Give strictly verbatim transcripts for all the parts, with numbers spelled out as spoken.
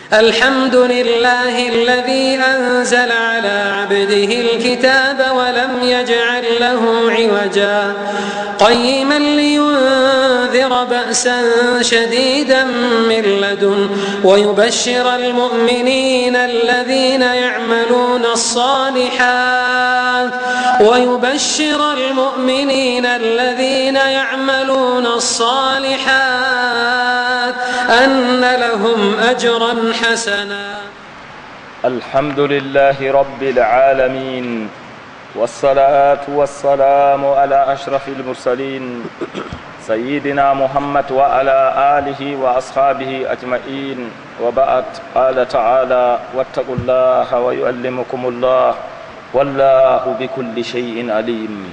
الحمد لله الذي أنزل على عبده الكتاب ولم يجعل له عوجا قيما لينذر بأسا شديدا من لدن ويبشر المؤمنين الذين يعملون الصالحات ويبشر المؤمنين الذين يعملون الصالحات أن لهم أجرا حسنا. الحمد لله رب العالمين والصلاة والسلام على أشرف المرسلين سيدنا محمد وعلى آله وأصحابه أجمعين. وبعد، قال تعالى: واتقوا الله ويعلمكم الله والله بكل شيء عليم.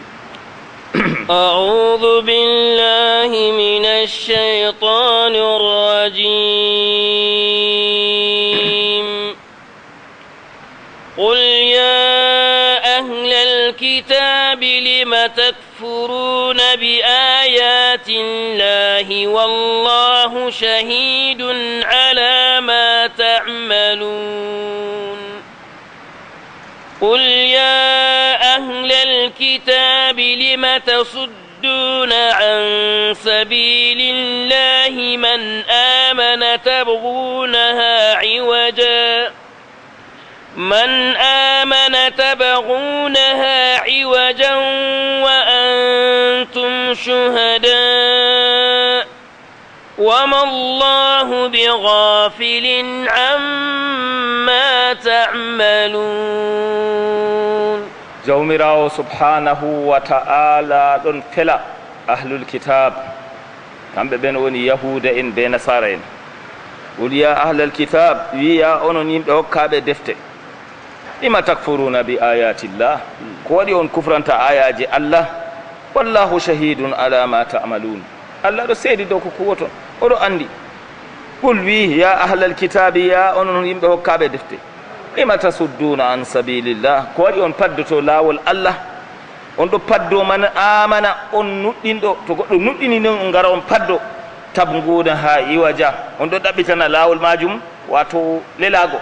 أعوذ بالله من الشيطان الرجيم. قل يا أهل الكتاب لم تكفرون بآيات الله والله شهيد على ما تعملون. قل يا أهل الكتاب لم تصدون عن سبيل الله من آمن تبغونها عوجا من آمن تبغونها عوجا وأنتم شهداء وما الله بغافل عما تعملون. جومراو سبحانه وتعالى دون فلا أهل الكتاب كم بين يهود إن بين نصارى. قل يا أهل الكتاب ويا أنونيم أوكاب دفته لما تكفرون بآيات الله كودي أن كفران آيات الله والله شهيد على ما تعملون. الله سيدي دوك كوتون أدو أندي. قل وي يا أهل الكتاب يا أنونيم أوكاب دفته لما تصدون عن سبيل الله كودي أن بدتو لاول الله on do paddo man amana on nuɗɗinɗo to goɗɗo nuɗɗini non on ngara on paddo tabguda ha iwaja on do ɗaɓɓitana lawol majum wato lelago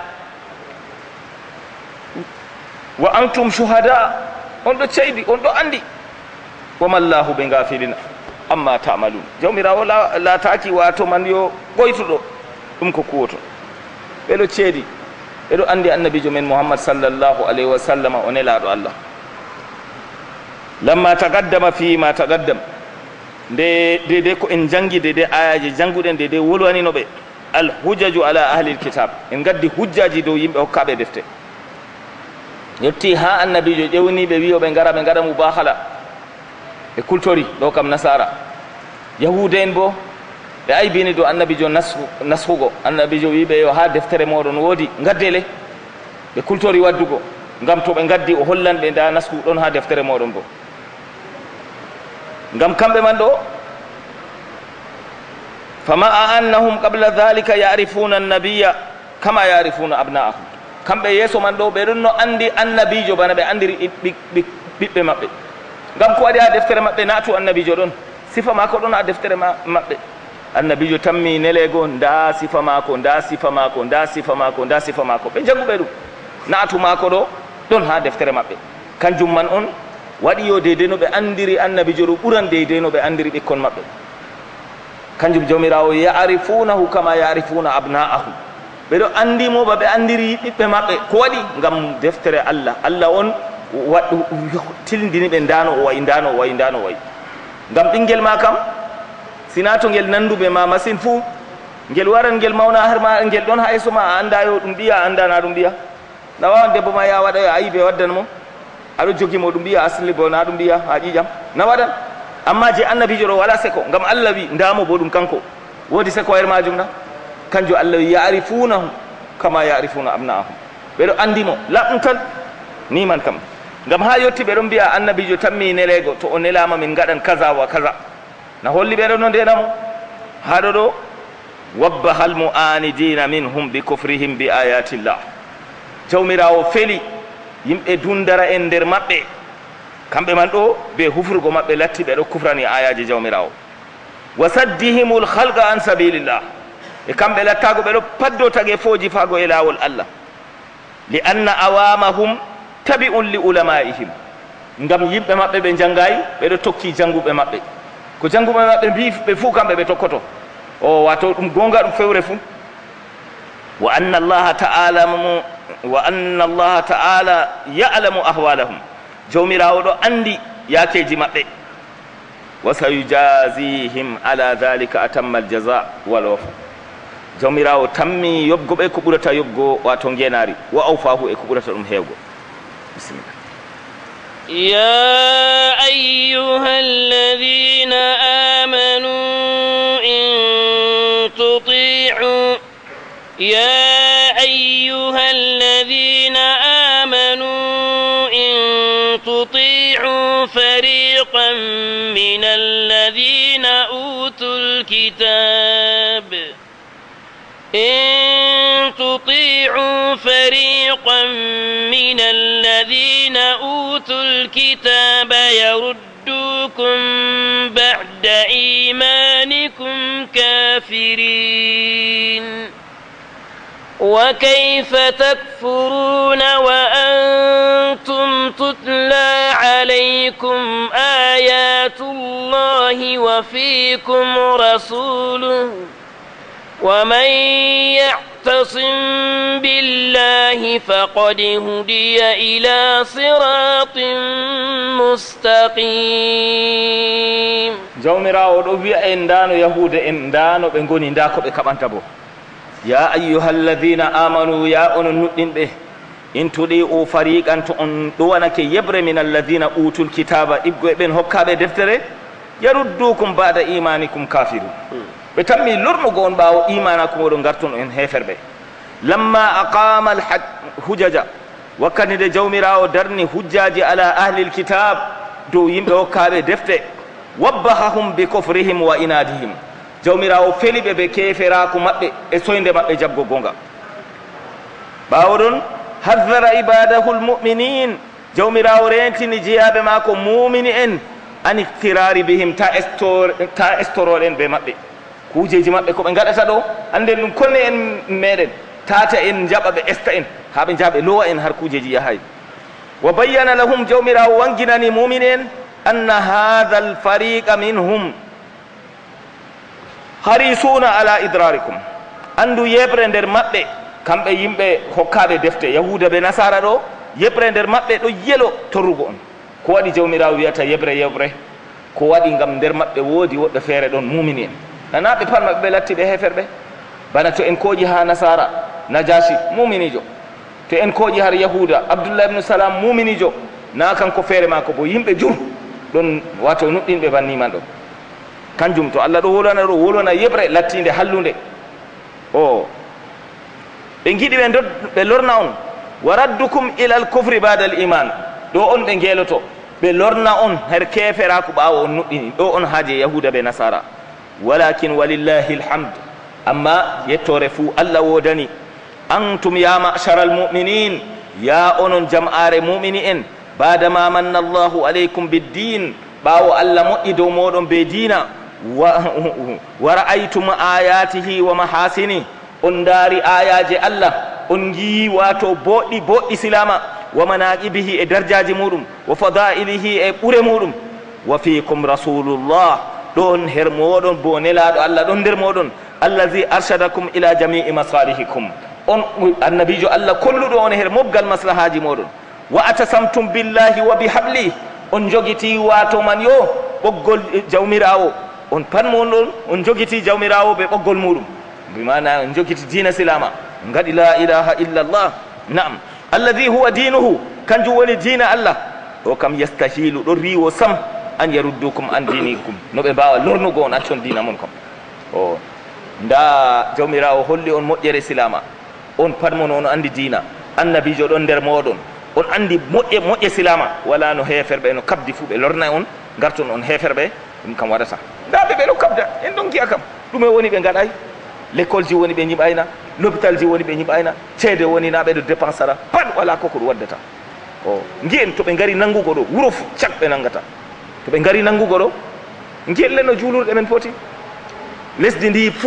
wa antum shuhada on do ceydi on do andi wama llahu ɓe gafilina amma tamalun. jawmirawo lataki wato man yo ɓoytuɗo ɗum ko kuwoto ɓeɗo ceedi ɓeɗo andi annabijo men muhammad sallllahu alayhi wa sallam o nelaɗo allah. lamma taqaddama fi ma taqaddam nde dede ko en jangi dede ayaji janguɗen dede wolwanino ɓe al hujjaju ala ahli l kitab en gaddi hujjaji dow yimɓe hokkaɓe defte yetti ha annabijo ƴewni ɓe wi o ɓe gara ɓe gaɗa mubahala ɓe kultori ɗo kam nasara yahude en bo ɓe aybini dow annabijo nashugo annabijo wi ɓe yo ha deftere moɗon woodi gaddele ɓe kultori waddugo ngam to ɓe gaddi o hollan ɓe nda nashu ɗon ha deftere moɗon bo ngam kamɓe man ɗo fama a annahum qabla dhalika yarifuna annabiya kama yarifuna abna'ahum. kamɓe yeeso man ɗo ɓe ɗon no andi annabijo bana ɓe andiri ɓiɓɓe maɓɓe ngam ko waɗi ha deftere maɓɓe naatu annabijo ɗon sifa mako ɗon ha deftere maɓɓe. annabijo tammi nelego nda sifa mako nda sifa mako nda sifa mako nda sifa mako ɓe janguɓe ɗum naatu mako ɗo ɗon ha deftere maɓɓe. kanjum man on waɗi yo deydey no ɓe andiri annabijo ɗo ɓuran deydey no ɓe andiri ɓikkon maɓɓe. kanjum jawmirawo yarifunahu kama yarifuna abna'ahum ɓeɗo andimo ba ɓe andiri ɓiɓɓe maɓɓe. ko waɗi ngam deftere allah allah on tildini ɓe ndano o wayi ndano o wayi ndano o wayi. ngam ɓinguel ma kam sina to ngel nanduɓe ma machine fuu ngel waran ngel mawna har ma ngel ɗon ha yeeso ma a anda yo ɗum ɓiya a andana ɗum ɓiya. na wawan debbo ma ya waɗa yo ayi ɓe waddana mo aɗo jogimo ɗum ɓiya asli bo na ɗum ɓiya ha ƴiƴam na waɗan. amma je annabijo ɗo wala seko ngam allah wi ndamo bo ɗum kanko woodi seko her majum na. kanjo allah wi yarifunahu kama yarifuna abna'ahum ɓeɗo andimo laɓɗum tan ni man kam. ngam ha yetti ɓeɗon mbiya annabijo tammi nelego to o nelama min gaɗan kaza wa kaza na holli ɓeɗo no ndenamo haɗo ɗo wabbaha almu'anidina minhum bi kufrihim bi ayatillah. jawmirawo feli yimɓe dundara en nder maɓɓe kamɓe man ɗo be hufrugo maɓɓe latti ɓe ɗo kufrani ayaji jawmirawo wa saddihimul halqa an sabilillah e kamɓe lattago ɓeɗo paddo tage fooji faago e laawol Allah li anna awamahum tabi'un li ulamaihim ngam yimɓe maɓɓe ɓe janngayi ɓeɗo tokki jannguɓe maɓɓe ko jannguɓe maɓɓe mbi ɓe fuu kamɓe ɓe tokkoto o wato ɗum gonga ɗum fewre fuu wa anna allaha ta'ala wa anna allaha ta'ala ya'lamu ahwalahum jawmirawo ɗo andi yakeji maɓɓe wa sayujazihim ala dhalika atamma aljaza wal wafa jawmirawo tammi yobgoɓe ko ɓurata yobgo wato ngenari wa awfahu e ko ɓurata ɗum hewgo bisimillah يا أيها الذين آمنوا إن تطيعوا يا أيها الذين آمنوا إن تطيعوا فريقا من الذين أوتوا الكتاب إن تطيعوا فريقا من الذين أوتوا الكتاب يردوكم بعد إيمانكم كافرين وكيف تكفرون وأنتم تتلى عليكم آيات الله وفيكم رسوله ومن يعتصم بالله فقد هدي إلى صراط مستقيم jawmirawo ɗo wiya en dano yahude en dano ɓe goni nda ko ɓe kaɓanta bo ya ayyuha alladina amanu ya onon nuɗɗinɓe in tuɗi'u fariqan to on ɗowanake yebre min alladina utul kitaba ɗiggoye ɓen hokkaɓe deftere yaruddukum bada imanikum kafiru ɓe tammi lornugo on ɓaawo imanakum oɗo garton en heferɓe lamma aqama alhujaja wakkati nde jawmirawo darni hujjaji ala ahli lkitab dow yimɓe hokkaɓe defte wabbahahum bi kofrihim wa inadihim jawmirawo feliɓe ɓe keferaku maɓɓe e soyde maɓɓe jabgo gonga ɓawo ɗon haddara ibadahu lmuminin jawmirawo rentini jeyaɓe ma ko mumini en an iktirari bihim ta ta estoroɗen ɓe maɓɓe kujeji maɓɓe koɓe gaɗata ɗo anden ɗum kolne en meɗen tata en jaɓa ɓe esta en haɓe jaɓe lowa en har kujeji yahay wa bayyana lahum jawmirawo wanginani mumini en anna hadha alfariqa minhum harisuna ala idrarikum andu yeɓre nder maɓɓe kamɓe yimɓe hokkaɓe defte yahuda ɓe nasara ɗo yeɓre nder maɓɓe ɗo yelo torrugo on ko waɗi jawmirawo wiyata yeɓre yeɓre ko waɗi gam nder maɓɓe woodi woɓɓe feere ɗon mumini en nanaɓe pat maɓɓe ɓe lattiɓe heferɓe bana to en kooƴi ha nasara najasi muminijo to en kooƴi har yahuda abdoullah ibnu salam muminijo na kanko feere mako bo yimɓe jur ɗon wato nuɗɗinɓe banniman ɗo kanjum to allah ɗo wolwana ɗo wolwana yeɓre lattinde hallunde o ɓe giɗi ɓe ɓe lorna on wa raddukum ila al kufri bada al iman ɗo on ɓe ngeloto ɓe lorna on her keferaku ɓawo on nuɗɗini ɗo on haaje yahuda ɓe nasara walakin walillahi alhamd amma yettore fuu allah wodani antum ya ma'shara almuminin ya onon jam'are mumini en badama manna allahu aleykum biddin ɓawo allah moƴƴi dow moɗon be dina wa ra'aytum ayatihi wa mahasini on daari ayaje allah on jii wato boɗɗi boɗɗi silama wa manaqibihi e darjaji muɗum wa fadailihi e ɓure muɗum wa fikum rasulullah ɗon her moɗon bo nelaɗo allah ɗon nder moɗon allazi arshadakum ila jami'i masalihikum on annabijo allah kolluɗo on her mobgal maslahaji moɗon wa atasamtum billahi wa bihabli on jogiti wato man yo ɓoggol jawmirawo on pat mon ɗon on jogiti jawmirawo ɓe ɓoggol muɗum bimana on jogiti dina silama gaɗi la ilaha illa allah naam allazi huwa dinuhu kanjum woni dina allah o kam yastahilu ɗon riwo sam an yaruddukum an dinikum no ɓe mbawa lornugo on accon dina mon kam o nda jawmirawo holli on moƴƴere silama on pat mon on andi dina annabijo ɗon nder moɗon on andi moƴƴe moƴƴe silama wala no heferɓe no kabdi fuu ɓe lorna on garton on heferɓe ɗum kam waɗata ndaɓe ɓe ɗo kabda en ɗon giya kam ɗume woni ɓe gaɗay l'école ji woni ɓe ñiɓayna l'hôpital ji woni ɓe ñiɓayna ceede woni na ɓeɗo dépensara pat wala koko ɗum waddata o giyen to ɓe gari nangugo ɗo wuuro fu cak ɓe nangata to ɓe gari nangugo ɗo giyen len no juulurɗe men foti lesdi ndi fuu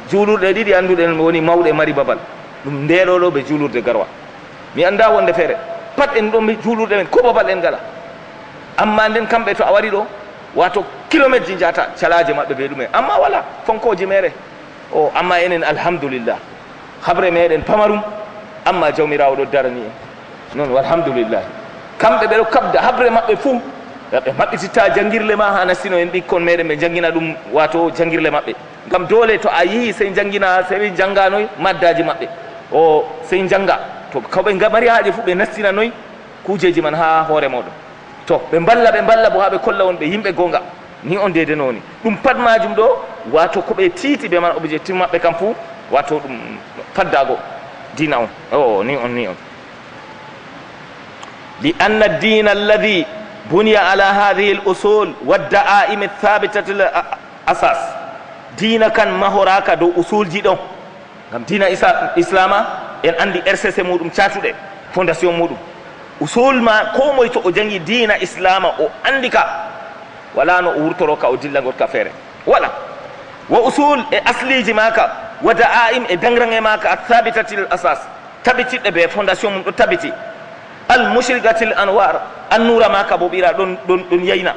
juulurde ɗiɗi annduɗen woni mawɗe mari babal ɗum ndeɗoɗo ɓe juulurde garwa mi anda wonde feere pat en ɗon juulurde men ko babal en ngala amma nden kamɓe to a wari ɗo wato kilométre ji jata calaje maɓɓe ɓe ɗumen amma wala fonkoji mere o amma enen alhamdulillah habre meɗen pamarum amma jawmirawo ɗo darani en noon alhamdulillah kamɓe ɓeɗo kabda habre maɓɓe fuu ɓe maɓɓititta jangirle ma ha nastino en ɓikkon meɗen ɓe jangina ɗum wato jangirle maɓɓe ngam dole to a yeehi sey jangina sey jangganoy maddaji maɓɓe o sey jangga to koɓe mari haaje fuu ɓe nastinanoy kujeji man ha hoore moɗon to ɓe mballa ɓe mballa bo ha ɓe kolla wonɓe yimɓe gonga ni on dede noni ɗum pat majum ɗo wato koɓe tiiti ɓe man objectif maɓɓe kam fuu wato ɗum faddago dina on o ni on ni on li anna ad-din alladhi buniya ala hadhihi al-usul wad-da'a'im ath-thabitati al-asas dina kan mahoraka dow usulji ɗon ngam dina islama en andi R C C muɗum catuɗe fondation muɗum usul ma ko moye to o jangi dina islama o andi ka wala no o wurtoro ka o dillangot ka feere wala wa usul e asliji maka wa da'aim e dangrange maka athabitatil asas tabitiɗɗe ɓe fondation mum ɗo tabiti al mushrigatil anwar annura maka bo ɓira ɗon ɗon ɗon yeyna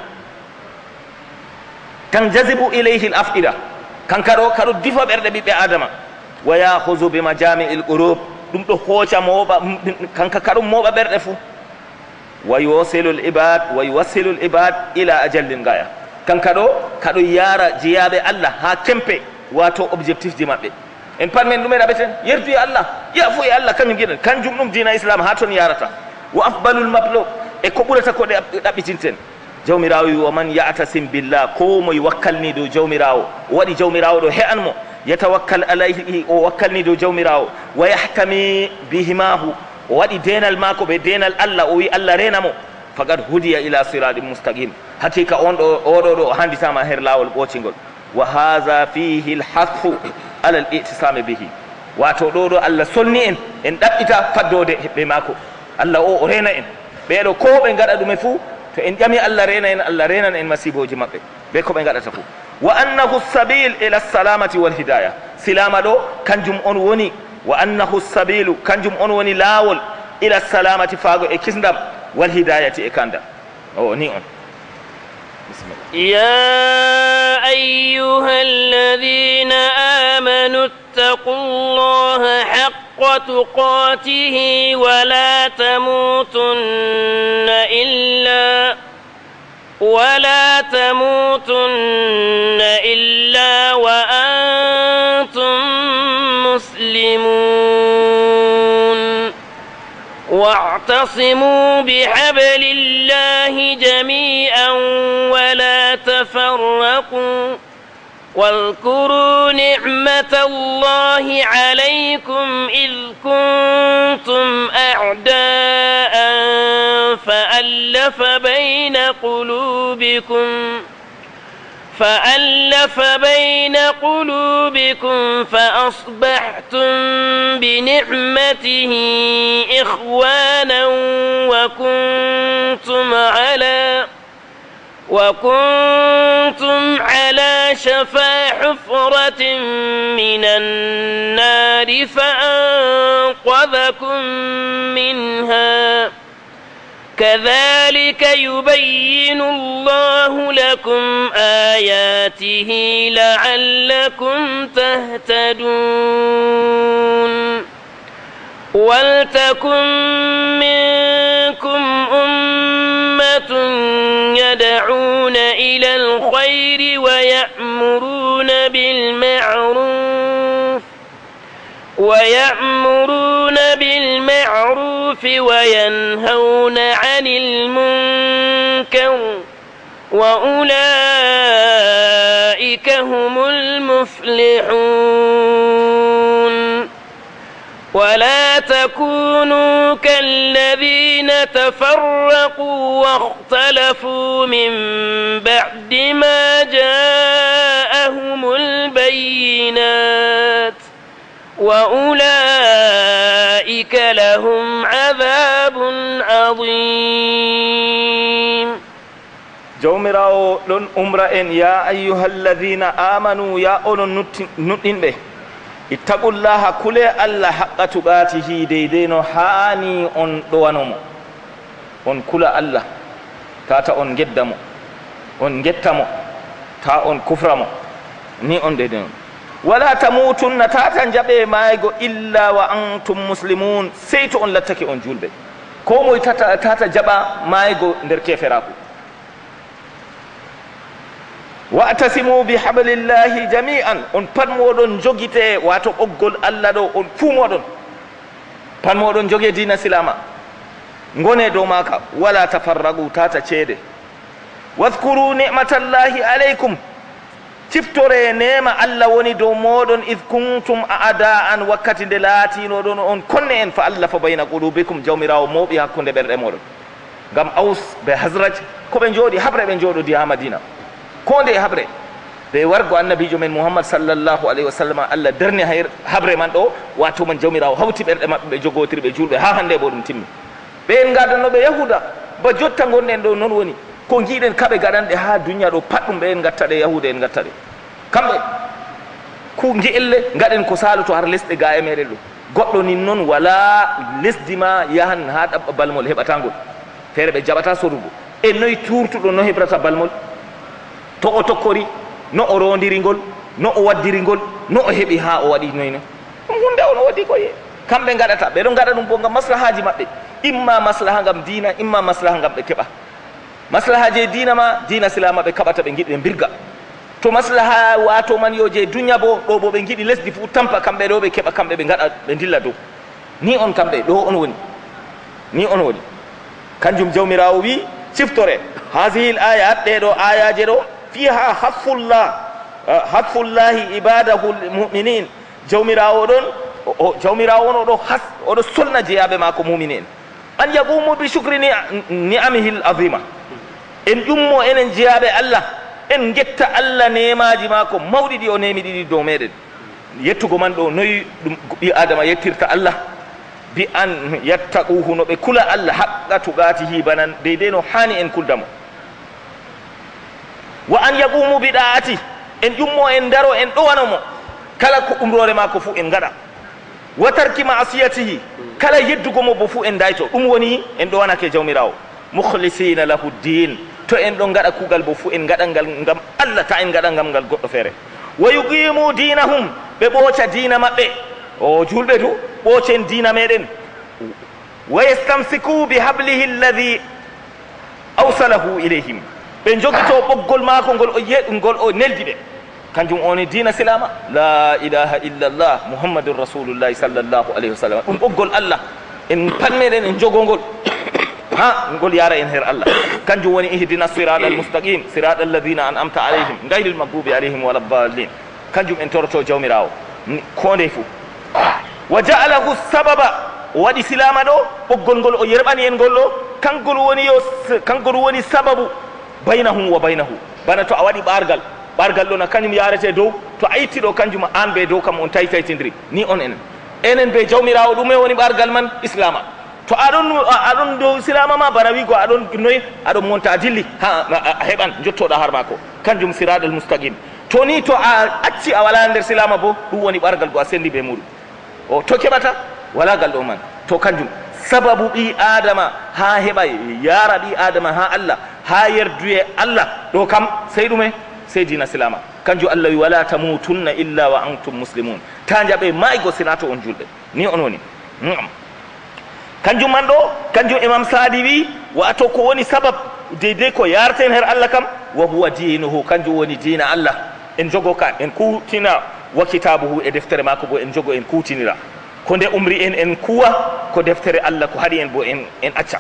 tan jazibu ilayhi l afida kanka ɗo kaɗo difa ɓerɗe ɓiɓɓe adama wa yahuzu bi majami'il qulub ɗum ɗo hooca mooɓa kanka kaɗum mooɓa ɓerɗe fuu wa yuwasilu l ibad wa yuwassilu l ibad ila ajallin gaya kanka ɗo kaɗo yara jeyaɓe allah ha kempe wato objectif ji maɓɓe en pat men ɗumen aɓeten yerdu e allah ya fo e allah kañum giɗen kanjum ɗum dina islam ha toon yarata wa afbalul mablo e ko ɓurata ko ɗe ɗaɓɓitinten jawmirawo wi wa man ya'tasim billah ko moye wakkalni dow jawmirawo o waɗi jawmirawo ɗo he an mo yatawakkal alayhi o wakkalni dow jawmirawo wa yahtami bihimahu o waɗi denal mako ɓe denal allah o wi allah renamo faqad hudiya ila siratin mustaqim hakika on ɗo oɗo ɗo o handitama her lawol ɓocingol wa hadha fihi lhasfu ala l itisami bihi wato ɗo ɗo allah solni en en ɗaɓɓita faddode ɓe mako allah o o rena en ɓeɗo ko ɓe gaɗa ɗume fuu to en ƴami allah rena en allah renan en masiboji maɓɓe ɓe ko ɓe gaɗata fuu wa annahu sabil ila salamati wal hidaya silama ɗo kanjum on woni wa annahu sabilu kanjum on woni laawol ila salamati faago e kisdam wal hidayati e kanda o ni on bismillah ya ayyuha alladhina amanu ittaqullaha haqqa tuqatihi wa la tamutunna illa ولا تموتن إلا وأنتم مسلمون واعتصموا بحبل الله جميعا ولا تفرقوا واذكروا نعمة الله عليكم إذ كنتم أعداء فألف بين قلوبكم فألف بين قلوبكم فأصبحتم بنعمته إخوانا وكنتم على وكنتم على شفا حفرة من النار فأنقذكم منها كذلك يبين الله لكم آياته لعلكم تهتدون ولتكن منكم أمة يدعون إلى الخير ويأمرون بالمعروف ويأمرون بالمعروف وينهون عن المنكر وأولئك هم المفلحون ولا تكونوا كالذين تفرقوا واختلفوا من بعد ما جاءهم البينات وأولئك لهم عذاب عظيم jawmirawo ɗon umra en ya ayyuha alladhina amanu ya onon nuɗɗinɓe ittaqullaha kule allah haqqa tuqatihi deydey no haani on ɗowanomo on kula allah tata on geddamo on gettamo ta on kuframo ni on deydey non wala tamutunna tata jaɓe maygo illa wa antum muslimun sey to on lattake on julɓe ko moye tata tata jaɓa maygo nder keferaku wa'tasimu bihablillahi jami'an on pat moɗon jogite wato ɓoggol allah ɗo on fuu moɗon pat moɗon jogue dina silama gone dow maka wala tafarragu tata ceede wadkuru ni'matallahi aleykum ciftore nema allah woni dow moɗon id kuntum a'da'an wakkati nde laatinoɗon on konne en fa allah fa bayna qulubikum jawmirawo mawɓi hakkude ɓerɗe moɗon gam aus be hasraj koɓe jooɗi habre ɓe jooɗodi ha madina ko nde habre ɓe wargo annabijo men mouhammad sallllahu alayhi wa sallam allah darni hayr habre man ɗo wato man jawmirawo hawti ɓerɗe maɓɓe ɓe jogotiri ɓe julɓe ha hande bo ɗum timmi ɓen gadanoɓe yahuda ba jotta gonɗen ɗo noon woni ko jiiɗen kaɓe gaɗanɗe ha duniya ɗo pat ɗum ɓe en gattaɗe yahuda en gattaɗe kamɓe ku ji'elle gaɗen ko saloto har lesɗe ga e meɗen ɗo goɗɗo nin noon wala lesdi ma yahan ha ɗaɓɓa balmol heɓatagol feere ɓe jaɓata sorugo e noyi turtuɗo no heɓrata balmol to o tokkori no o rondirigol no o waddirigol no o heeɓi ha o waɗi noyno ɗum hunde on o waɗi koye kamɓe gaɗata ɓeɗo gaɗa ɗum bo gam maslahaji maɓɓe imma maslaha gam dina imma maslaha gam ɓe keɓa maslahaji e dina ma dina silama ɓe kaɓata ɓe giɗi ɓe birga to maslaha wato man yo je duña bo ɗo bo ɓe giɗi lesdi fu tampa kamɓe ɗo ɓe keɓa kamɓe ɓe gaɗa ɓe dilla dow ni on kamɓe ɗo on woni ni on woni kanjum jawmirawo wi ciftore hasihil ayat ɗeɗo ayaje ɗo fiha hatfullah hatfullahi ibadahu lmuminin jawmirawo ɗon jawmirawo on oɗo has oɗo solna jeyaɓe mako mumini en an yaqumu bi shukri ni'amihi l azima en ƴummo enen jeyaɓe allah en getta allah nemaji mako mawɗi ɗi o nemi ɗiɗi dow meɗen yettugo man ɗo noyi ɗum ɓi adama yettirta allah bi an yattaquhu no ɓe kula allah haqqa tuqatihi banan deydey no hani en kuldamo wa an yaqumu bi ɗa'ati en ƴummo en daro en ɗowanomo kala ko umrore mako fuu en gaɗa wa tarki ma'asiyatihi kala yeddugomo bo fuu en dayto ɗum woni en ɗowanake jawmirawo mukhlisina lahu din to en ɗo gaɗa kugal bo fuu en gaɗa ngal gam allah ta en gaɗa ngam ngal goɗɗo feere wa yuqimu dinahum ɓe ɓooca dina maɓɓe o julɓe du ɓoocen dina meɗen wa yastamsiku bi hablihi alladi awsalahu ilayhim ɓe jogito ɓoggol maako ngol o ye ngol o neldi ɓe kanjum oni dina silama la ilaha illallah muhammadun rasulullahi sallllahu alayhi wa sallam ɗum ɓoggol allah en pat meɗen en jogongol ha ngol yara en her allah kanjum woni ihdina sirata almustaqim sirata alladina an'amta alayhim gayril magdubi alayhim wala ddallin kanjum en toroto jawmirawo ko ndey fuu wa ja'alahu sababa o waɗi silama ɗo ɓoggol ngol o yerɓani en ngol ɗo kangol woni yo kangol woni sababu baynahum wa baynahu bana to a waɗi ɓargal ɓargal ɗo na kañum yarete dow to a itti ɗo kanjum an ɓe dow kam on tawi tawtidiri ni on enen enen ɓe jawmirawo ɗume woni ɓargal man islama to aɗon aɗon dow silama ma bana wigo aɗon noyi aɗon monta a dilli ha a heɓan jottoɗa har mako kanjum siraɗal mustaqim to ni to a acci a wala nder silama bo ɗum woni ɓargal go a sendi be muɗum o to keɓata wala gal ɗo man to kanjum sababu ɓi adama ha heɓa yara ɓi adama ha allah ha yerduye allah ɗo kam sey ɗume sey dina silama kanjum allah wi wala tamutunna illa wa antum muslimun ta jaɓe maygo sina to on julɓe ni on woni kanjum man ɗo kanjum imam sadi wi wato ko woni sabab deydey ko yarten her allah kam wa huwa dinuhu kanjum woni dina allah en jogo ka en kutina wa kitabuhu e deftere mako bo en jogo en kutinira ko nde umri en en kuwa ko deftere allah ko haɗi en bo en en acca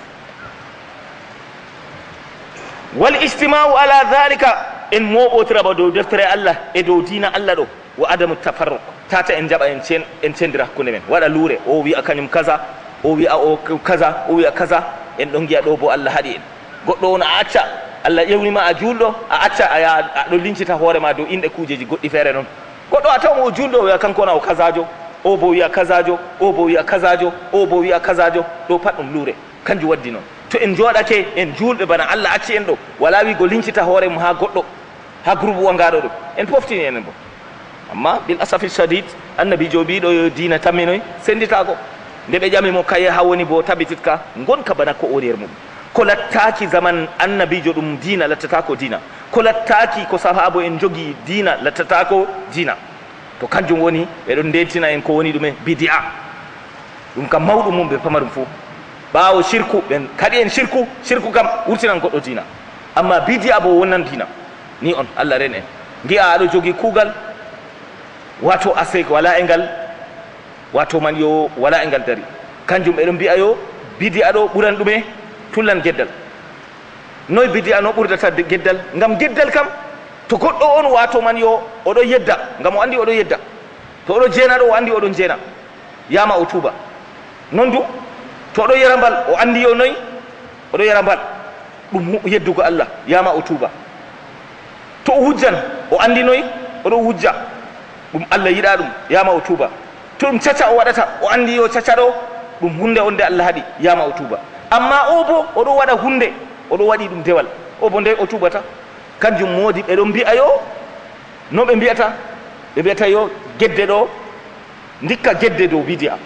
wal ijtimau ala dhalika en moɓotiraba dow deftere allah e dow dina allah ɗo wa adamu tafarruq tata en jaɓa en cen en cendira hakkude men waɗa luure o wiya kañum kaza o wiya o kaza o wiya kaza en ɗon giya ɗo bo allah haɗi en goɗɗo on a acca allah ƴewnima a julɗo a acca aya aɗo lincita hoorema dow inɗe kuujeji goɗɗi feere noon goɗɗo a tawmo o julɗo o wiya kankona o kasajo o bo wiya kasajo o bo wiya kasajo o bo wiya kasajo ɗo pat ɗum luure kanjum waddi noon to en jooɗake en julɓe bana allah acci en ɗo wala wigo lincita hoore mum ha goɗɗo ha groupe wangaɗo ɗo en poftini enen bo amma bil asafi shadid annabijo biɗo yo dina tamminoy senditago nde ɓe ƴamimo kaye ha woni bo tabitit ka gonka bana ko orer mum ko lattaki zaman annabijo ɗum dina lattata ko dina ko lattaki ko sahabo en jogui dina lattata ko dina to kanjum woni ɓeɗon ndentina en ko woni ɗumen bidia ɗum kam mawɗum mum ɓe pamarum fo ɓawo shirku ɓen kadi en shirku shirku kam wurtinan goɗɗo dina amma bidia bo wonnan dina ni on Allah ren en gi'a aɗo jogui kuugal wato asek wala e ngal wato man yo wala e ngal dari kanjum eɗon mbiya yo bidia ɗo ɓuran ɗume tullan geddal noy bidia no ɓurdata geddal ngam geddal kam to goɗɗo on wato man yo oɗo yedda ngam o andi oɗo yedda to oɗo jeena ɗo o andi oɗon jeena yama o tuuba non du to oɗo yara mbal o andi yo noyi oɗo yara mbal ɗum yeddugo Allah yama o tuuba to o hujjan o andi noyi oɗo hujja ɗum Allah yiɗa ɗum yama o tuuba to ɗum caca o waɗata o andi yo caca ɗo ɗum hunde on nde Allah haɗi yama o tuuba amma o bo oɗo waɗa hunde oɗo waɗi ɗum dewal o bo nde o tuubata kanjum moodi ɓeɗo mbi'a yo no ɓe mbiyata ɓe mbiyata yo gedde ɗo ndikka gedde dow bidia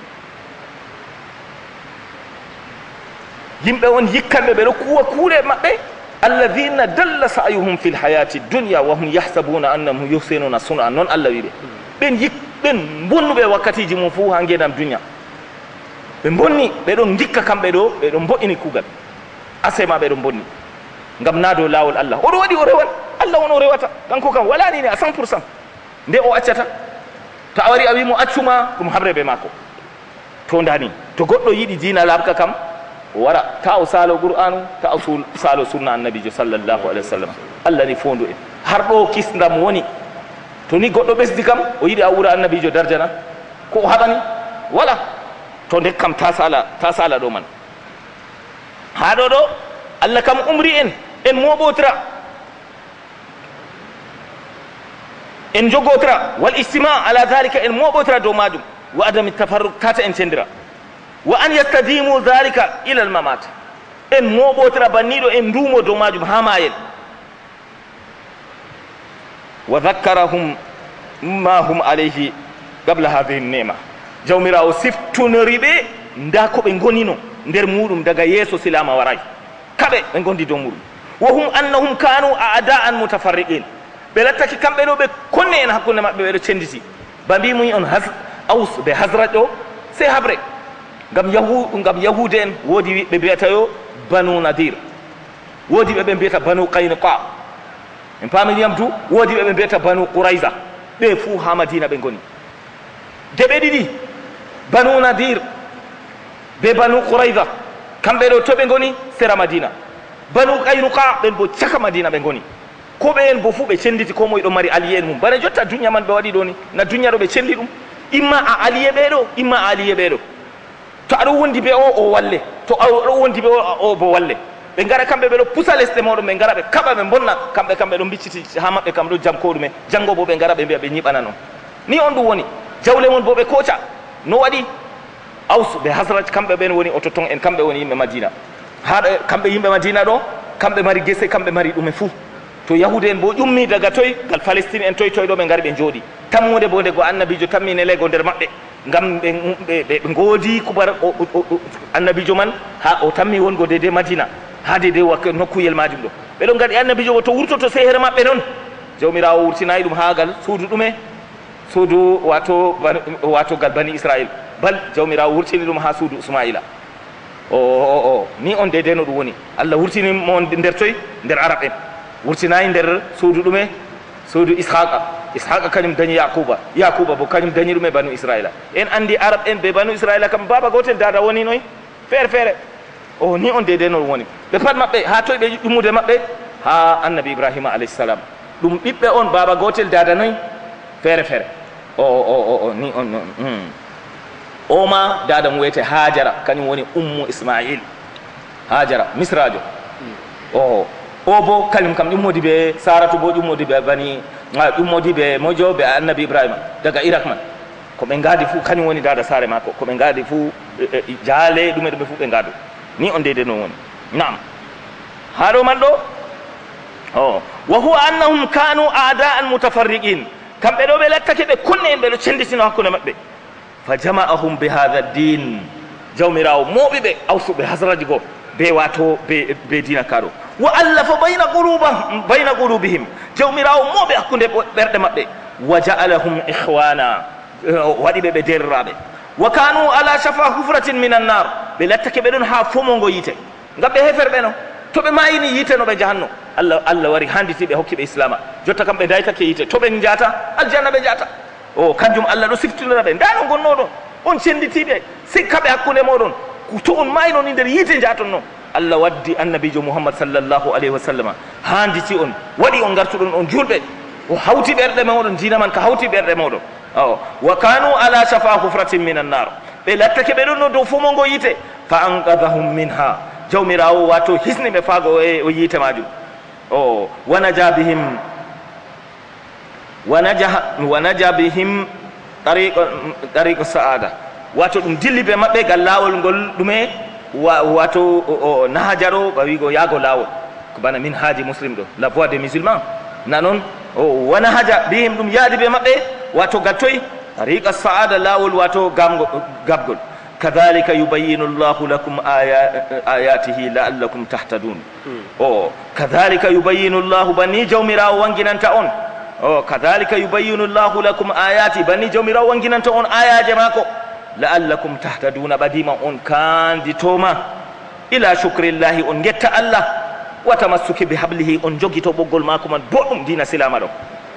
yimɓe on yikkanɓe ɓeɗo kuwa kuuɗe maɓɓe alladina dalla sa'yuhum fi lhayati dunia wa hum yahsabuna annahum yuhsinuna suna noon Allah wiɓe ɓen yik ɓen bonnuɓe wakkatiji mum fo ha ngenam dunia ɓe bonni ɓeɗon dikka kamɓe ɗo ɓeɗon boɗɗini kuugal asema ɓeɗon bonni ngam na dow lawol Allah oɗo waɗi o rewal Allah won o rewata kanko kam wala nini a cent pour cent nde o accata to a wari a wimo accuma ɗum habre be mako to ndani to goɗɗo yiɗi dina labka kam o wara ta o salo qur'anu ta o salo sunna annabijo sallllahu alayhi wa sallam Allah ni fondu en har ɗo kisdam woni to ni goɗɗo ɓesdi kam o yiɗi a wura annabijo darjana ko o haɓani wala to nde kam ta sala ta sala ɗo man ha ɗo ɗo Allah kam umri en en moɓotira en jogotira wal istima ala dhalika en moɓotira dow majum wa adami tafarruq tata en cendira wa an yastadimu dhalika ila al mamat en moɓotira banniɗo en ndumo dow majum ha mayel wa dhakkarahum ma hum alayhi qabla hadhihi nema jawmirawo siftunori ɓe nda ko ɓe gonino nder muɗum daga yeeso silama waray kaɓe ɓe gondi dow muɗum wa hum annahum kanu a'da'an mutafarriqin ɓe lattaki kamɓe ɗo ɓe konne en hakkunde maɓɓe ɓeɗo cenditi ba mbimui on aus ɓe hasrat ɗo sey habre ngam yahu ngam yahude en woodi ɓe mbiyata yo banu nadir woodi ɓe ɓe mbiyata banu qaynuqa en paminiyam du woodi ɓe ɓe mbiyata banu qouraysa ɓe fuu ha madina ɓe goni de ɓe ɗiɗi banu nadir be banu qouraysa kamɓe ɗo to ɓe goni sera madina banu qaynuqa ɓen bo caka madina ɓe goni ko ɓe en bo fuu ɓe cenditi ko moye ɗo mari allié en mum bana jotta duniat man ɓe waɗi ɗo ni na duniat ɗo ɓe cendi ɗum imma a allié ɓeɗo imma a allié ɓeɗo to aɗo wondi be o o walle to aɗo wondi be o bo walle ɓe gara kamɓe ɓeɗo pusa lesɗe moɗon ɓe gara ɓe kaɓa ɓe bonna kamɓe kamɓe ɗo bicciti ha maɓɓe kam ɗo jam ko ɗume janggo bo ɓe gara ɓe mbiya ɓe ñiɓana noon ni on ɗum woni jawle mon bo ɓe koca no waɗi aus ɓe hasrat kamɓe ɓen woni o totton en kamɓe woni yimɓe madina ha kamɓe yimɓe madina ɗo kamɓe mari guese kamɓe mari ɗume fuu to yahude en bo ƴummi daga toy gal palestine en toy toy ɗo ɓe gari ɓe jooɗi tammude bo nde go annabijo tammine lego nder maɓɓe ngam ɓe ɓe goodi kubar annabijo man ha o tammi wongo de de madina ha de de wakka nokkuyel majum ɗo ɓeɗo gaɗi annabijo bo to wurtoto sehere maɓɓe noon jawmirawo wurtinayi ɗum ha gal suudu ɗume suudu wato wato gal bani israil bal jawmirawo wurtini ɗum ha suudu ismaila o o o ni on de de no ɗum woni Allah wurtini mo nder toy nder arab en wurtinayi nder suudu ɗume suudu ishaqa ishaqa kañum dañi yakuba yakuba bo kañum dañi ɗum e banu israila en andi arab en ɓe banu israila kam baba gotel dada woni noy feere feere o ni on dede no ɗum woni ɓe pat maɓɓe ha toye ɓe ƴummude maɓɓe ha annabi ibrahima alayhisalam ɗum ɓiɓɓe on baba gotel dada noy feere feere o o o ni on noon o ma dada mo wiyete hajara kañum woni ummu ismail hajara misrajo o o bo kañum kam ƴummodi ɓe saratu bo ƴummodi ɓe bani ƴummodi ɓe mojo ɓe annabi ibrahima daga irak man ko ɓe gaadi fuu kañum woni dada saare makko ko ɓe gaadi fuu jaale ɗume ɗume fuu ɓe gaadu ni on deyde noon woni naam ha ɗo man ɗo o wa huwa annahum kanu a'da'an mutafarriqin kamɓe ɗo ɓe lattake ɓe kunne en ɓe ɗo cenditino hakkunde maɓɓe fa jama'ahum bi hadha din jawmirawo moɓi ɓe awsuɓe hasraji goo be wato be be dina kaɗo wa allafa bayna quluba bayna qulubihim jawmirawo moɓe hakkunde ɓerɗe maɓɓe wa ja'alahum ihwana waɗi ɓe ɓe deriraɓe wa kanu ala shafa hufratin min annar ɓe lattake ɓe ɗon ha fomongo yiite ngam ɓe heferɓe no to ɓe mayini yiite no ɓe jahanno allah allah wari handiti ɓe hokki ɓe islama jotta kam ɓe daytake yiite to ɓe jata aljanna ɓe jata o kanjum allah ɗo siftinora ɓe ndano gonnoɗon on cenditiɓe sikkaɓe hakkude moɗon to on mayno ni nder yiite jaton noon allah waddi annabijo mouhammad sallllahu alayhi wa sallam handiti on waɗi on gartuɗon on julɓe o hawti ɓerɗe moɗon dina man ka hawti ɓerɗe moɗon o wa kanu ala shafa hufratin min annar ɓe lattake ɓe ɗon no dow fomongo yiite fa anqadahum minha jawmirawo wato hisniɓe faago e o yiite majum o wanaja bihim wanaja bihim tariqu saada wato ɗum dilli ɓe maɓɓe gal lawol ngol ɗume wato nahajaro ɓa wigo yaago lawol ko bana min haaji muslim ɗo la voix des musulmans nanon o wona haja bihim ɗum yaadi ɓe maɓɓe wato gattoy tariqa saada lawol wato gamgo gabgol kadhalika yubayinu llahu lakum ayatihi laallakum tahtadun o kadhalika yubayinu llahu banni jawmirawo wanginanta on o kadhalika yubayinu llahu lakum ayati banni jawmirawo wanginanta on ayaje mako la'allakum tahtaduna ɓadima on kanditoma ila shukrillahi on getta allah wa tamassuki bi hablihi on jogito ɓoggol mako man boɗɗum dina silama ɗo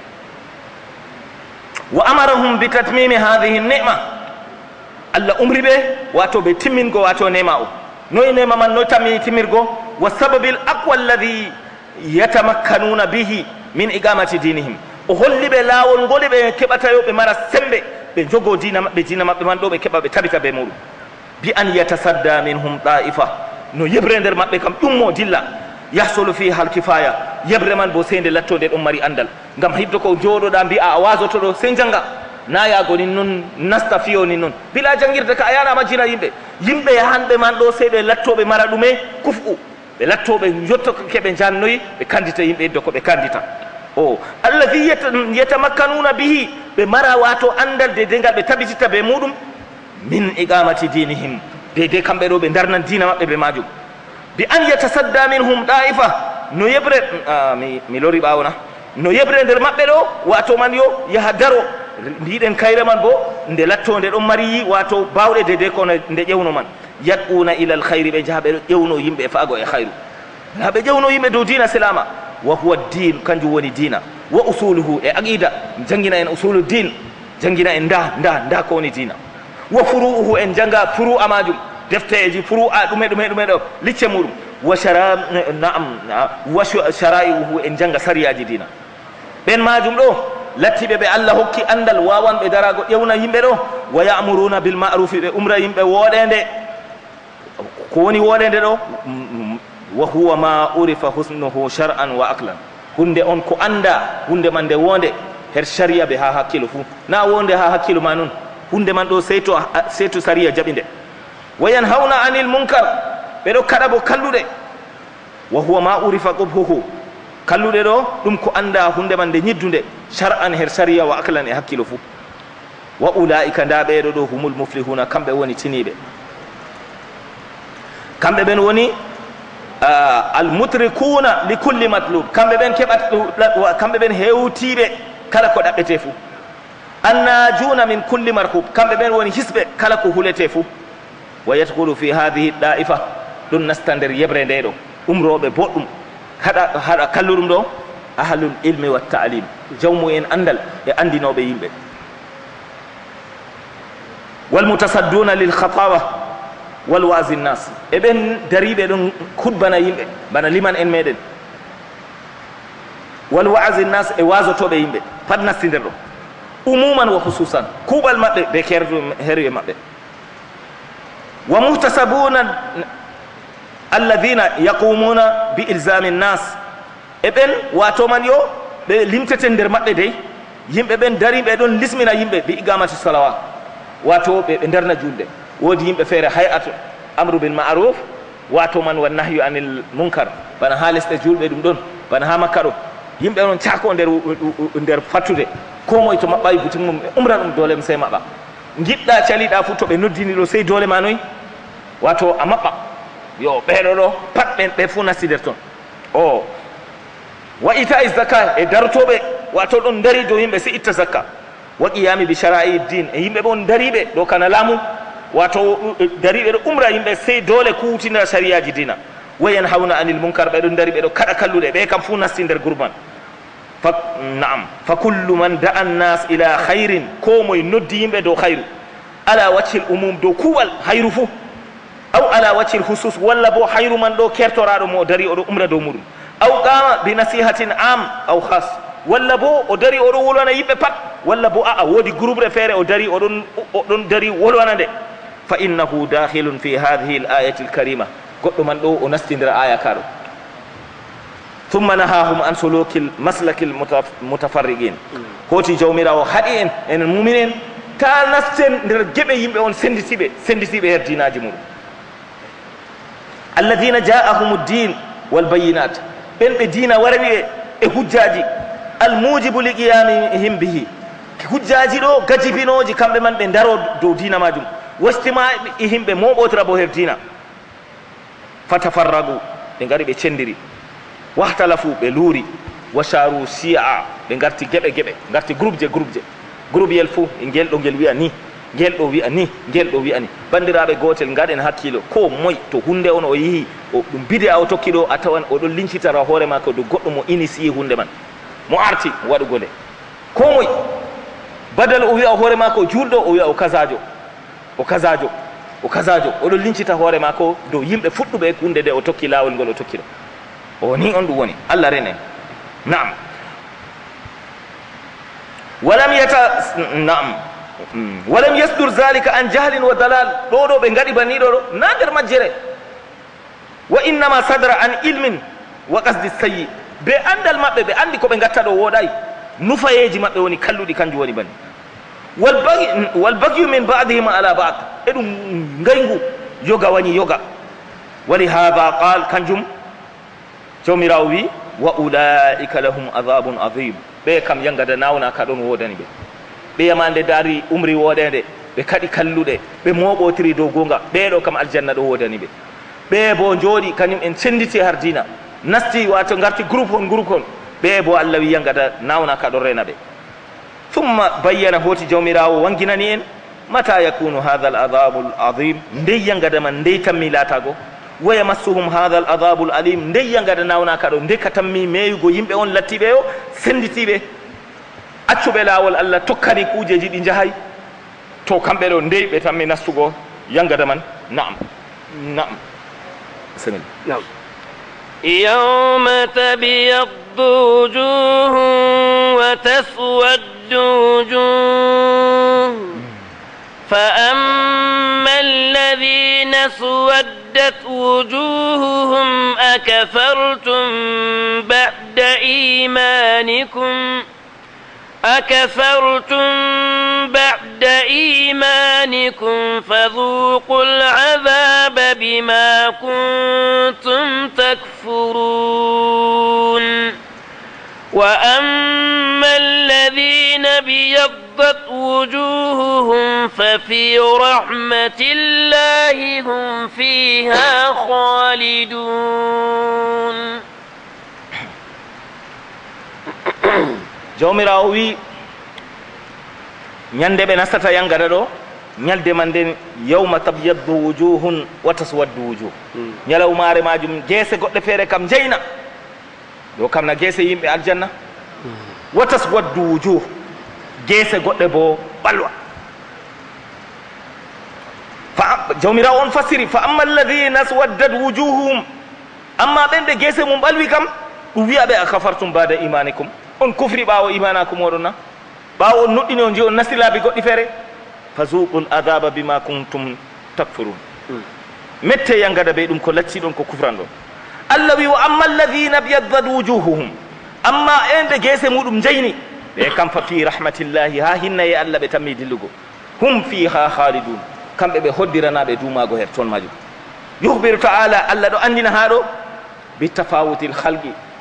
wa amarahum bi tatmimi hadihi ni'ma allah umri ɓe wato ɓe timmingo wato nema o noyi nema man noy tammi timmirgo wa sababil aqwa alladi yatamakkanuna bihi min iqamati dinihim o holli ɓe laawol ngoli ɓe keɓatayo ɓe mara sembe ɓe jogo dina maɓɓe dina maɓɓe man ɗo ɓe keɓa ɓe tabita ɓe muɗum bi an yatasadda minhum ta'ifa no yebre nder maɓɓe kam ɗummo dilla yahsulu fi hal kifaya yebre man bo seyde lattode ɗon mari andal ngam hiddo ko jooɗoɗa mbi'a a wasoto ɗo sey janga na yaago nin noon nasta fiyo nin noon bila jangirde ka a yana majjina yimɓe yimɓe yahanɓe man ɗo sey ɓe lattoɓe mara ɗume kuf'u ɓe lattoɓe jotto keɓe jannoyi ɓe kandita yimɓe iddo ko ɓe kandita o allahi yatamakkanuna bihi ɓe mara wato andal de de ngal ɓe tabititta ɓe muɗum min iqamati dinihim de de kamɓe ɗo ɓe darnan dina maɓɓe ɓe majum bi an yatasadda minhum ɗa'ifa no yebre mi, mi lori ɓawona no yebre nder maɓɓe ɗo wato man yo yaha daro mbiɗen kayre man bo nde latto nde ɗon mari wato bawɗe de de kono nde ƴewno man yad'una ila alkhayri ɓe jaha ɓe ɗo ƴewno yimɓe faago e hayru ha ɓe ƴewno yimɓe dow dina silama wa huwa din kanjum woni dina wa usuluhu e aqida jangina en usulu din jangina en nda nda nda ko woni dina wa furu'uhu en janga furu'a majum defteji furu'a ɗume ɗume ɗume ɗo licce muɗum wa shara naam wa shara'i'uhu en janga sariyaji dina ɓen majum ɗo lattiɓe ɓe allah hokki andal wawanɓe darago ƴewna yimɓe ɗo wa ya'muruna bil ma'rufi ɓe umra yimɓe woɗende ko woni woɗende ɗo wa huwa ma urifa husnuhu shar'an wa aqlan hunde on ko anda hunde man nde wonde her sharia ɓe ha hakkilo fuu na wonde ha hakkilo ma noon hunde man ɗo sey to sey to saria jaɓi nde wa yanhawna anil munkar ɓe ɗo kaɗa bo kalluɗe wa huwa ma urifa qubhuhu kalluɗe ɗo ɗum ko anda hunde man nde ñiddunde shar'an her sharia wa aqlan e hakkilo fuu wa ulaika nda ɓeɗo ɗo humul muflihuna kamɓe woni tiniɓe kamɓe ɓen woni almutrikuna li kulli matlub kamɓe ɓen keɓat kamɓe ɓen hewtiɓe kala ko ɗaɓɓete fuu annajuna min kulli marhub kamɓe ɓen woni hisɓe kala ko hulete fuu wa yadkhulu fi hadihi da'ifa ɗum nasta nder yebre nde ɗo umroɓe boɗɗum haɗa haɗa kalluɗum ɗo ahlul ilmi wa ta'lim jawmu en andal e andinoɓe yimɓe wal mutasadduna lil khatawa wal wa'zi nnas e ɓen dariɓe ɗon hutbana yimɓe bana liman en meɗen wal wa'zi nnas e wasotoɓe yimɓe pat nasti nder ɗo umuman wa hususan kuuɓal maɓɓe ɓe kerdu herwe maɓɓe wa muhtasabuna alladina yaqumuna bi ilzami nnas e ɓen wato man yo ɓe limtete nder maɓɓe dey yimɓe ɓen dariɓe ɗon lismina yimɓe bi igamati salawa wato ɓe ɓe darna julde woodi yimɓe feere hay'atu amru bil ma'ruf wato man wa nahyu anil munkar bana ha lesɗe julɓe ɗum ɗon bana ha makka ɗo yimɓe on caako nder nder fattude ko moye to maɓɓayi boutique mum ɓe umra ɗum doole mum sey maɓɓa giɗɗa caliɗa fuu to ɓe noddini ɗo sey doole ma noyi wato a maɓɓa yo ɓeeɗo ɗo pat ɓen ɓe fuu nasti nder toon o wa ita e zaka e darotoɓe wato ɗon dari dow yimɓe si itta zakka wa qiyami bi shara'i din e yimɓe ɓon dariɓe ɗo kana laamu wato dariɓe ɗo umra yimɓe sey doole kuwtinira sariyaji dina wa yanhawna anil munkar ɓe ɗon dari ɓe ɗo kaɗa kalluɗe ɓe kam fuu nasti nder groupe man fa naam fa kullu man da'a annas ila hayrin ko moye noddi yimɓe dow hayru ala waccil umum dow kuwal hayru fuu aw ala waccil husus walla bo hayru man ɗo kertoraɗo mo dari oɗo umra dow muɗum aw qama bi nasihatin am aw khas walla bo o dari oɗo wolwana yimɓe pat walla bo aa woodi groupe re feere o dari oɗon oɗon dari wolwana nde fa innahu dakhilun fi hadihi l ayati l karima goɗɗo man ɗo o nastindira aya kaɗo thumma nahahum an suluki l maslaki l mutafarriqin hoti jawmirawo haɗi en enen mumin en ta nasten nder geɓe yimɓe on senditiɓe senditiɓe her dinaji muɗum alladina ja'ahum ddin wal bayinat ɓen ɓe dina warani ɓe e hujjaji almujibu li qiyamihim bihi hujjaji ɗo gajibinoji kamɓe man ɓe daro dow dina majum wastima e himɓe moɓotira bo her dina fatafarragu ɓe gari ɓe cendiri wahtalafu ɓe luuri wasaru si'a ɓe garti geɓe geɓe garti groupe je groupe je groupe yel fou e ngel ɗo ngel wiya ni ngel ɗo wiya ni ngel ɗo wiya ni bandiraɓe gotel gaɗen hakkilo ko moye to hunde on o yeehi ɗum bide a o tokki ɗo a tawan oɗon lincitara hoore makko do goɗɗo mo initie hunde man mo arti waɗugo nde ko moye badal o wiya hoore makko julɗo o wiya o kasajo o kasajo o kasajo oɗon lincita hoore makko dow yimɓe fuɗɗuɓe hunde nde o tokki lawol ngol o tokki ɗo o ni on ɗum woni allah renen naam walam yata naam walam yasdur zalika an jahlin wa dalal ɗo ɗo ɓe gaɗi banniɗo ɗo na nder majjere wa innama sadra an ilmin wa qasdi sayyi be andal maɓɓe ɓe andi ko ɓe gatta ɗo woɗayi nufayeji maɓɓe woni kalluɗi kanjum woni banni wal bagyu min badihim ala bad e ɗum ngaygu yoga wani yoga wali hada qal kanjum jawmirawo wi wa ulaika lahum adabun adim ɓe kam yangada nawna ka ɗon wodani ɓe ɓe yamande daari umri woɗede ɓe kaɗi kalluɗe ɓe moɓotiri dow gonga ɓeɗo kam aljanna ɗo wodani ɓe ɓe bo jooɗi kañum en senditi har dina nasti wato garti groupe on groupe on ɓe bo allah wi yangada nawna ka ɗon rena ɓe thumma bayyana hoti jawmirawo wanginani en mata yakunu hadha al adabu l adim ndey yangada man ndey tammi laatago wa yamassuhum hadha al adabu l alim ndey yangada nawna ka ɗo nde ka tammi meyugo yimɓe on lattiɓe o senditiɓe accuɓe laawol allah tokkani kuujeji ɗi jahay to kamɓe ɗo ndey ɓe tammi nastugo yangada man naam naam semil نعم يوم تبيض وجوه وتسود وجوه فأما الذين اسودت وجوههم أكفرتم بعد إيمانكم أكفرتم بعد إيمانكم فذوقوا العذاب بما كنتم تكفرون وأما الذين ابيضت وجوههم ففي رحمة الله هم فيها خالدون jawmirawo wi ñande ɓe nastata yangada ɗo ñalde man nden yawma tabyaddu wujuhun wa taswaddu wujuh ñalawmare majum gueese goɗɗe feere kam jeyna ɗo kam na gueese yimɓe aljanna wa taswaddu wujuh gueese goɗɗe bo ɓalwa fa jawmirawo on fassiri fa amma alladina swaddat wujuhum amma ɓen ɓe gueese mum ɓalwi kam ɗum wiya ɓe a kafartum bada imanikum on kufri ɓaawo imanaku moɗon na ɓaawo on nuɗɗini on ji on nasti laabi goɗɗi feere fa zuqul adaba bima kuntum takfurun mette yangada ɓe ɗum ko lacciɗon ko kufran ɗon allah wi wa amma alladina biyaddat wujuhuhum amma en ɓe gueese muɗum jayni ɓe kam fa fi rahmatillahi ha hinnaye allah ɓe tammi dillugo hum fiha khalidun kamɓe ɓe hoddiranaɓe dumago her toon majum yuhbiru taala allah ɗo andina ha ɗo bitafawuti l halqi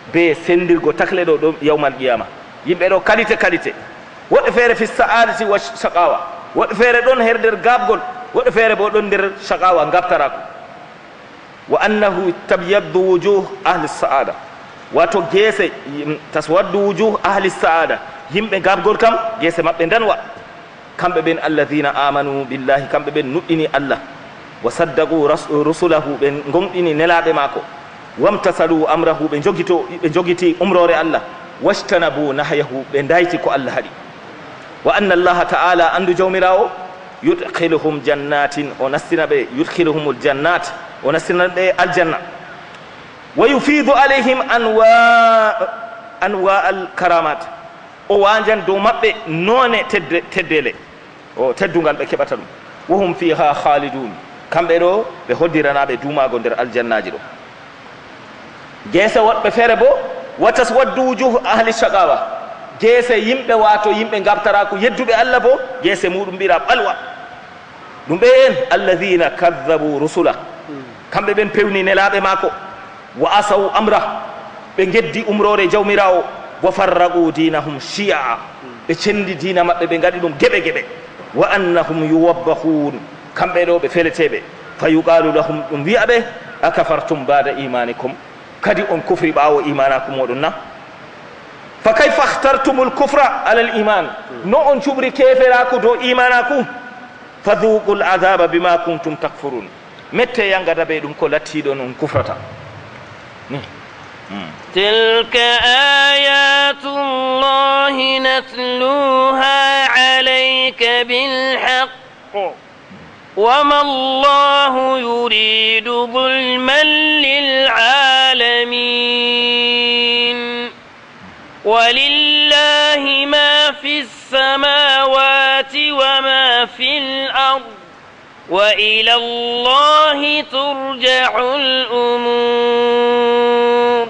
be sendirgo takle ɗo ɗo yawmal qiyama yimɓe ɗo qualité qualité woɗɗo feere fi saadati wa shaqawa woɗɗo feere ɗon her nder gabgol woɗɗo feere bo ɗon nder shaqawa gabtarako wa annahu tabyaddu wujuh ahli saada wato geese taswaddu wujuh ahli saada yimɓe gabgol kam geese maɓɓe danwa kamɓe ɓen alladina amanu billahi kamɓe ɓen nuɗɗini allah wa saddaqu rusulahu ɓe gonɗini nelaɓe maako wamtasalu amrahu ɓe jogito ɓe jogiti umrore allah wastanabu nahyahu ɓe dayti ko allah haɗi wa anna allaha ta'ala andu jawmirawo yudkhiluhum jannatin o nastina ɓe yudkhiluhum ljannat o nastina ɓe aljanna wa yufidu alayhim anwa anwa al karamat o wanjan dow maɓɓe noone tedde teddele o teddungal ɓe keɓata ɗum wa hum fiha khalidun kamɓe ɗo ɓe hoddiranaɓe dumago nder aljannaji ɗo geese woɗɓe feere bo watas waddu wujuh ahli shaqawa geese yimɓe wato yimɓe gabtarako yedduɓe allah bo geese muɗum mbira ɓalwa ɗum ɓe en alladina kadhabu rusula kamɓe ɓen pewni nelaɓe maako wa asaw amra ɓe geddi umrore jawmirawo wa farraqu dinahum shi'a ɓe cendi dina maɓɓe ɓe gaɗi ɗum geɓe geɓe wa annahum yuwabbahun kamɓe ɗo ɓe feleteɓe fa yuqalu lahum ɗum wiya ɓe akafartum bada imanikum kadi on kufri ɓawo imanaku moɗon na fa kayfa ahtartum lkufra ala l iman no on cuɓri keferaku dow imanaku fadhuqu l adaba bima kuntum takfurun mette yangada ɓe ɗum ko lattiɗon on kufrata تلك آيات الله نتلوها عليك بالحق وما الله يريد ظلما للعالمين ولله ما في السماوات وما في الأرض وإلى الله ترجع الأمور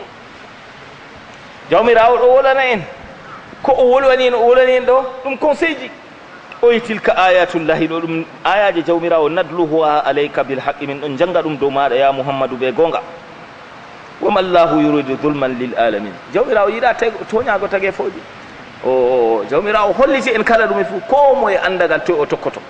jawmirawo ɗo wolana en ko o wolwani en o wolani en ɗo ɗum conseil ji oyi tilka ayatullahi ɗo ɗum ayaji jawmirawo nadluha alayka bilhaqi min ɗon janga ɗum dow maɗa ya muhammadou ɓe gonga wama llahu yuridu zulman lil alamin jawmirawo yiɗa toñago tagui foji o jawmirawo holliti en kala ɗum e fo ko moye andagal to o tokkoto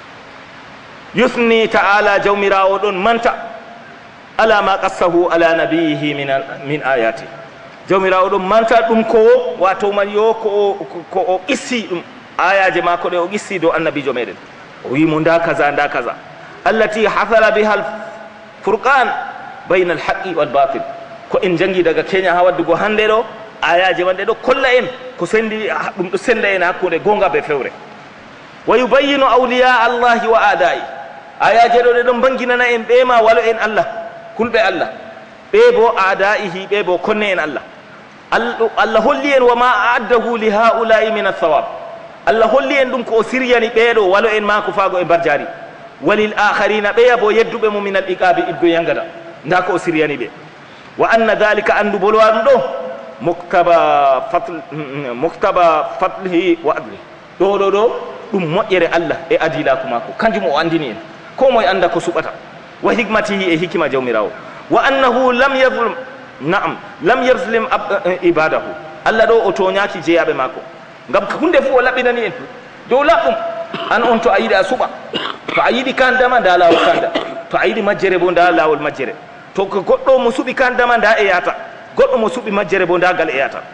yusni ta'ala jawmirawo ɗon manta ala ma qassahu ala nabiyihi min ayati jawmirawo ɗum manta ɗum ko wato man yo ko ko o qissi ɗum ayaje mako ɗe o qissi dow annabijo meɗen o wimo nda kaza nda kaza allati hasala biha al furqan bayna al haqqi wal batil ko en jangi daga keña ha waddugo hande ɗo ayaje man ɗe ɗo kolla en ko sendi ɗum ɗo senda en hakkude gonga be fewre wa yubayyinu awliya allahi wa adai ayaje ɗo ɗe ɗon banginana en ɓema walo en allah kulɓe allah ɓe bo adaihi ɓe bo konne en allah allah holli en wa ma aaddahu li haulai min athawab allah holli en ɗum ko o siryani ɓeeɗo walo en mako faago e barjari walil akharina ɓeya bo yedduɓe mo min al iqabi ibgo yangada nda ko o siryani ɓe wa anna dhalika andu bolwa ɗum ɗo muktaba fatl muktaba fatlihi wa adli ɗo ɗo ɗo ɗum moƴƴere allah e adilaku mako kanjum o andini en ko moye anda ko suɓata wa hikmatihi e hikima jawmirawo wa annahu lam yadlum naam lam yaslim ibadahu allah ɗo o toñaki jeeyaɓe mako ngam hunde fof o laɓɓinani en dow laɓɓum an on to a yiɗi a suɓa to a yiɗi kandama nda lawol kanda to a yiɗi majjere bo nda lawol majjere to ko goɗɗo mo suɓi kandama nda e yata goɗɗo mo suɓi majjere bo nda gal e yata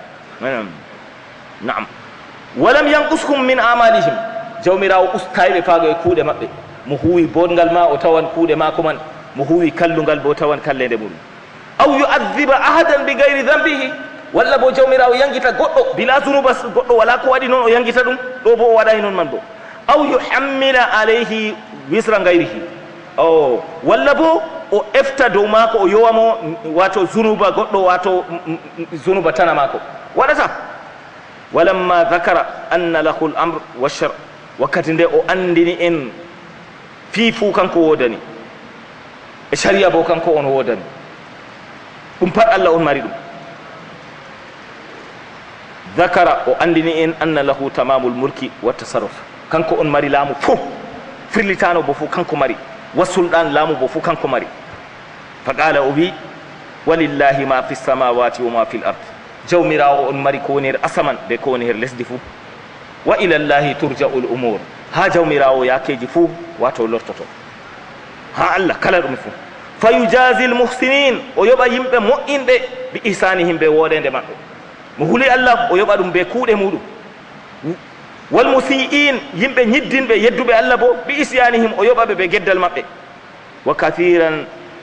naam walam yanqushum min amalihim jawmirawo ustayɓe faago e kuuɗe maɓɓe mo huwi bongal ma o tawan kuuɗe mako man mo huwi kallungal bo tawan kallede muɗum aw yu'adhiba ahadan bi gayri dhanbihi walla bo jawmirawo yangita goɗɗo bila zunuba goɗɗo wala ko waɗi noon o yangita ɗum ɗo bo o waɗani noon man bo aw yuhammila alayhi wisra gayrihi o walla bo o efta dow mako o yowamo wato zunuba goɗɗo wato zunuba tana mako waɗata walamma dhakara anna lahu l amre walchar wakkati nde o andini en fii fuu kanko wodani e sharia bo kanko on wodani ɗum pat allah on mari ɗum dhakara o andini en anna lahu tamamul mulki wa tasarruf kanko on mari laamu fof firlitano bo fof kanko mari wa sulɗan laamu bo fof kanko mari fa qala o wi walillahi ma fi samawati wa ma fil ard jawmirawo on mari ko woni her asaman be ko woni her lesdi fuu wa ila llahi turja'ul umur ha jawmirawo yakeji fuu wato lortoto ha Allah kala ɗum fuu fa yujazi l muhsinin o yoɓa yimɓe moƴƴinɓe bi ihsanihim ɓe woɗende maɓɓe mo huli Allah o yoɓa ɗum be kuuɗe muɗum wal musiin yimɓe ñiddinɓe yedduɓe Allah bo bi isyanihim o yoɓaɓe ɓe geddal maɓɓe wa kathiran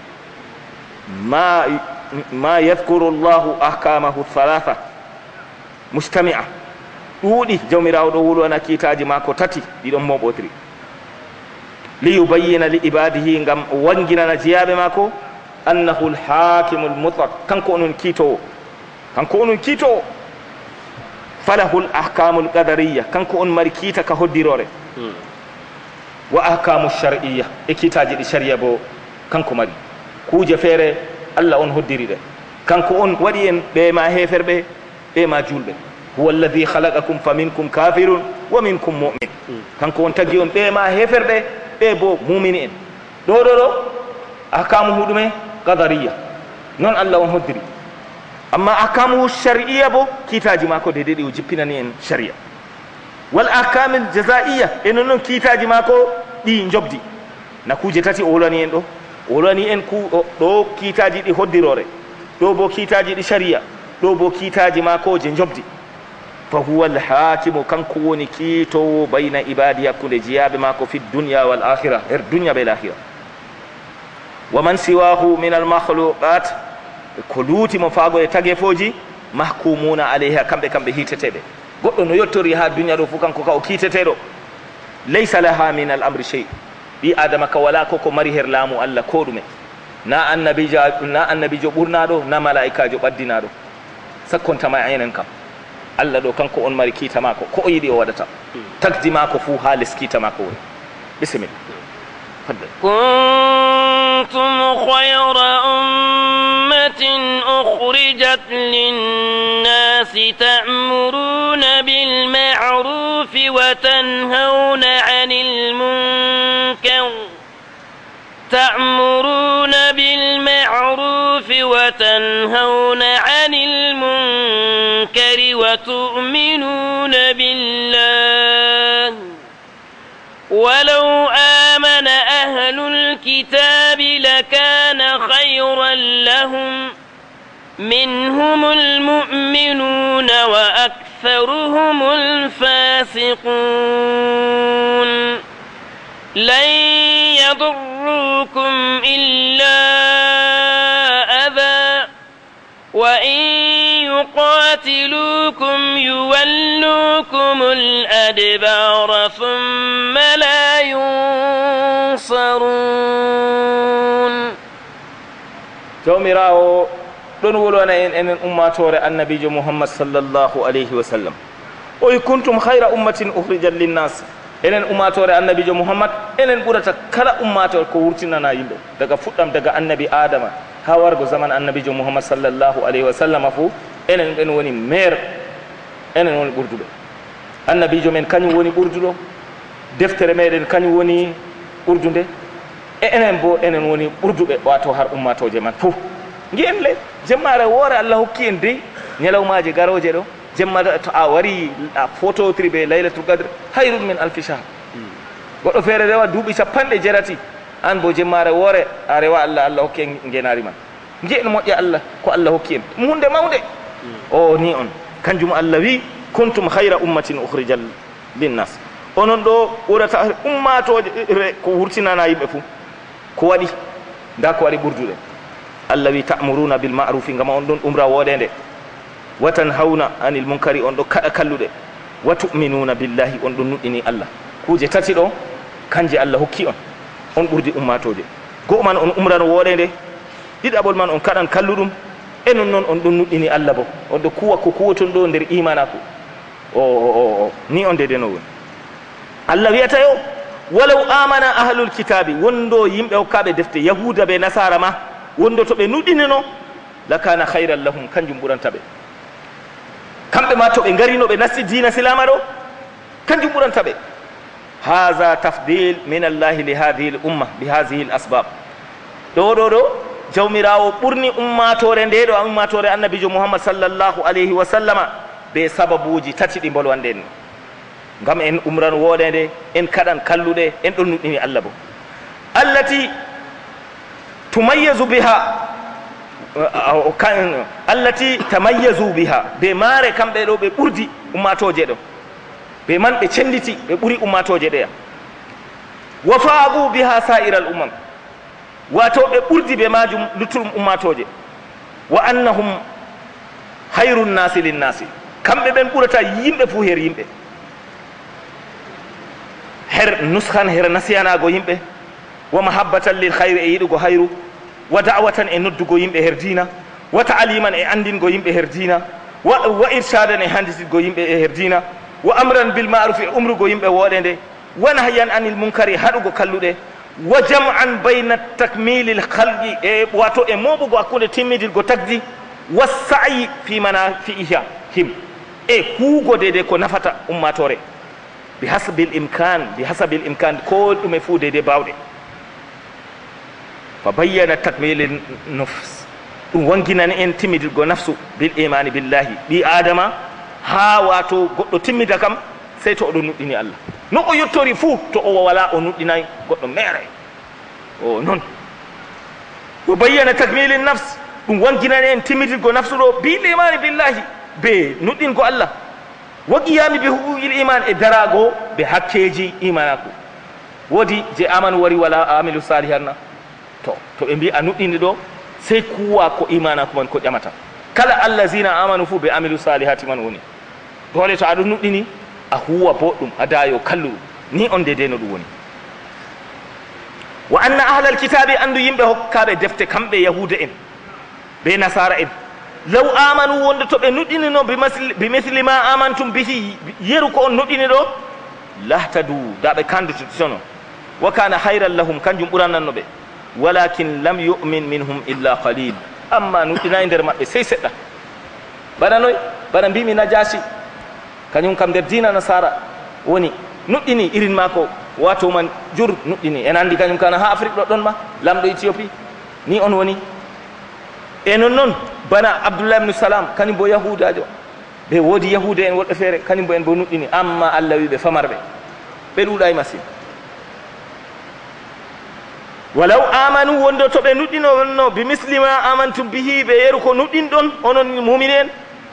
ma ma yadhkuru llahu ahkamahu thalatha mujtamia ɗuuɗi jawmirawo ɗo wulwana kiitaji makko tati ɗiɗon moɓotiri liyubayyina li ibadihi ngam wanginana jeyaɓe makko annahu lhakimu lmutlak kanko onon kiitowo kanko onon kiitowo falahu l ahkamu lqadariya kanko on mari kiita ka hoddirore wa ahkamu shar'iya e kiitaji ɗi sharia bo kanko mari kuuje feere Allah on hoddiri ɗe kanko on waɗi en ɓe ma heferɓe ɓe ma julɓe huwa alladi halaqakum fa minkum kafirun wa minkum mumin kanko on tagui on ɓe ma heferɓe ɓe bo mumini en ɗo ɗo ɗo ahkamu huɗume qadariya noon Allah on hoddiri amma ahkamu shar'iya bo kiitaji mako de ɗi o jippinani en sharia wal ahkamil jazaiya e non noon kiitaji mako ɗi jobdi na kuuje tati o wolani en ɗo o wolani en ku ɗo kiitaji ɗi hoddirore ɗo bo kiitaji ɗi sharia ɗo bo kiitaji mako je jobdi fa huwa alhakimu kanko woni kiitowo bayna ibadi hakkude jeyaɓe mako fi dunya wal akhira her dunya be lahira wa man siwahu min al makhluqat ko luutimo faago e tagefoji mahkumuna alayha kamɓe kamɓe hiiteteɓe goɗɗo no yettori ha duniya ɗo fof kanko ka o kiiteteɗo laysa laha min al amri chey ɓi adama ka wala koko mari her laamu Allah ko ɗume na annabijo na annabijo ɓurnaɗo na malaikajo ɓaddinaɗo sakkontama enen kam Allah ɗo kanko on mari kiita mako ko o yiɗi o waɗata tagdi mako fuu ha les kiita mako woni bisimilla كنتم خير أمة أخرجت للناس تأمرون بالمعروف وتنهون عن المنكر تأمرون بالمعروف وتنهون عن المنكر وتؤمنون بالله ولو آمن أهل الكتاب لكان خيرا لهم منهم المؤمنون وأكثرهم الفاسقون لن يضروكم إلا أذى وإن يقاتلوكم يولوكم الأدبار ثم لا ينصرون jawmirawo ɗon wolwana en enen ummatore annabijo muhammad sallllahu alayhi wa sallam oy kuntum hayra ummatin uhrijat linnas enen ummatore annabijo muhammad enen ɓurata kala ummatore ko wurtinana yimɓe daga fuɗɗam daga annabi adama ha wargo zaman annabijo muhammad sallllahu alayhi wa sallam fo enen ɓen woni maire enen woni ɓurduɓe annabijo men kañum woni ɓurduɗo deftere meɗen kañum woni ɓurdude e enen bo enen woni ɓurduɓe wato har ummatoje man fof giyen le jemmare woore Allah hokki en dey ñalawmaji garoje ɗo jemma to a wari a phototiri ɓe laylatul qadre hayrum min alfi shahr goɗɗo feere rewa duuɓi capanɗe jerati an bo jemmare woore a rewa Allah Allah hokki en ngenari man jiyen moƴƴa Allah ko Allah hokki en ɗum hunde mawde o ni on kanjum Allah wi kuntum hayra ummatin ukhrijal linnas onon ɗo ɓurata ummatoje ko wurtinana yimɓe fuu ko waɗi nda ko waɗi ɓurduɗe Allah wi ta'muruna bil ma'rufi ngam on ɗon umra woɗende wa tanhawna anil munkari on ɗo kaɗa kalluɗe wa tu'minuna billahi on ɗon nuɗɗini Allah kuje tati ɗo kanje Allah hokki on on ɓurdi ummatoje go man on umrano woɗende ɗiɗaɓol man on kaɗan kalluɗum e non noon on ɗon nuɗɗini Allah bo on ɗo kuwa ko kuwaton ɗo nder imanako o o ni on dede no woni Allah wiyata yo walaw amana ahlul kitabi wondo yimɓe hokkaɓe defte yahuda ɓe nasara ma wondo to ɓe nuɗinino lakana hayran lahum kanjum ɓuranta ɓe kamɓe ma to ɓe garino ɓe nasti dina silama ɗo kanjum ɓuranta ɓe haha tafdil min allahi li hadihi l umma bi hadihi l asbab ɗo ɗo ɗo jawmirawo ɓurni ummatore nde ɗo ummatore annabijo muhammad sallllahu alayhi wa sallama be sababuji tati ɗi bolwande en ngam en umran woɗede en kaɗan kalluɗe en ɗon nuɗɗini allah bo allati tumayyazu biha allati tamayyazu biha be maare kamɓe ɗo ɓe ɓurdi ummatoje ɗo be man ɓe cenditi ɓe ɓuri ummatoje ɗeya wa faagu biha sa'iral umam wato ɓe ɓurdi be majum luttuɗum ummatoje wa annahum hayru nnasi linnasi kamɓe ɓen ɓurata yimɓe fuu her yimɓe her nuskan her nasiyanago yimɓe wa mahabbatan lil hayri e yiɗugo hayru wa da'watan e noddugo yimɓe her dina wa ta'aliman e andingo yimɓe her dina wa, wa irshadan e handitingo yimɓe e her dina wa amran bil ma'ruf e umrugo yimɓe woɗende wa nahyan anil munkari haɗugo kalluɗe wa jam'an bayna takmilil khalqi e wato e moɓugo hakkude timmidirgo tagdi wa sa'i fi mana fi'iha him e huugo dede ko nafata ummatore bi hasabil imkan bi hasabil imkan ko ɗume fuu dede bawɗe fa bayyana takmilin nufs ɗum wanginani en timmidirgo nafsu bil imani billahi ɓi adama ha wato goɗɗo timmida kam sey to oɗo nuɗɗini allah no o yettori fuu to o wala o nuɗɗinayi goɗɗo meeray o noon wo bayyana takmilin nafs ɗum wanginani en timmidirgo nafsu ɗo bil imani billahi be nuɗɗingo allah wo qiyami be huquqil iman e darago be hakkeji imanaku woodi je amanu wari wala amilu salihanna to to ɓe mbi a nuɗɗini ɗo sey kuwa ko imanaku man ko ƴamata kala allahzina amanu fuu be amilu salihati man woni dole to aɗo nuɗɗini a huwa boɗɗum a dayo kalluɗum ni on dede no ɗum woni wa anna ahlal kitabi andu yimɓe hokkaɓe defte kamɓe yahuda en be nasara en law amanu wonde to ɓe nuɗɗinino bi misli ma amantum bihi yeru ko on nuɗɗini ɗo lahtadu da ɓe kandutitono wa kana hayran lahum kanjum ɓurannanno ɓe walakin lam yumin minhum illa qalil amma nuɗɗinayi nder maɓɓe sey seɗɗa bana noy bana mbimi najasi kañum kam nder dina nasara woni nuɗɗini irin mako wato man jur nuɗɗini en andi kañum kana ha afrique ɗo ɗon ma lamɗo éthiopie ni on woni e non noon bana abdoullah ibnu salam kañum bo yahudajo ɓe woodi yahuda en woɗɓe feere kañum bo en bo nuɗɗini amma allah wi ɓe famarɓe ɓe ɗuuɗa e masine walaw amanu wonde to ɓe nuɗɗino wonno bi mislima amantum bihi ɓe yeru ko nuɗɗin ɗon onon mumine en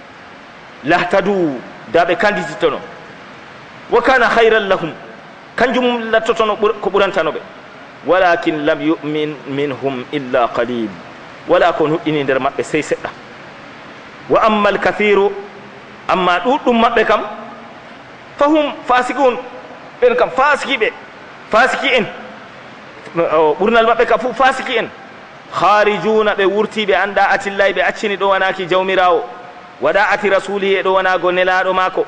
lahtadu da ɓe kandititono wa kana hayran lahum kanjum lattotono ko ɓurantano ɓe walakin lam yumin minhum illa qalil wala ko nuɗɗini nder maɓɓe sey seɗɗa wa amma al kathiru amma ɗuɗɗum maɓɓe kam fahum fasikun ɓen kam fasikiɓe fasiki en ɓurnal maɓɓe kam fof fasiki en harijuna ɓe wurti ɓe anda atillahi ɓe accini ɗo wanaki jawmirawo waɗa ati rasulihi e ɗo wanago nelaɗo maako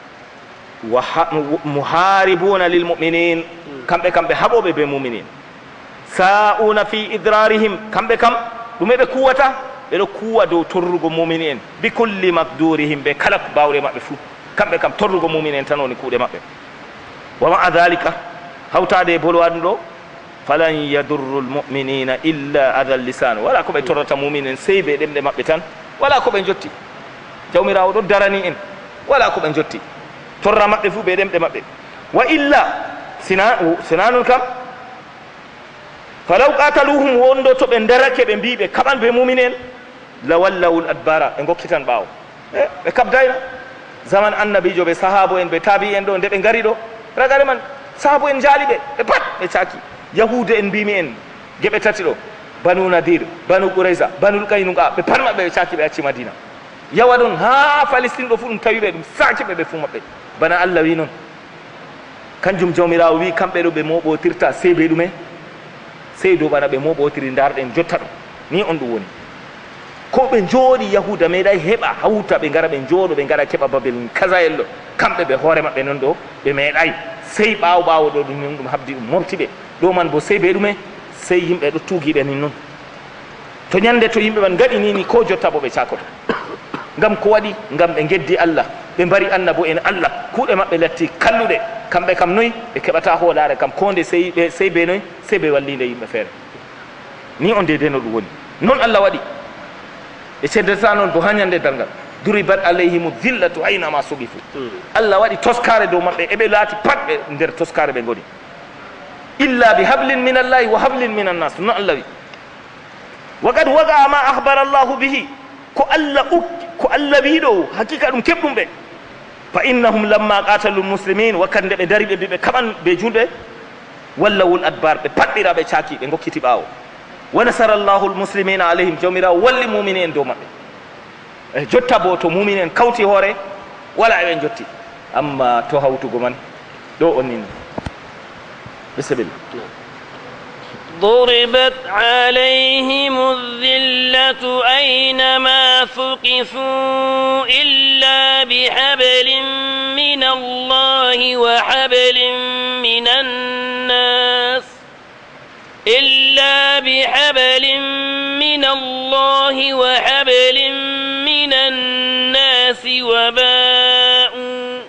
wa muharibuna lil muminin kamɓe kam ɓe haɓoɓe be muminin sa'una fi idrarihim kamɓe kam ɗume ɓe kuwata ɓeɗo kuwa dow torrugo mumini en bi kulli makdurihim ɓe kala bawre maɓɓe fuu kamɓe kam torrugo mumini en tan woni kuuɗe maɓɓe wa ma'a dhalika hawtade e bolwaɗum ɗo falan yadurru lmuminina illa ada lisan wala ko ɓe torrata mumini en sey ɓe ɗemɗe maɓɓe tan wala ko ɓe jotti jawmirawo ɗo darani en wala ko ɓe jotti torra maɓɓe fuu ɓe ɗemɗe maɓɓe wa illa sina sina non kam falaw qataluhum wondo to ɓe darake ɓe mbi ɓe kaɓan ɓe mumine en la wallawul adbara ɓe gokkitan ɓaawo e ɓe kabdayna zaman annabijo ɓe sahabo en ɓe taabi en ɗo nde ɓe ngari ɗo ragare man sahabo en jaali ɓe ɓe pat ɓe caki yahude en mbimi en geɓe tati ɗo banu nadir banu qouraysa banul kaynuga ɓe pat maɓɓe ɓe caki ɓe acci madina yawa ɗon ha palestine ɗo fu ɗum tawi ɓe ɗum saki ɓe ɓe fu maɓɓe bana allah wi noon kanjum jawmirawo wi kamɓe ɗo ɓe moɓotirta sey ɓe ɗume sey dow bana ɓe moɓotiri darɗen jotta ɗo ni on ɗum woni ko ɓe jooɗi yahuda meeɗay heɓa hawta ɓe gara ɓe jooɗo ɓe gara keɓa babel kasayel ɗo kamɓe ɓe hoore maɓɓe noon ɗo ɓe meeɗay sey ɓaawo ɓaawo ɗo ɗum ɗum habdi ɗum mofti ɓe ɗo man bo sey ɓe ɗume sey yimɓe ɗo tuugiɓe nin noon to ñande to yimɓe man gaɗi nini ko jotta bo ɓe cakoto ngam ko waɗi ngam ɓe geddi allah ɓe mbari annabo en allah kuuɗe maɓɓe latti kalluɗe kamɓe kam noyi ɓe keɓata hoolare kam konde sey ɓe sey ɓe noyi sey ɓe wallide yimɓe feere ni on dede no ɗum woni non Allah waɗi ɓe ceddata noon bo hañande dalngal duribat alayhimu dillatu aynama sugifu Allah waɗi toskare dow maɓɓe eɓe laati pat ɓe nder toskare ɓe goni illa bi hablin min allahi wa hablin min annas non Allah wi wa qad waga ma akhbara allahu bihi ko Allah ukki ko Allah wiɗo hakika ɗum keɓɗum ɓe fa innahum lamma qatalu lmuslimin wakkande ɓe dari ɓe mbi ɓe kaɓan ɓe julɓe wallawul adbar ɓe paɗɗira ɓe caaki ɓe gokkiti ɓaawo wa nasara llahu lmuslimina alayhim jawmirawo walli mumini en dow maɓɓe e jotta bo to mumini en kawti hoore wala eɓen jotti amma to hawtugo man ɗo on nin bisimilla ضربت عليهم الذلة أينما ثقفوا إلا بحبل من الله وحبل من الناس إلا بحبل من الله وحبل من الناس وباءوا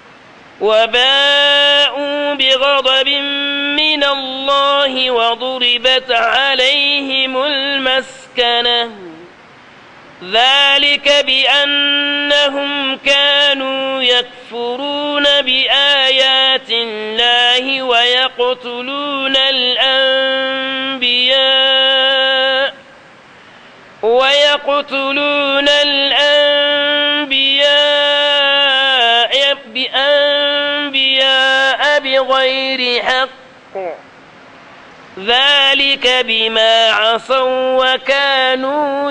وباءوا بغضب من الله وضربت عليهم المسكنة ذلك بأنهم كانوا يكفرون بآيات الله ويقتلون الأنبياء ويقتلون الأنبياء بأنبياء بغير حق ذلك بما عصوا وكانوا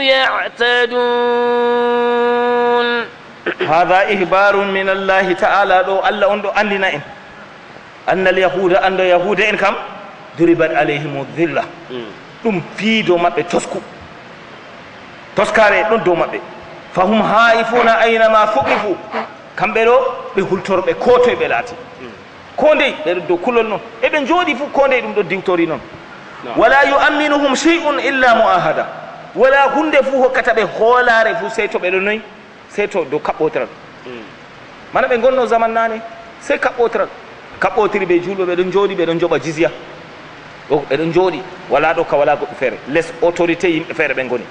يعتدون هذا إخبار من الله تعالى لو الله أندو أندنا إن أن اليهود أن اليهود إن كم ضربت عليهم الذلة ثم في دوما بتسكو تسكاري دون دوما ب فهم هائفون أينما ثقفوا كم بلو بهولتور بكوتو بلاتي كوندي دو كلون نون إبن جودي فو كوندي دم دو ديوتوري نون ولا يؤمنهم شيء إلا مؤاهدة ولا هند فو كتب هولار فو سيتو بلوني سيتو دو كابوترال مانا بن غونو زمان ناني سي كابوترال كابوتري بي جولو بدون جودي بدون جوبا جزيا دو بدون جودي ولا دو كولا غو فير لس اوتوريتي يم فير بن غوني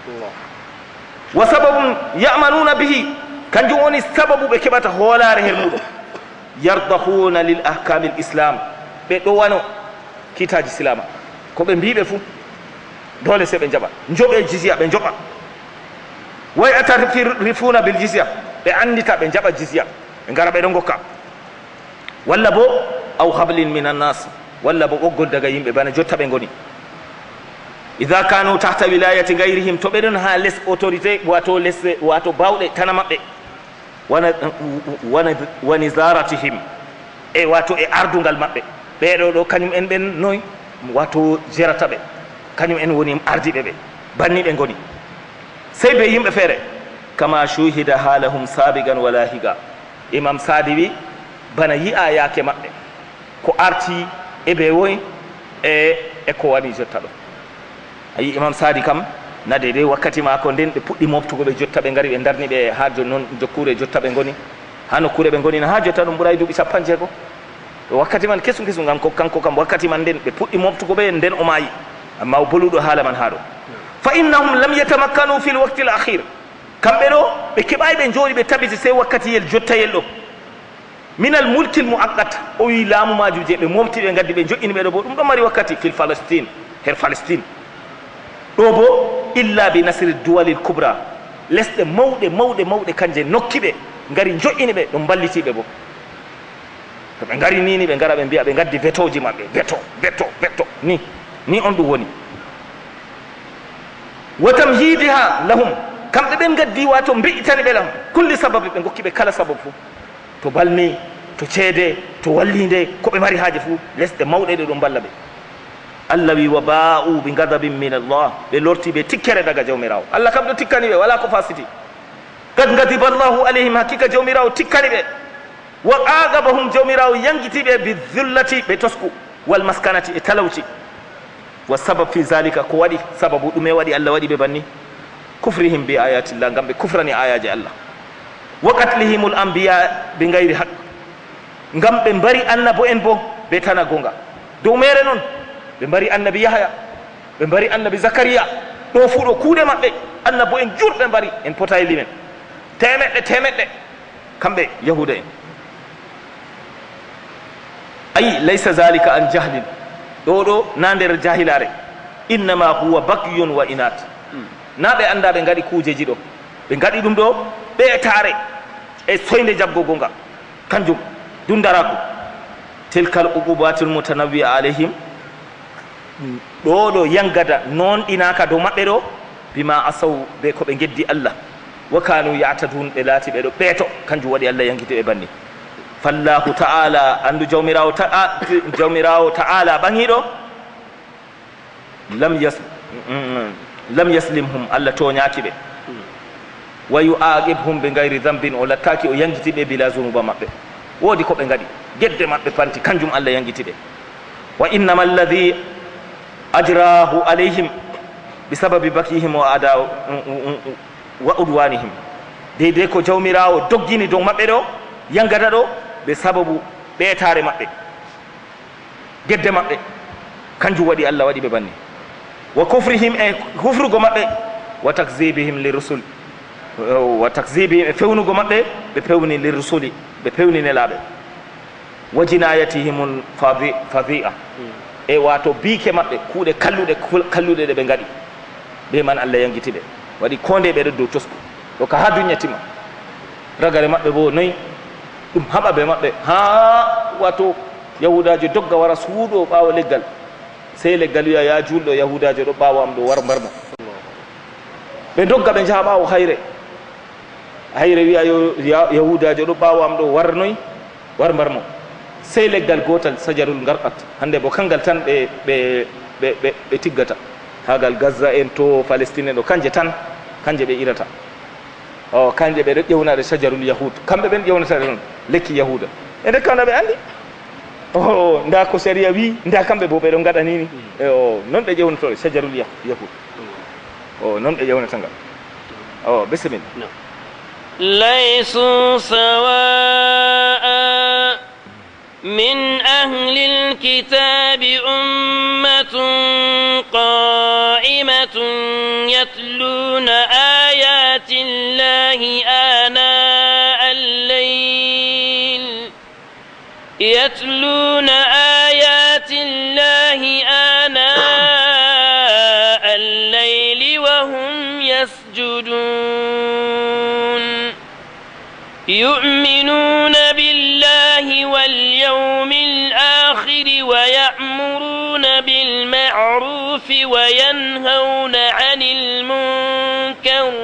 وسبب يأمنون به كان جوني سبب بكبات هولار هرمودو يرضخون للأحكام الإسلام بدوانو كتاج الإسلام ko ɓe mbiɓe fuu dole se ɓe jaɓa joɓe jizya ɓe joɓa way atarifuna bil jizya ɓe andita ɓe jaɓa jizya ɓe gara ɓeɗo gokka walla bo aw hablin min annas walla bo ɓoggol daga yimɓe bana jotta ɓe goni ida kanu tahta wilayati gayrihim to ɓeɗon ha less autorité wato less wato bawɗe tana maɓɓe wa nizaratihim e wato e ardugal maɓɓe ɓeɗo ɗo kañum en ɓen noy wato jerata ɓe kañum en woni ardiɓe ɓe banni ɓe goni sey be yimɓe feere kama shuhida halahum sabigan wala higa imam sadi wi bana yi'a yaake maɓɓe ko arti e ɓe woy e e ko wani jotta ɗo ayi imam sadi kam na de de wakkati maako nden ɓe puɗɗi moftugo ɓe jotta ɓe ngari ɓe darni ɓe ha jon noon jokkure jotta ɓe goni ha nokkure ɓe goni ha jotta ɗum ɓuray duuɓi capan jeego wakkati man kesum kesum ngam ko kanko kam wakkati man nden ɓe puɗɗi moftugo ɓe nden o maayi amma o boluɗo haala man haɗo fa innahum lam yatamakkanu fi l waqti l akhir kamɓe ɗo ɓe keɓayi ɓe jooɗi ɓe tabiti sey wakkatiyel jottayel ɗo min al mulki l muaqqat o wi laamu maju je ɓe mofti ɓe gaddi ɓe joƴini ɓeɗo bo ɗum ɗo mari wakkati fil palestine her palestine ɗo bo illa bi nasri duwalil kubra lesɗe mawɗe mawɗe mawɗe kanje nokki ɓe ngari joƴini ɓe ɗum ballitiɓe bo to ɓe ngari nini ɓe ngara ɓe mbiya ɓe gaddi vetoji maɓɓe veto veto veto ni ni on ɗum woni wa tamhidiha lahum kamɓe ɓen gaddi wato mbeƴitani ɓe lam kulli sababu ɓe gokki ɓe kala sababu fuu to balmi to ceede to wallide ko ɓe mari haaji fuu lesɗe mawɗe ɗe ɗum balla ɓe allah wi wa ba'u bi gadabin min allah ɓe lorti ɓe tikkere daga jawmirawo allah kam ɗo tikkani ɓe wala ko fasiti kad gadiba allahu alayhim hakkika jawmirawo tikkani ɓe wa agabahum jawmirawo yangitiɓe bi dhullati ɓe tosku wal maskanati e talawci wa sabab fi zalika ko waɗi sababu ɗume waɗi allah waɗi ɓe banni kufrihim bi ayatillah ngam ɓe kufrani ayaji allah wa qatlihim l anbiya bi gayri haq ngam ɓe mbari annabo en bo ɓe tana gonga dow mere noon ɓe mbari annabi yahya ɓe mbari annabi zacaria ɗo fuu ɗo kuuɗe maɓɓe annabo en jurɓe mbari en potayi limen temeɗɗe temeɗɗe kamɓe yahuda en ayi laysa zalika an jahlin ɗo ɗo na nder jahilare innama huwa bakyun wa inat na ɓe anda ɓe gaɗi kuujeji ɗo ɓe gaɗi ɗum ɗo ɓe taare e soyde jabgogo nga kanjum dundaraku tilkal uqubatul mutanawwi'a alayhim ɗo ɗo yangada noon ɗinaka dow maɓɓe ɗo bima asaw ɓe ko ɓe geddi allah wa kanu yatadun ɓe laati ɓe ɗo ɓeeto kanjum waɗi allah yangiti ɓe banni fallahu ta'ala andu jawmirawo ta'a jawmirawo ta'ala ɓaŋiɗo lam yas lam yaslimhum allah toñaki ɓe wa yu'aqibhum ɓe gayri dambin o lattaki o yangiti ɓe bila zunuba maɓɓe woodi ko ɓe gaɗi gedde maɓɓe panti kanjum allah yangiti ɓe wa innama alladi ajrahu alayhim bisababi bakihim wa ada wa udwanihim deydey ko jawmirawo doggini dow maɓɓe ɗo yangata ɗo ɓe sababu ɓeetare maɓɓe gedde maɓɓe kanjum waɗi allah waɗi ɓe banni wa kufrihim e hufrugo maɓɓe wa takzibihim li rusul wa takzibihim e fewnugo maɓɓe ɓe pewni li rusuli ɓe pewni nelaɓe wa jinayatihimul fadhi'a e wato biike maɓɓe kuuɗe kalluɗe kalluɗe ɗe ɓe gaɗi ɓe man allah yangiti ɓe waɗi konde ɓeɗo dow tosku ɗo ka ha duniya tima ragare maɓɓe bo noyi ɗum haɓa ɓe maɓɓe ha wato yahudajo dogga wara suuɗo ɓawa leggal sey leggal wiya ya julɗo yahudajo ɗo ɓawo am ɗo war mbarmo ɓe dogga ɓe jaha ɓawo hayre hayre wiya yahudajo ɗo ɓawo am ɗo war noyi war mbarmo sey leggal gotal sajarul garɗat hande bo kangal tan ɓe ɓe ɓe ɓe tiggata hagal gaza en to palestine en ɗo kanje tan kanje ɓe irata o kanje ɓe ɗo ƴewnade sajarul yahud kamɓe ɓen ƴewnata ɗon lekki yahuda e nde kamɗa ɓe andi o nda ko séria wi nda kamɓe bo ɓeɗo gaɗanini e o noon ɓe ƴewnatoɗe sajarul yahud o noon ɓe ƴewnata ngal o bisimilla laysu sawa'a من أهل الكتاب أمة قائمة يتلون آيات الله آناء الليل يتلون آيات الله آناء الليل وهم يسجدون يؤمنون بالله واليوم الآخر ويأمرون بالمعروف وينهون عن المنكر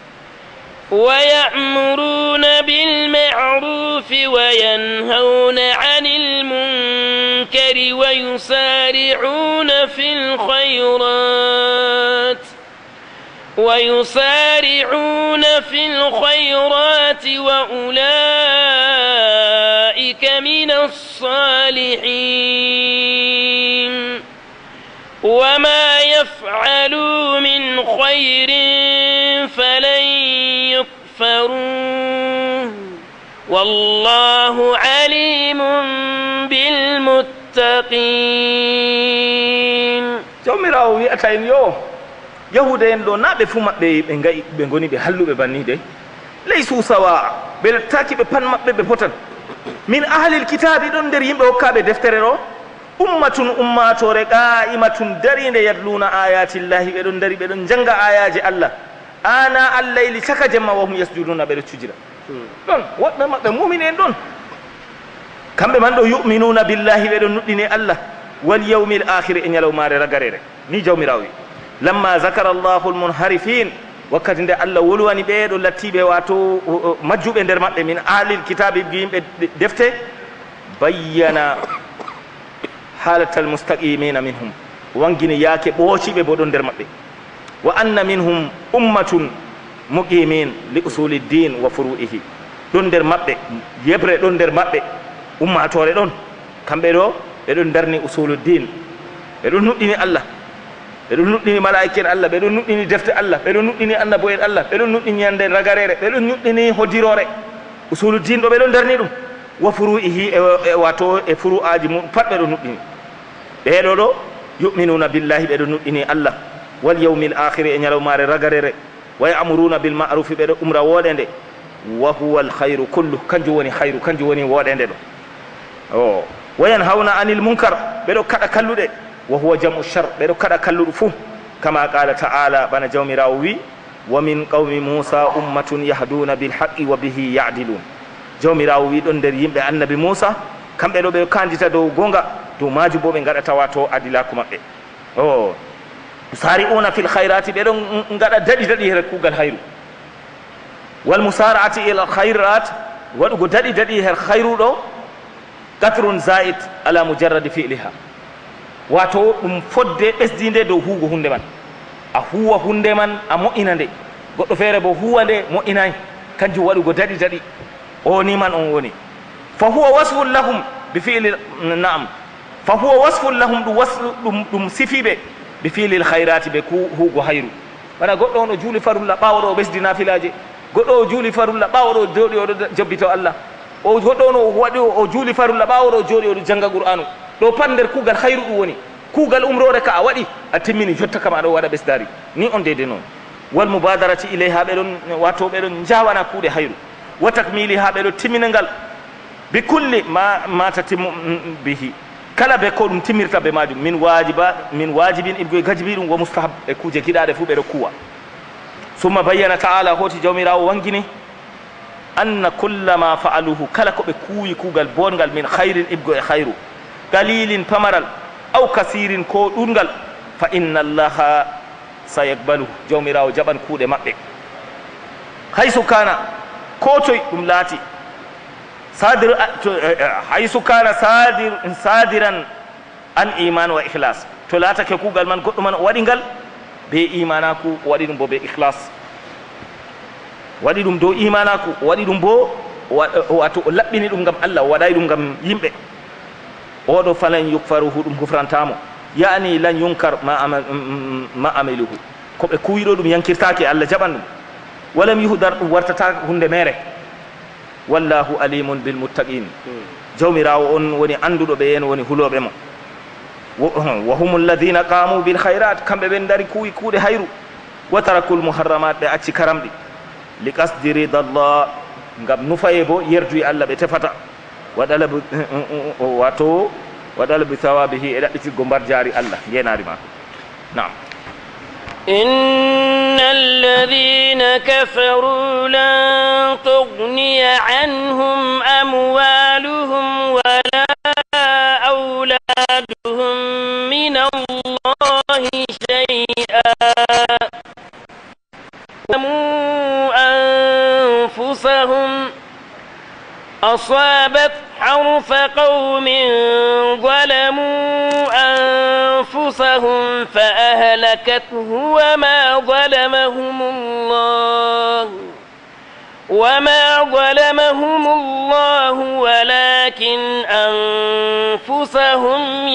ويأمرون بالمعروف وينهون عن المنكر ويسارعون في الخيرات ويسارعون في الخيرات وأولئك من الصالحين وما يفعلوا من خير فلن يكفروه والله عليم بالمتقين jawmirawo wiyata en yo yahuda en ɗo na ɓe fuu maɓɓe ɓe gayi ɓe goni ɓe halluɓe bannide laysu sawa ɓe lettaki ɓe pan maɓɓe ɓe potan min ahlil kitabi ɗon nder yimɓe hokkaɓe deftere ɗo ummatun ummatore qa'imatun darinde yadluna ayatillahi ɓeɗon dari ɓeɗon janga ayaji allah ana allayli caka jemma wahum yasjuduna ɓeɗo cujira ɗon woɓɓe maɓɓe mumin en ɗon kamɓe man ɗo yuminuna billahi ɓeɗon nuɗɗini allah wal yawmil akhir e ñalawmare ragarere ni jawmirawo wi lamma zakara allahu almunharifin wakkati nde allah wolwani ɓeɗo lattiɓe wato majjuɓe nder maɓɓe min ahlil kitabi yimɓe defte bayyana halatal mustaqimina minhum wangini yaake ɓoociɓe bo ɗon nder maɓɓe wa anna minhum ummatun muqimin li usuli din wa furu'ihi ɗon nder maɓɓe yebre ɗon nder maɓɓe ummatore ɗon kamɓe ɗo ɓeɗon darni usulu din ɓeɗon nuɗɗini allah ɓeɗon nuɗɗini malaika en allah ɓeɗon nuɗɗini defte allah ɓeɗon nuɗɗini annabo en allah ɓeɗon nuɗɗini yande ragarere ɓeɗon nuɗɗini hodirore usulu din ɗo ɓeɗon darni ɗum wa furu'ihi e wato e furu aji mum pat ɓeɗon nuɗɗini ɓeɗo ɗo yuminuna billahi ɓeɗon nuɗɗini allah wal yawmil akhir e nyalawmare ragarere wa ya'muruna bil ma'ruf be umra wodende wa huwa al khairu kullu kanju woni khairu kanju woni wodende do o wa yanhauna anil munkar be do kada kallude wa huwa jam'u shar be do kada kalludu fu kama qala ta'ala bana jawmirawo wi wa min qaumi musa ummatun yahduna bil haqqi wa bihi ya'dilun jawmirawo wi don der yimbe annabi musa kambe do be kandita do gonga do maji bo be gadata wato adilaku mabbe o musari'una fil khairati be don ngada dadi dadi her kugal khairu wal musara'ati ila khairat wadugo dadi dadi her khairu do katrun zaid ala mujarrad fi'liha wato dum fodde besdinde do hugo hunde man a huwa hunde man a mo'inande goddo fere bo huwande mo'inay kanju wadugo dadi dadi o ni man on woni fa huwa wasfun lahum bi fi'li na'am fa huwa wasfun lahum du waslu dum dum sifibe bi fi'li al khairati be ku hugo hayru bana goddo on o juli farulla bawodo besdina filaje goddo o juli farulla bawodo jodi o jobbito Allah o goddo on o wadi o juli farulla bawodo jodi o janga qur'anu do pander kugal khairu du woni kugal umrore ka a wadi a timmini jotta kama do wada besdari ni on dede non wal mubadarati ilayha be don wato be don jawana kude hayru wa takmiliha be do timminangal bi kulli ma ma tatim bihi kala be ko dum timirta be majum min wajiba min wajibin ibgo gajibi dum wa mustahab e kuje kidade fu be do kuwa summa bayyana ta'ala hoti jawmirawo wangini anna kullama fa'aluhu kala ko be kuyi kugal bongal min khairin ibgo e khairu qalilin pamaral aw kasirin ko dungal fa inna allaha sayaqbalu jawmirawo jaban kuude mabbe haysu kana ko toy dum lati sadir haysu kana sadir sadiran an iman wa ikhlas to lata ke kugal man goddo man wadi ngal be imanaku wadi dum bo be ikhlas wadi dum do imanaku wadi dum bo wato labbini dum ngam Allah waday dum ngam yimbe odo falan yukfaruhu dum gufrantamo yani lan yunkar ma amal ma amiluhu ko be kuyido dum yankirtaake Allah jaban dum walam yuhdar dum wartata hunde mere wallahu alimun bil muttaqin jawmirawo on woni andudo be en woni hulobe mo wa humul ladina qamu bil khairat kambe ben dari kuyi kuude hayru wa tarakul muharramat be acci karamdi liqasdi ridallah ngam nufaye bo yerduy Allah be tefata wadala wato wadala bi thawabihi ila biti gombar jari Allah yenari ma na'am innal ladhina kafaru lan tughniya anhum amwaluhum wala auladuhum min Allahi shay'an wa anfusahum أصابت حرث قوم ظلموا أنفسهم فأهلكته وما ظلمهم الله وما ظلمهم الله ولكن أنفسهم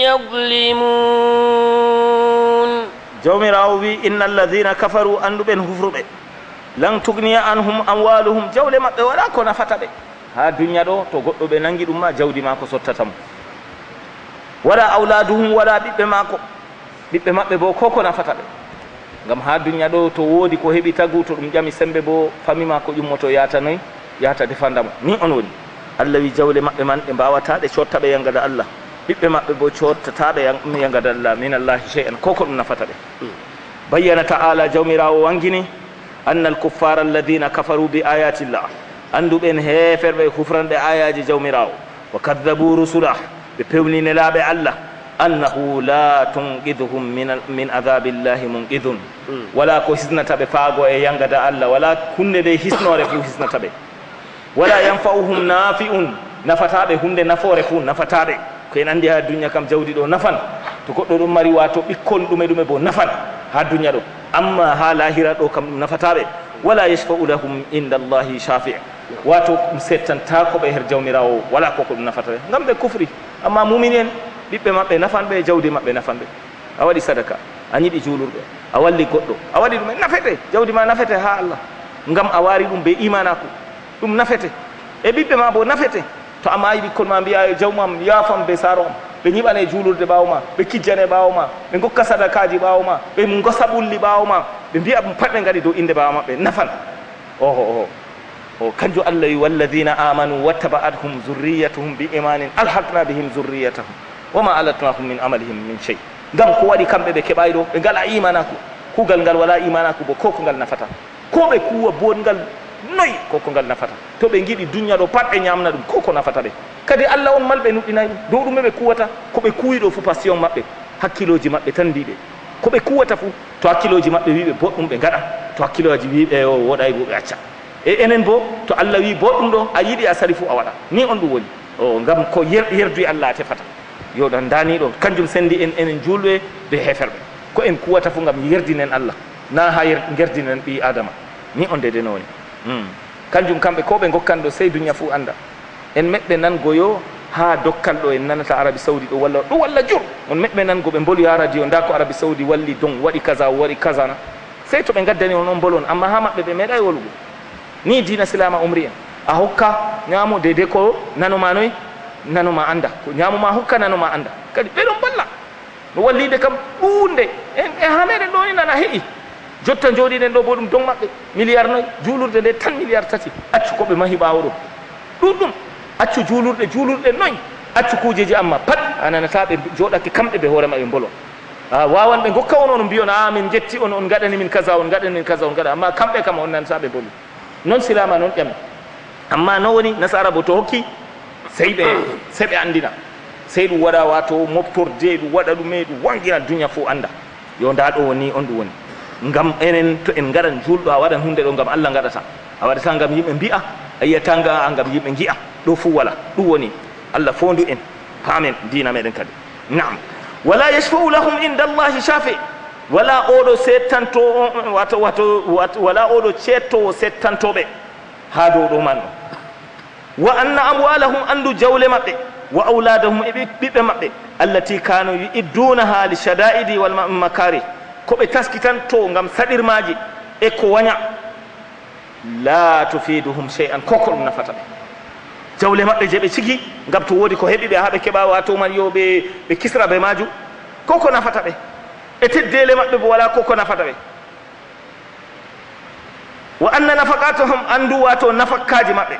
يظلمون jawmirawo wi innal ladhina kafaru andu ben hufruɓe lan tugniya anhum amwaluhum jawle mabɓe wala ko nafata ɓe ha dunya ɗo to goɗɗo ɓe nangi ɗum ma jawdi ma ko sottata mo wala auladuhum wala ɓiɓɓe mako ɓiɓɓe maɓɓe bo koko nafata ɓe ngam ha dunya ɗo to woodi ko heɓi tagu to ɗum ƴami sembe bo fami mako ƴummoto yata noyi yata defandamo ni on woni Allah wi jawle maɓɓe man ɗe mbawata ɗe cotta ɓe yangada Allah ɓiɓɓe maɓɓe bo cottataɓe yangada Allah min Allahi shay'an koko ɗum nafata ɓe bayyana ta'ala jawmirawo wangini anna al kuffara alladhina kafaru bi ayati llah anduɓen heferɓe hufranɓe ayaji jawmirawo wa kaddabu rusulah ɓe pewnine laaɓe Allah annahu la tunqiduhum min adabillahi munqidun wala ko hisnata ɓe faago e yangada Allah wala hunde nde hisnore fu hisnata ɓe wala yanfa'uhum nafi'un nafataɓe hunde nafoore fu nafataɓe ko en andi ha dunya kam jawdi ɗo nafan to goɗɗo ɗum mari wato ɓikkon ɗume ɗume bo nafan ha dunya ɗo amma ha lahira ɗo kam ɗum nafataɓe wala yashfa'u lahum inda Allahi shafi' wato ɗum settantako ɓe her jawmirawo wala koko ɗum nafata ɓe ngam ɓe kufri amma mumin en ɓiɓɓe maɓɓe nafanɓe jawdi maɓɓe nafanɓe a waɗi sadaka a ñiɗi juulurɓe a walli goɗɗo a waɗi ɗum e nafete jawdi ma nafete ha Allah ngam a wari ɗum be imanaku ɗum nafete e ɓiɓɓe ma bo nafete to amma yi ɓikkon ma mbiya jawmam yafam be saro am ɓe ñiɓane juulurde ɓaawo ma ɓe kijjane ɓaawo ma ɓe gokka sadakaji ɓaawo ma ɓe gosa ɓulli ɓaawo ma ɓe mbiya ɗum pat ɓe ngaɗi dow inde ɓaawo maɓɓe nafan oho oho o kanjum allah wi walladina amanu wattaba'athum zurriyatuhum bi imanin alhaqna bihim zurriyatahum wama alatnahum min amalihim min chey ngam ko waɗi kamɓe ɓe keɓay ɗo ɓe ngala imanaku kuugal ngal wala imanaku bo koko ngal nafata ko ɓe kuwa bongal noyi koko ngal nafata to ɓe giɗi duña ɗo pat ɓe ñamna ɗum koko nafata ɓe kadi allah on mal ɓe nuɗɗinayi ɗum dow ɗume ɓe kuwata ko ɓe kuwi ɗo fo passion maɓɓe hakkiloji maɓɓe tan ndiɓe ko ɓe kuwata fo to hakkiloji maɓɓe wiɓe boɗɗum ɓe gaɗa to hakkiloji wiɓe o woɗay bo ɓe acca e enen bo to allah wi boɗɗum ɗo a yiɗi a sari fo a waɗa ni on ɗum woni o ngam ko yerduy allah a tefata yo ɗan daniɗo kanjum sendi en enen julɓe ɓe heferɓe ko en kuwata fo ngam yerdinen allah na ha gerdinen ɓi adama ni on dede no woni kanjum kamɓe ko ɓe gokkan ɗo sey duña fo anda en meɓɓe nangoyo ha dokkal ɗo en nanata arabi saudi ɗo walla ɗo walla jur on meɓɓe nango ɓe mbolu ha radio nda ko arabi saudi walli don waɗi kaza waɗi kaza na sey to ɓe gaddani on on bolon amma ha maɓɓe ɓe meeɗa wolugo ni dina silama umri en a hokka ñaamo dede ko nanoma noy nanoma anda ko ñamoma hokka nanoma anda kadi ɓeɗon balla no wallide kam ɗuunde en e ha meɗen ɗo ni nana heeƴi jotta jooɗiɗen ɗo bo ɗum don maɓɓe milliard noy juulurde nde tan milliard tati accu koɓe mahi ɓawo ɗo ɗuɗɗum accu juulurɗe juulurɗe noy accu kuujeji amma pat a nanata ɓe jooɗake kamɓe ɓe hoore maɓe mbolo a wawan ɓe gokka on on mbiyon a min jetti on on gaɗani min kaza on gaɗani min kaza on gaɗa amma kamɓe kam on nanata ɓe mbolu noon silama noon ƴami amma no woni nasara bo to hokki sey ɓe sey ɓe andina sey ɗum waɗa wato moftorde ɗum waɗa ɗume ɗum wangina duña fo anda yo nda ɗo woni on ɗum woni ngam enen to en gaɗan julɗo a waɗan hunde ɗo ngam allah gaɗata a waɗata ngam yimɓe mbiya a yiyata nga ngam yimɓe giya ɗo fo wala ɗum woni allah fondu en paamen dina meɗen kadi naam wala yashfa'u lahum inda allahi shafi wala oɗo settanto wato wato wala oɗo cettowo settantoɓe ha dow ɗo man ɗo wa anna amwalahum andu jawle maɓɓe wa auladahum e ɓiɓɓe maɓɓe allati kanu yu'iddunaha li shada'idi wal makari ko ɓe taskitanto ngam saɗirmaji e ko waña la tufiduhum shay'an koko ɗum nafata ɓe jawle maɓɓe je ɓe cigi ngam to woodi ko heɓi ɓe ha ɓe keɓa wato man yo ɓe ɓe kisra ɓe maju koko nafata ɓe e teddele maɓɓe bo wala koko nafata ɓe wa anna nafaqatuhum andu wato nafakkaji maɓɓe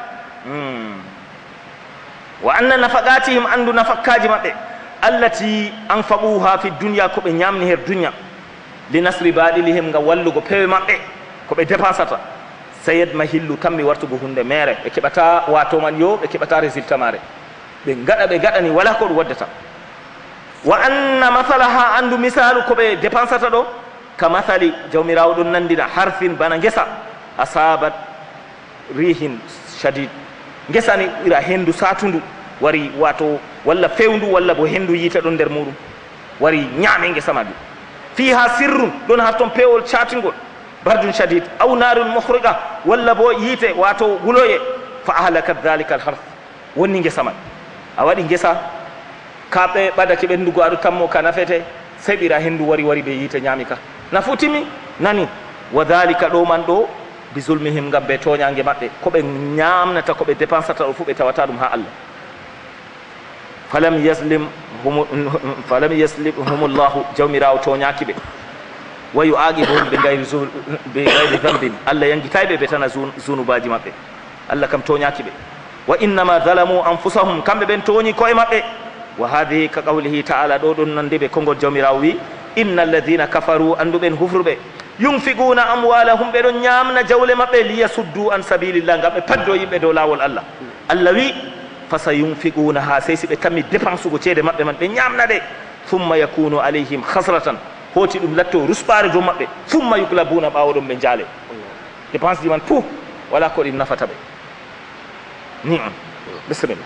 wa anna nafaqatihim andu nafakkaji maɓɓe allati anfaquha fi dunya ko ɓe ñamni her dunya li nasri baɗilihim ngam wallugo pewe maɓɓe ko ɓe dépensata sayed ma hillu tammi wartugo hunde mere ɓe keɓata wato man yo ɓe keɓata résultat mare ɓe gaɗa ɓe gaɗani wala ko ɗum waddata wa anna mathala ha andu misalu ko ɓe dépensata ɗo ka mathali jawmirawo ɗum nandina harfin bana gesa asabat rihin shadid gesani ɓira hendu satundu wari wato walla fewndu walla bo hendu yiita ɗon nder muɗum wari ñaame gesa majum fiha sirrun ɗon har toon pewol catingol bardun shadid aw narun muhriqa walla bo yiite wato guloye fa ahlakat dhalika al harf wonni gesa man a waɗi gesa kaɓe ɓadake ɓendugo aɗo tammo ka nafete sey ɓira hendu wari wari ɓe yiite ñaami ka nafu timi nani wa dhalika ɗo man ɗo bi zulmihim ngam ɓe toñangue maɓɓe koɓe ñamnata koɓe dépensata ɗo fu ɓe tawata ɗum ha allah falam yaslim hum falam yaslimhum llahu jawmirawo toñaki ɓe wa yu'aqibuhum ɓe gayri ɓe gayri dambin allah yangitayɓe ɓe tana zunubaji maɓɓe allah kam toñaki ɓe wa innama zalamu anfusahum kamɓe ɓen toñi koye maɓɓe wa hadihi ka qawlihi ta'ala ɗo ɗon nande ɓe konngol jawmirawo wi inna alladina kafaru anduɓen hufruɓe yunfiquna amwalahum ɓeɗon ñamna jawle maɓɓe liyasuddu an sabilillah ngam ɓe paddo yimɓe dow lawol allah allah wi fasa yunfiquna ha sey si ɓe tammi dépense ugo ceede maɓɓe man ɓe ñamna ɗe thumma yakunu alayhim hasratan hoti ɗum latto ruspare dow maɓɓe thumma yuglabuna ɓawo ɗum ɓe jaale dépense ji man fuu wala ko ɗin nafata ɓe ni on bisimillah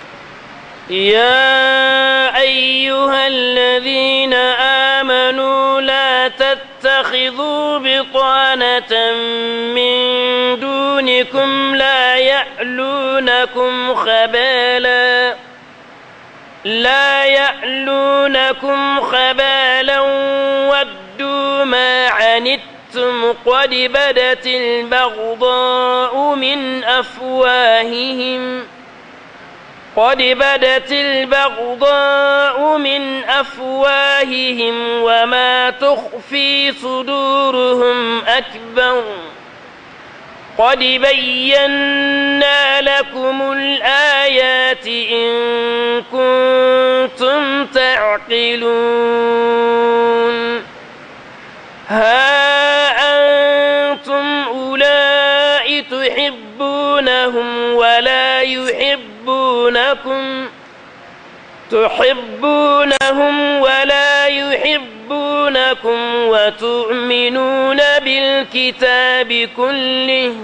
يا أيها الذين آمنوا لا تتخذوا بطانة من دونكم لا يألونكم خبالا لا يألونكم خبالا ودوا ما عنتم قد بدت البغضاء من أفواههم قد بدت البغضاء من أفواههم وما تخفي صدورهم أكبر قد بينا لكم الآيات إن كنتم تعقلون ها أنتم أولئك تحبونهم ولا يحبونكم تحبونهم ولا يحبونكم وتؤمنون بالكتاب كله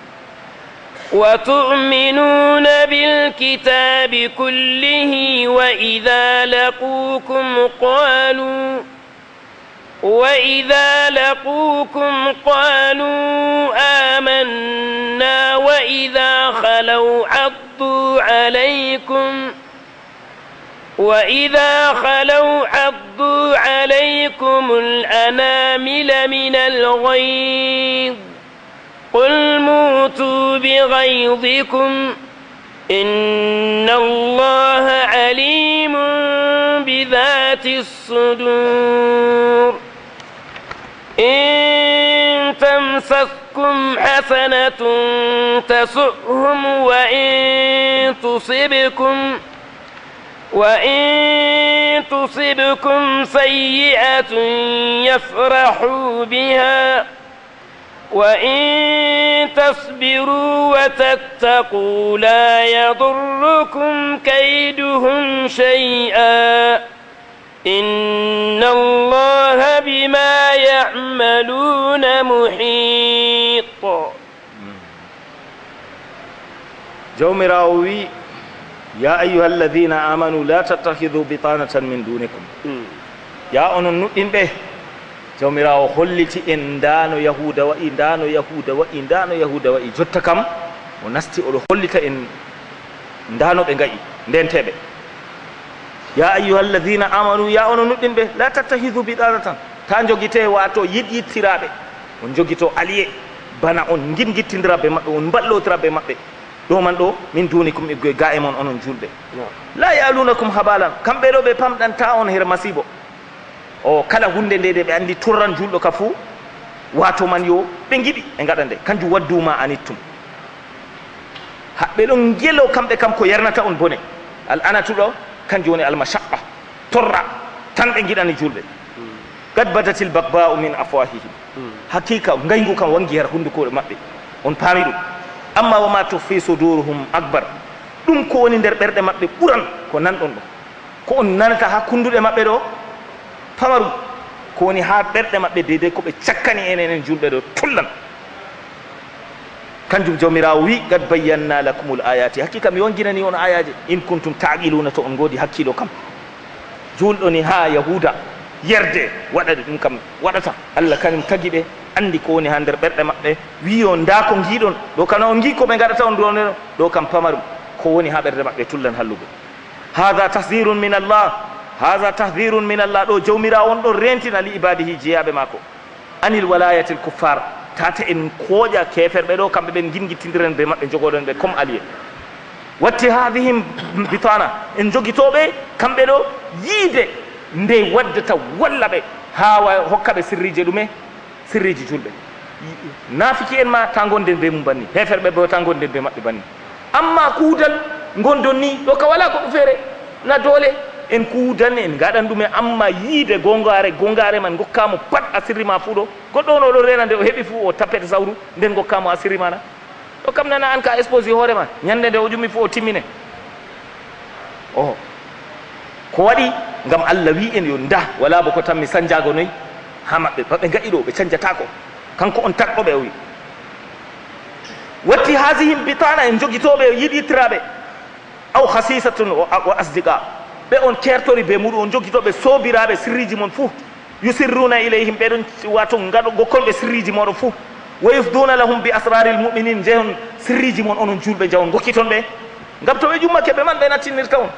وتؤمنون بالكتاب كله وإذا لقوكم قالوا وإذا لقوكم قالوا آمنا وإذا خلوا عضوا عليكم وإذا خلوا عضوا عليكم الأنامل من الغيظ قل موتوا بغيظكم إن الله عليم بذات الصدور إن تمسسكم حسنة تسؤهم وإن تصبكم وإن تصبكم سيئة يفرحوا بها وإن تصبروا وتتقوا لا يضركم كيدهم شيئا إن الله بما يعملون محيط. جومراوي يا أيها الذين آمنوا لا تتخذوا بطانة من دونكم يا أنو به jawmirawo holliti en ndano yahuda wa'i ndano yahuda wa'i ndano yahuda wa'i jotta kam o nasti oɗo hollita en ndano ɓe gayi ndenteɓe ya ayyuha alladina amanu ya ono nuɗɗin ɓe la tattahidu biɗanatan ta joguite wato yiɗ yittiraɓe on joguito allié bana on guin guittidiraɓe maɓɓe on mballotiraɓe maɓɓe ɗo man ɗo min dunikum iggoye ga e mon onon julɓe la yalunakum habalan kamɓe ɗo ɓe pamɗanta on her masibo o kala hunde nde de ɓe andi turran julɗo ka fuu wato man yo ɓe giɗi e gaɗa nde kanjum wadduma anittum haɓɓe ɗon gelo kamɓe kam ko yernata on bone al anatuɗo kanjum woni almashaqqa torra tan ɓe giɗani julɓe qad badatil bagba'u min afwahihim hakika ngaygu kam wangi her hundukoɗe maɓɓe on paami ɗum amma wama tukhfi suduruhum akbar ɗum ko woni nder ɓerɗe maɓɓe ɓuran ko nanɗon ɗo ko on nanata ha kunduɗe maɓɓe ɗo pamaru ko woni ha ɓerɗe maɓɓe deydey ko ɓe cakkani enen en julɓe ɗo tullan kanjum jawmirawo wi gad bayyanna lakumul ayati hakkika mi wonginani on ayaji in kuntum taqiluna to on godi hakkilo kam julɗo ni ha yahuda yerde waɗade ɗum kam waɗata allah kañum tagi ɓe andi ko woni ha nder ɓerɗe maɓɓe wi o nda ko giɗon ɗo kana on gi ko ɓe gaɗata on ɗo ɗo kam pamarum ko woni ha ɓerɗe maɓɓe tullan hallugo hada tahdhirun min allah hada tahdhirun min allah ɗo jawmirawo on ɗon rentina li ibadihi jeeyaɓe mako anil walayati l kuffar tata en kooƴa keferɓe ɗo kamɓe ɓen guinguittidiren be maɓɓe jogoɗon ɓe comme allié watti hadihim bitana en joguitoɓe kamɓe ɗo yiide nde waddata walla ɓe ha hokka ɓe sirriji ɗume sirriji julɓe nafiki en ma ta gonden be mum banni heferɓe bo ta gonden be maɓɓe banni amma kuudal gondon ni ɗo ka wala ko ɗum feere na doole en kuudan en gaɗan ɗume amma yiide gongare gongare man gokkamo pat a sirri ma fuu ɗo goɗɗo on oɗo rena nde o heeɓi fuu o tappete sawru nden gokkamo a sirri mana ɗo kam nana an ka exposé hoore ma ñande nde o ƴumi fuu o timmine o ko waɗi ngam allah wi en yo nda wala bo ko tan mi sanjago noyi ha maɓɓe maɓe gaɗi ɗo ɓe canjatako kanko on takɗoɓe o wi watti hasihim bitana en joguitoɓe yiɗitiraɓe aw hasisatun wa asdiqa ɓe on kertori be muɗum on joguitoɓe sobiraɓe sirriji mon fuu yusirruna ilayhim ɓeɗon wato gaɗo gokkolɓe sirriji moɗon fuu wa yufduna lahum bi asraril muminin jehon sirriji mon onon julɓe jawon gokkiton ɓe ngam to ɓe jummake ɓe man ɓe nattinirta on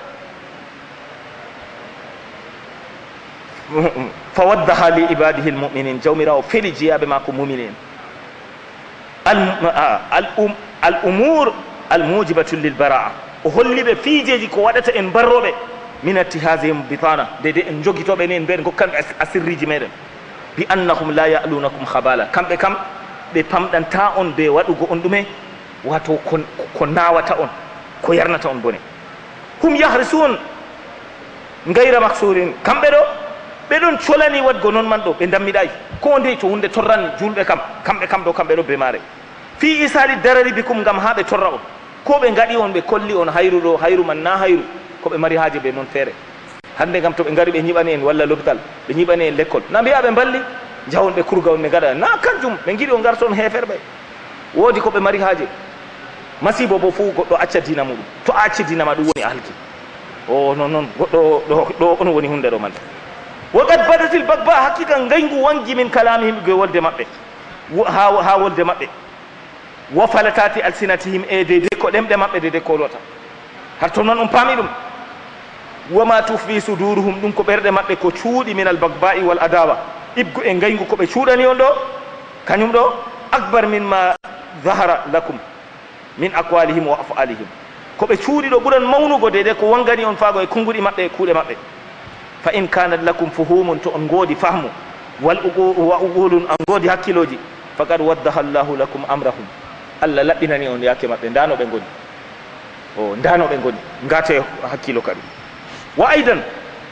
fa waddaha li ibadihi l muminin jawmirawo feeli jeeyaɓe mako mumini en al umur al mujibatu lil baraa o holli ɓe fiijeji ko waɗata en barroɓe min attihasihim bitana dede en jogitoɓe ni en mbiyen gokkanɓe a sirriji meɗen bi annahum la yalunakum habala kamɓe kam ɓe pamɗanta on be waɗugo on ɗume wato ko nawata on ko yarnata on bone hum yahrisun gayra maksurin kamɓe ɗo ɓe ɗon colani wadgo noon man ɗo ɓe dammiɗayi ko ndey to hunde torran julɓe kam kamɓe kam ɗo kamɓe ɗo be maare fi isali darari bikum gam ha ɓe torra on ko ɓe gaɗi on ɓe kolli on hayru ɗo hayru man na hayru ko ɓe mari haaji ɓe noon feere hande gam to ɓe gari ɓe ñiɓani en walla l'hôpital ɓe ñiɓani en l'école na mbiya ɓe balli jawon ɓe kurga on ɓe gaɗa na kanjum ɓe giɗi on garton heferɓe woodi ko ɓe mari haaje masibo bo fo goɗɗo acca dina muɗum to a acci dina ma ɗum woni a halki o non noon goɗɗo ɗo on woni hunde ɗo man waqad badatil bagba hakkika ngaygu wangi min kalamihim ge wolde maɓɓe ha ha wolde maɓɓe wo falatati alsinatihim e de de ko ɗemɗe maɓɓe de de kolota har to noon on paami ɗum wama tuffi suduruhum ɗum ko ɓerɗe maɓɓe ko cuuɗi min al bagba'i wal adawa ibgu e ngaygu ko ɓe cuuɗani on ɗo kañum ɗo akbar min ma zahara lakum min aqwalihim wa af'alihim ko ɓe cuuɗi ɗo ɓuran mawnugo de de ko wangani on faago e konguɗi maɓɓe e kuuɗe maɓɓe fa in kanat lakum fuhumun to on goodi fahmu wal wa uqulun an goodi hakkiloji faqad waddaha llahu lakum amrahum allah laɓɓinani on yake maɓɓe ndano ɓe goni o ndano ɓe goni ngate hakkilo kadi wa aidan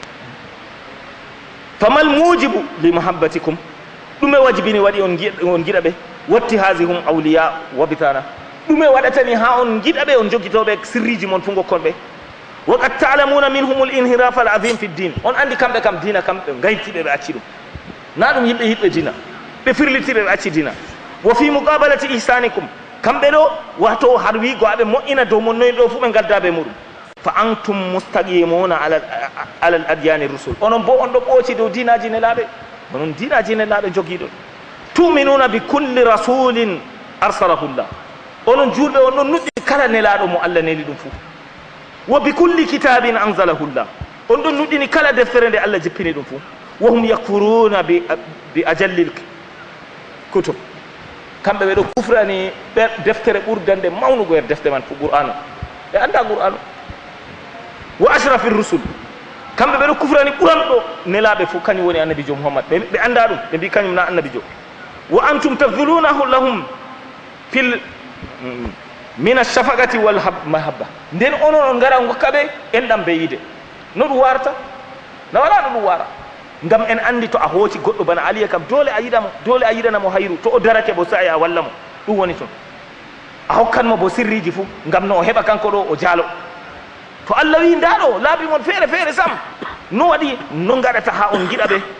famal mujibu li mahabbatikum ɗume wajibini waɗi on on giɗa ɓe watti hasihum awliya wa bitana ɗume waɗatani ha on giɗa ɓe on joguitoɓe sirriji mon fu gokkon ɓe waqad ta'lamuna minhum al inhiraf al azim fi ddin on andi kamɓe kam dina kamɓe gaytiɓe ɓe acci ɗum na ɗum yimɓe yiɗɓe dina ɓe firlitiɓe ɓe acci dina wa fi muqabalati ihsanikum kamɓe ɗo wato har wigo aɓe moƴƴina dow mon noyi ɗo fu ɓe gaddaɓe muɗum fa antum mustaqimuna ala al adyani rusul onon bo on ɗo ɓooci dow dinaji nelaɓe onon dinaji nelaɓe jogiiɗon tuminuna bi kulli rasulin arsalahullah onon julɓe on ɗon nuɗɗi kala nelaɗo mo allah neli ɗum fuu wa bi kulli kitabin anzalahullah on ɗon nuɗɗini kala deftere nde allah jippini ɗum fuu wa hum yakfuruna bi bi ajallil kutub kamɓe ɓe ɗo kufrani ɓe deftere ɓurdande mawnugo yer defte man fo qur'anu ɓe anda qur'anu wa ashrafi rusul kamɓe ɓe ɗo kufrani ɓuranɗo nelaɓe fof kañum woni annabijo mouhammad ɓe anda ɗum ɓe mbi kañum na annabijo wa antum tabdulunahu lahum fil min alshafaqati wal mahabba nden onon on gara gokka ɓe enɗam be yide no ɗum warata na wala no ɗum wara ngam en andi to a hooci goɗɗo bana aliya kam dole a yiɗamo dole a yiɗanamo hayru to o darake bo sa'i a walla mo ɗum woni toon a hokkanmo bo sirriji fuu ngam no o heɓa kanko ɗo o jaalo to allah wi ndaɗo laabi mon feere feere sam no waɗi no gaɗata ha on giɗa ɓe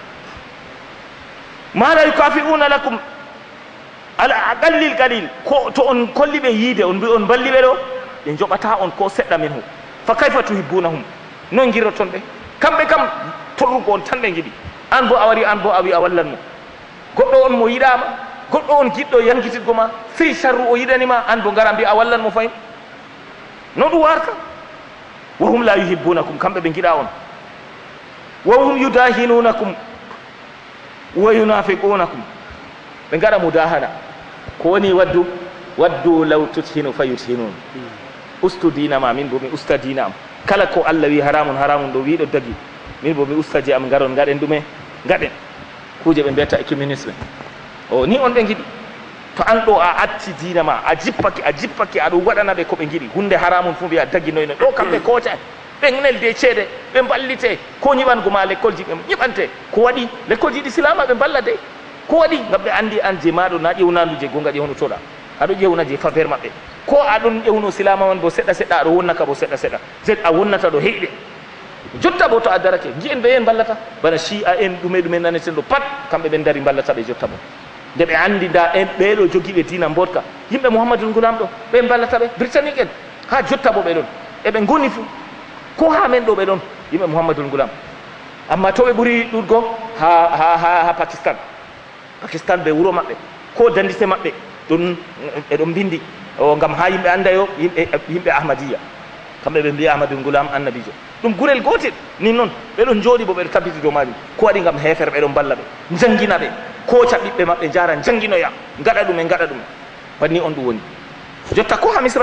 ma la yukafi'una lakum ala aqallil qalil ko to on kolli ɓe yiide on mbi on balli ɓe ɗo ɓe joɓata on ko seɗɗa min hu fa kayfa tuhibbunahum non girroton ɓe kamɓe kam torrugo on tan ɓe giɗi an bo a wari an bo a wi a wallan mo goɗɗo on mo yiɗama goɗɗo on giɗɗo yankititgo ma sey charru o yiɗanima an bo gara mbi a wallan mo fayin no ɗum warta wa hum la yuhibbunakum kamɓe ɓe giɗa on wa hum yudahinunakum wa yunafiqunakum ɓe gaɗa mudahana ko woni waddu waddu law tuthinu fa yuthinun ustu dina ma min bo mi usta dina am kala ko allah wi haramun haramun ɗo wiɗo dagi min bo mi ustaji am garon gaɗen ɗume gaɗen kuje ɓe mbiyata écuménisme o ni on ɓe giɗi to an ɗo a acci dina ma a jippaki a jippaki aɗum waɗana ɓe ko ɓe giɗi hunde haramun fu mbiya daginoyno ɗo kamɓe kooca ɓe nelde ceede ɓe ballite ko ñiɓango ma l'école ji ɓe ñiɓante ko waɗi l'école ji ɗi silama ɓe balla de ko waɗi ngam ɓe andi an je maɗo na ƴewnanduje gonga ƴewnotoɗa aɗo ƴewna je faveur maɓɓe ko aɗon ƴewno silama man bo seɗɗa seɗɗa aɗo wonnaka bo seɗɗa seɗɗa seɗ a wonnata ɗo heyɗe jotta bo to a darake jiyen ɓe yen ballata bana chi a en ɗume ɗumen naneten ɗo pat kamɓe ɓen dari ballata ɓe jotta bo nde ɓe andi da en ɓeɗo jogiiɓe dina mbotka yimɓe mouhammadul gulam ɗo ɓe ballata ɓe britannique en ha jotta bo ɓe ɗon eɓe goni fuu ko ha men ɗo ɓe ɗon yimɓe mouhammadul gulam amma to ɓe ɓuuri ɗuɗgo ha ha ha ha pakistan pakistan ɓe wuro maɓɓe ko dandite maɓɓe ɗum eɗon bindi o ngam ha yimɓe andayo yimɓe yimɓe ahmadiya kamɓe ɓe mbiya ahmadul gulam annabijo ɗum gurel gotel ni noon ɓeɗon jooɗi bo ɓeɗo tabbiti dow majum ko waɗi ngam hefere ɓeɗon balla ɓe jangguina ɓe koca ɓiɓɓe maɓɓe jara jangguinoya gaɗa ɗum e gaɗa ɗum banni on ɗum woni jotta ko ha misra ɗo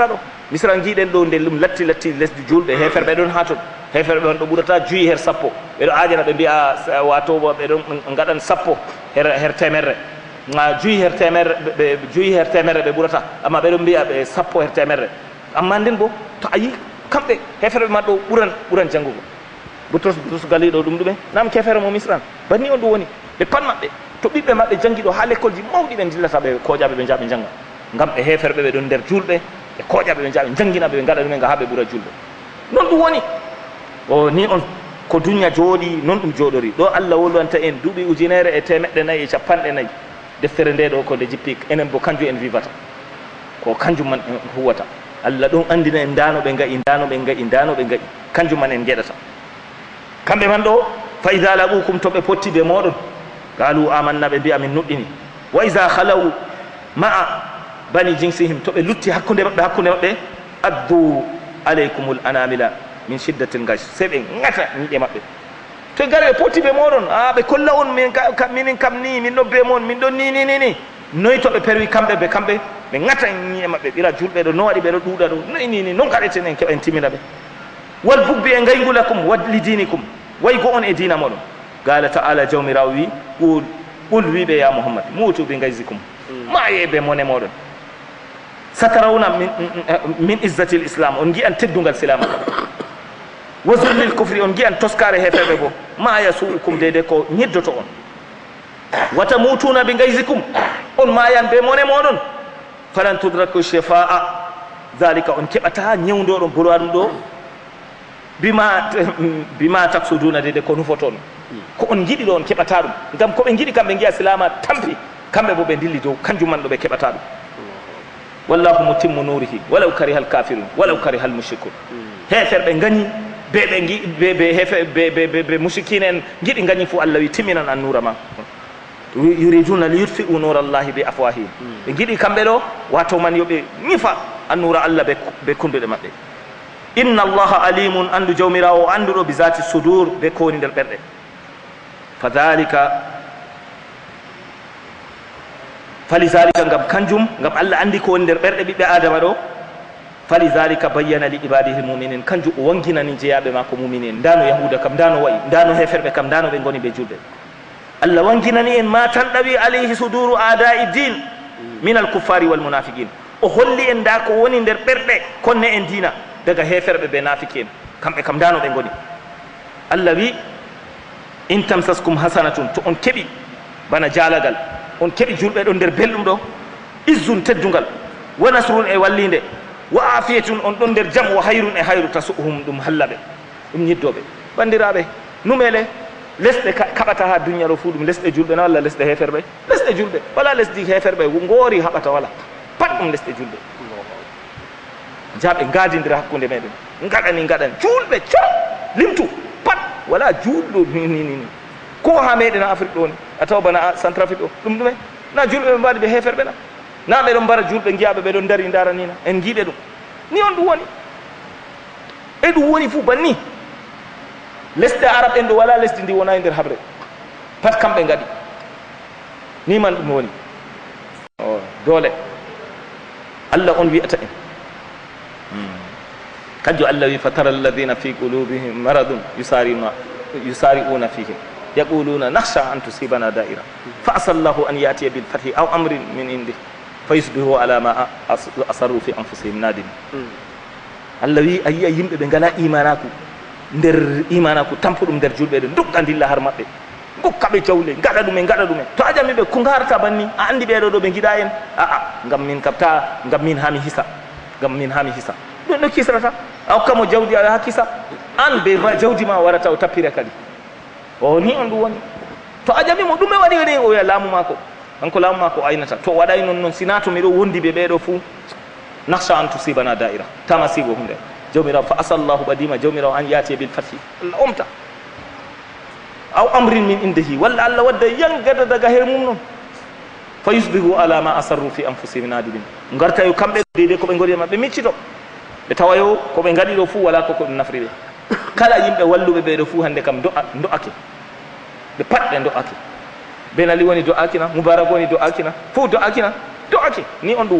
misra giɗen ɗo nde ɗum latti latti lesdi julɓe heferɓe ɗon ha ton heferɓe on ɗo ɓurata juyi her sappo ɓeɗo ajana ɓe mbiya watobo ɓeɗon gaɗan sappo her her temerre juyi her temerre ɓe juyi her temerre ɓe ɓurata amma ɓeɗon mbiya ɓe sappo her temerre amma nden bo to a yi kamɓe heferɓe man ɗo ɓuran ɓuran janngugo butros butros gali ɗo ɗum ɗume nam kefere mo misran banni on ɗum woni ɓe pat maɓɓe to ɓiɓɓe maɓɓe jangi ɗo ha l'école ji mawɗi ɓe dillata ɓe koƴaɓe ɓe jaaɓe jangga ngam ɓe heferɓe ɓe ɗon nder julɓe ɓe koƴaɓe ɓe jaaɓe jangguinaɓe ɓe gaɗa ɗumen ga ha ɓe ɓuura julɓe non ɗum woni o ni on ko duniya jooɗi non ɗum jooɗori ɗo allah wolwanta en duuɓi ujunere e temeɗɗe nayyi e capanɗe nayyi deftere nde ɗo ko nde jippi enen bo kanjum en vivata ko kanjum man en huwata allah ɗon andina en ndano ɓe gayi ndano ɓe gayi ndano ɓe gayi kanjum man en gueɗata kamɓe man ɗo fa ida laɓukum to ɓe potti be moɗon galu amanna ɓe mbiya min nuɗɗini wa ida halaw ma'a bani jinsihim to ɓe lutti hakkude maɓɓe hakkude maɓɓe addu aleykumul anamila min shiddatil gays se ɓe gata ñiƴe maɓɓe to gari ɓe potti be moɗon a ɓe kolla on min minin kam ni min ɗo be mon min ɗon ni ni ni ni noyi to ɓe perwi kamɓe ɓe kamɓe ɓe gata ñiƴe maɓɓe ɓira julɓe ɗo no waɗi ɓeɗo ɗuuɗa ɗo noyi ni ni non gaɗeten en keɓa en timina ɓe wal bugbi e gaygulakum wadli dinikum way go on e dina moɗon qala taala jawmirawo wi qul qul wiɓe ya mouhammad mutu bi gaysikum ma yeɓe mone moɗon satarawna min, min izzati l islam on giyan teddugal silama ka wa zullil kufri on giyan toskare hefeɓe bo ma yasuukum deyde ko ñiddoto on wata mutuna bi gaysikum on mayan be mone moɗon falan tudraku shefaa dhalika on keɓata ñewdoɗon bolwa ɗum ɗo bima bima taksuduna deyde ko nufoton ko on jiiɗi ɗo on keɓata ɗum ngam koɓe jiiɗi kamɓe giya silama tampi kamɓe bo ɓe dilli dow kanjum man ɗo ɓe keɓata ɗum wallahu mutimmu nurihi walaw kariha al kafirun walaw kariha al mushrikun heferɓe gañi be ɓe ɓe hefe ɓe ɓe mushrikine en jiiɗi gañi fo allah wi timminan an nura ma yuriduna li yutfi'u nura allahi bi afwahihim ɓe jiiɗi kamɓe ɗo wato man yoɓe ñifa an nura allah ɓe kunduɗe maɓɓe inna allaha alimun andu jawmirawo o anduɗo bi zati sudur be ko woni nder ɓerɗe fa dhalika fali zalika ngam kanjum ngam allah andi ko woni nder ɓerɗe ɓiɓɓe adama ɗo fali zalika bayyana li ibadihi lmuminin kanjum o wanginani jeeyaɓe ma ko mumini en ndano yahuda kam ndano wayi ndano heferɓe kam ndano ɓe goni ɓe julɓe allah wanginani en ma tan ɗawi alayhi suduru adai din min al kuffari wal munafiqin o holli en nda ko woni nder ɓerɗe konne en dina daga heferɓe ɓe nafiki en kamɓe kam ndano ɓe goni allah wi in tamsaskum hasanatun to on keeɓi bana jalagal on keeɓi julɓe ɗon nder belɗum ɗo izzun teddungal wa nasrun e wallinde wa afiyatun on ɗon nder jaam wa hayrun e hayru tasuhum ɗum hallaɓe ɗum ñiddoɓe bandiraɓe numele lesɗe kaɓata ha duniya ɗo fuu ɗum lesɗe julɓe na walla lesɗe heferɓe lesɗe julɓe wala lesdi heferɓe ngoori haɓata wala pat ɗum lesɗe julɓe jaaɓe gadidira hakkude meɗen gaɗani gaɗani julɓe co limtu pat wala julɗo ninini ko ha meɗen afrique ɗo ni a tawa bana centrafrique ɗo ɗum ɗume na julɓe ɓe mbaɗi ɓe heferɓe na na ɓeɗon mbara julɓe giyaɓe ɓeɗon dari daranina en giiɗe ɗum ni on ɗum woni e ɗum woni fuu banni lesɗe arabe en ɗo wala lesdi ndi wona e nder haɓre pat kamɓe gaɗi ni man ɗum woni o doole allah on wiyata en kanjum allah wi fa tara alladina fi qulubihim maradun yusariuna yusari'una fihim yaquluna nakhsha an tusibana da'ira fa asallahu an yatiya bil fathi aw amrin min indi fa yusbihu ala ma asarru fi anfusihim nadim allah wi ayiya yimɓe ɓe ngala imanaku nder imanaku tampuɗum nder julɓe ɗe dukka dilla har maɓɓe gokkaɓe jawle gaɗa ɗumen gaɗa ɗumen to ajami ɓe ko garata banni a andi ɓeɗo ɗo ɓe giɗa en aa ngam min kabta ngam min hami hisa ngam min hami hisa ɗum ɗo kisrata a hokkamo jawdi a ha kisa an be jawdi ma warata o tappire kadi o ni on ɗum woni to ajami mo ɗume waɗi waɗi o wiya laamu mako hanko laamu mako aynata to waɗay non noon sina to miɗo wondi ɓe ɓeɗo fuu nakhsha an tusibana da'ira tama sigo hunde jawmiraw fa asallahu ɓadima jawmiraw an yaati bil fathi allah omta aw amrin min indehi walla allah wadda yangada daga her mum noon fa yusbihu ala ma asarru fi anfusihim nadimin garta yo kamɓe deydey koɓe gori e maɓɓe miccito ɓe tawa yo koɓe gaɗi ɗo fuu wala koko ɗum nafri ɓe kala yimɓe walluɓe ɓeɗo fuu hande kam do'ake ɓe pat ɓe do'ake Ben Ali woni do'akina mubarak woni do'akina fuu do'akina do'ake ni on ɗum woni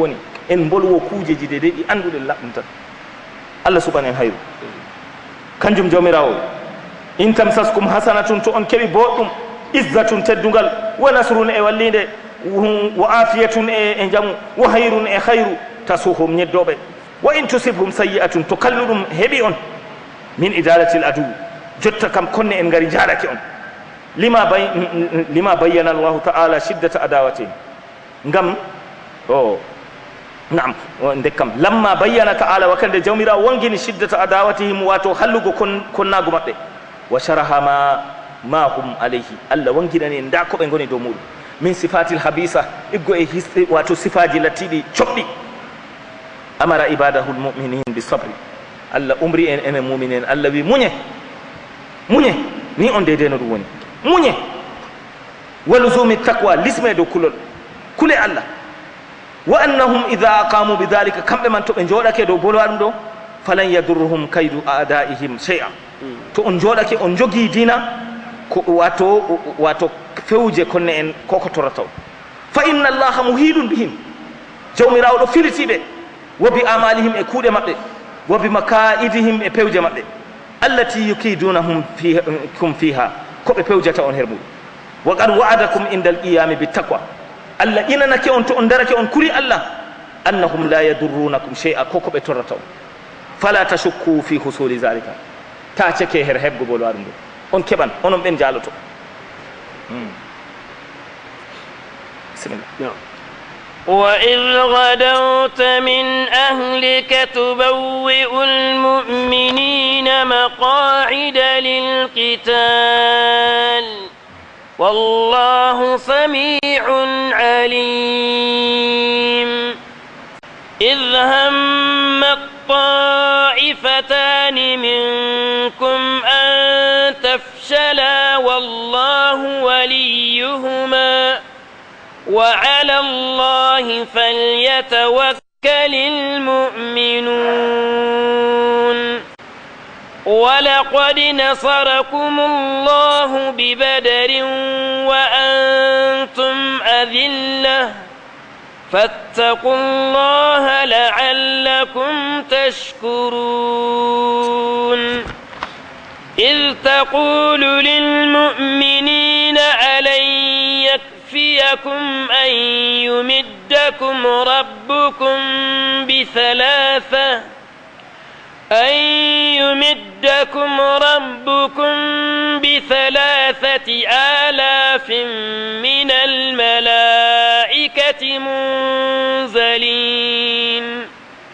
en bolwo kuujeji de ɗi annduɗen laɓɗum tan allah suɓan en hayru kanjum jawmirawo in tamsaskum hasanatun to on keɓi boɗɗum izzatun teddungal wa nasrun e wallide wa afiyatun e e jamu wa hayrun e hayru tasuhum ñeddoɓe wa in tusibhum sayyi'atun to kalluɗum heeɓi on min idaratil adu jotta kam konne en ngari jaɗake on lima bay lima bayyana allahu ta'ala shiddata adawatihim ngam o naam ndekkam lamma bayyana ta'ala wakande jawmira wongini shiddata adawatihim wato hallugo kon konnago maɓɓe wa sharaha ma ma hum alayhi allah wonginani en nda koɓe goni dow muɗum min sifatil habisa iggo e wato sifaji lattiɗi coɓɗi amara ibadahu lmuminin bi sabri allah umri en enen mumini en allah wi muñe muñe ni on dede no ɗum woni muñe wa lusumi taqwa lisme dow kulol kule allah wa annahum ida aqamu bidalika kamɓe man to ɓe jooɗake dow bolwa ɗum ɗo falan yadurruhum kaydu adaihim shay'a to on jooɗake on jogii dina ko wato wato fewje konne en koko torataw fa inna allaha muhidun bihim jawmirawo ɗo firitiɓe wo bi amalihim e kuuɗe maɓɓe wo bi makaidihim e pewje maɓɓe allati yukidunahum kum fiha koɓe pewjata on her muɗum wa qad wa'adakum inda al qiyami bi taqwa allah inanake on to on darake on kuri allah annahum la yadurrunakum shay'a ko koɓe torrata on fala tashukku fi husuli zalika ta ceke her heɓgo bolo waɗum ɗo on keɓan onon ɓen jaloto bisimillah وإذ غدوت من أهلك تبوئ المؤمنين مقاعد للقتال والله سميع عليم إذ هم الطائفتان منكم أن تفشلا والله وليهما وعلى الله فليتوكل المؤمنون ولقد نصركم الله ببدر وأنتم أذلة فاتقوا الله لعلكم تشكرون إذ تقول للمؤمنين ألن يكفيكم أن يمدكم ربكم بثلاثة أن يمدكم ربكم بثلاثة آلاف من الملائكة منزلين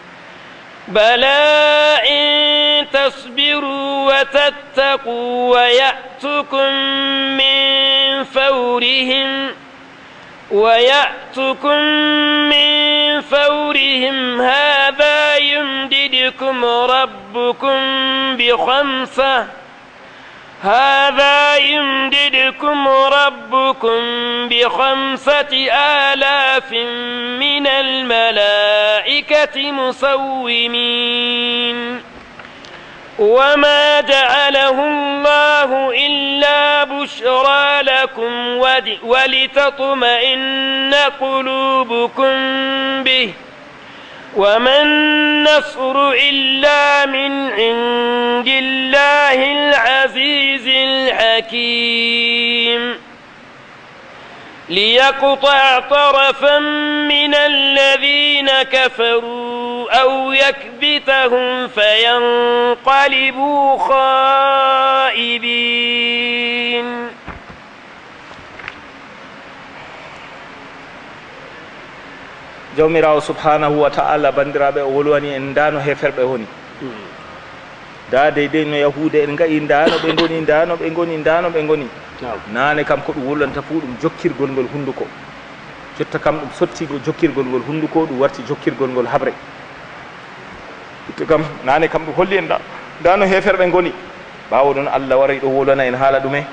بلى إن تصبروا وتتقوا ويأتكم من فورهم ويأتكم من فورهم هذا يمددكم ربكم بخمسة هذا يمددكم ربكم بخمسة آلاف من الملائكة مسومين وما جعله الله إلا بشرى لكم ولتطمئن قلوبكم به وما النصر إلا من عند الله العزيز الحكيم ليقطع طرفا من الذين كفروا أو يكبتهم فينقلبوا خائبين jawmirawo subhanahu wa ta'ala bandiraɓe o wolwani en dano heferɓe woni da deydey no yahude en gayi dano ɓe goni dano ɓe goni dano ɓe goni nane kam ko ɗum wollanta fu ɗum jokkirgol ngol hunduko jotta kam ɗum sottigo jokkirgol ngol hunduko ɗum warti jokkirgol ngol habre to kam nane kam ɗum holli en da dano heferɓe goni ɓawo ɗon allah waray ɗo wolwana en haala ɗume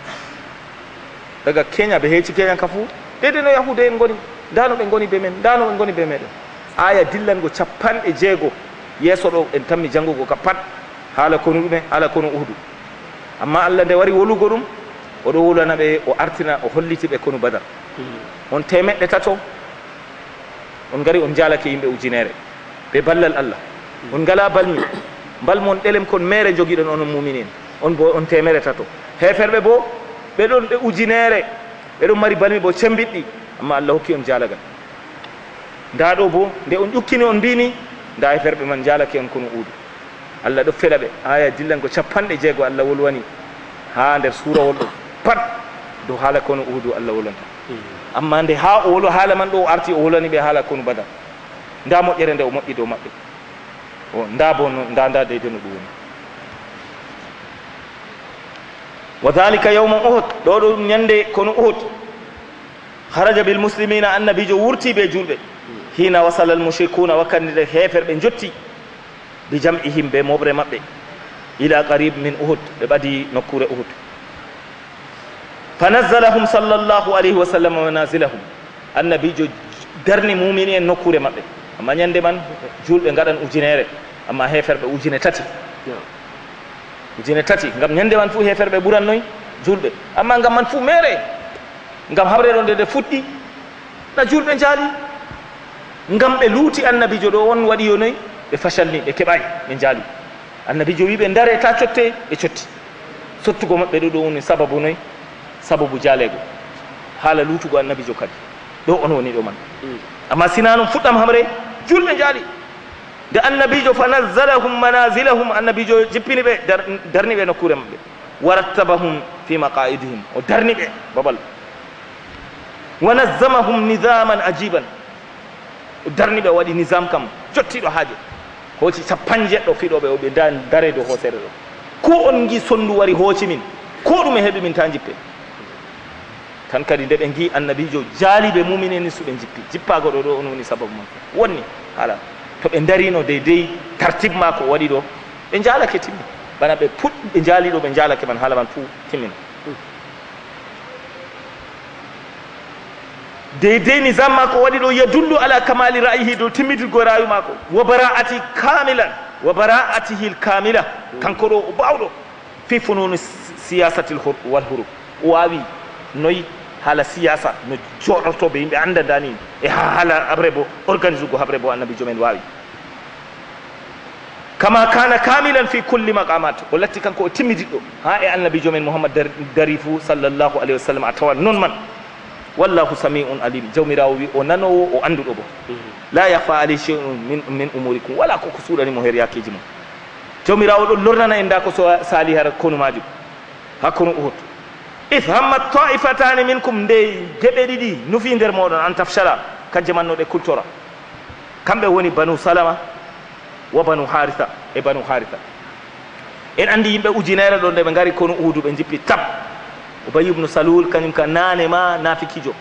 daga keña ɓe heeci keñan ka fu deydey no yahude en goni dano ɓe goni be men dano ɓe goni be meɗen aya dillango capanɗe jeego yeeso ɗo en tammi janngugo ka pat haala konu ɗume haala konu uhdu amma allah nde wari wolugo ɗum oɗo wolana ɓe o artina o holliti ɓe konu badar on temeɗɗe tato on ngari on jaalake yimɓe ujunere ɓe ballal Allah on ngala balmi balmon ɗelem kon mere jogiɗon onon muminin on bo on temere tato heferɓe bo ɓeɗon ɓe ujunere ɓeɗon mari balmi bo cembiɗɗi amma Allah hokki on jaalagal nda ɗo bo nde on ƴukkini on mbini nda heferɓe man jaalake on kono uudu Allah ɗo feɗa ɓe aya dillanko capanɗe jeego Allah wolwani ha nder suurawol ɗo pat dow haala kono uudu Allah wolwanta amma nde ha o wolo haala man ɗo o arti o wolwani ɓe haala kono badal nda moƴƴere nde o moƴƴi dow maɓɓe o nda bo nda nda deyde no ɗum woni wa dhalika yawma uhud ɗo ɗum ñande kono uhud haraja bil muslimina annabijo wurti ɓe julɓe hina wasala al mushrikuna wakkati nde heferɓe jotti bi jam'ihim ɓe moɓre maɓɓe ila qarib min uhud ɓe ɓadi nokkure uhud fa nazzalahum sallllahu alayhi wa sallam manazilahum annabijo darni mumini en nokkure maɓɓe amma ñande man julɓe gaɗan ujunere amma heferɓe ujune tati ujune tati gam ñande man fuu heferɓe ɓurannoy julɓe amma gam man fuu mere gam habre ɗo nde nde fuɗɗi na julɓe jaali gam ɓe luuti annabijo ɗo on waɗi yo noy ɓe facalni ɓe keɓay ɓe jaali annabijo wi ɓe dare ta cotte ɓe cotti sottugo maɓɓe ɗo ɗo woni sababu noy sababu jaalego haala luutugo annabijo kadi ɗo on woni ɗo man amma sina noon fuɗɗam hamre julɓe jaali nde annabijo fa nazzalahum manazilahum annabijo jippini ɓe darni ɓe nokkure maɓɓe warattabahum fi maqaidihim o darni ɓe babal wa nazzamahum nidaman ajiban o darni ɓe o waɗi nisam kam jottiɗo haaje hooci capan jeɗɗo fiɗoɓe o ɓe da dare dow hoosere ɗo ko on gi sondu wari hooci min ko ɗume heeɓi min ta jippe tan kadi nde ɓe gi annabijo jaaliɓe mumineni suɓe jippi jippago ɗo ɗo on woni sababu man wonni haala to ɓe darino deydey tartibe ma ko waɗi ɗo ɓe jaalake timmi bana ɓe puɗ ɓe jaaliɗo ɓe jaalake man haala man fuu timmina deydey nisam mako waɗi ɗo yadullu ala kamali ra'yihi dow timmitirgo rayu mako wa bara'ati kamilan wa bara'atihi l kamila kanko ɗo o bawɗo fi fununi siyasati wal hurub o wawi noyi haala siyasa no joɗoto ɓe yimɓe andadani e ha haala habre bo organise ugo habre bo annabijo men wawi kama kana kamilan fi kulli maqamat o latti kanko o timmidiɗɗo ha e annabijo men mouhammad dari fou sallllahu alayhi wa sallam a tawan noon man wallahu samiun alim jawmirawo wi o nanowo o anduɗo bo la yahfa alay cheyun min min umurikum wala koko suuɗanimo her yakeji mum jawmirawo ɗo lornana en da ko so sali har konu majum ha kono uhud if hammat taifatani minkum nde geɓe ɗiɗi nufi nder moɗon an tafshala kanje manno ɗe kultora kamɓe woni banu salama wa banu haritha e banu haritha en andi yimɓe ujunere ɗo nde ɓe gari kono uhudu ɓe jippi tab Ubay ibn Salul kañum ka nane ma nafikijo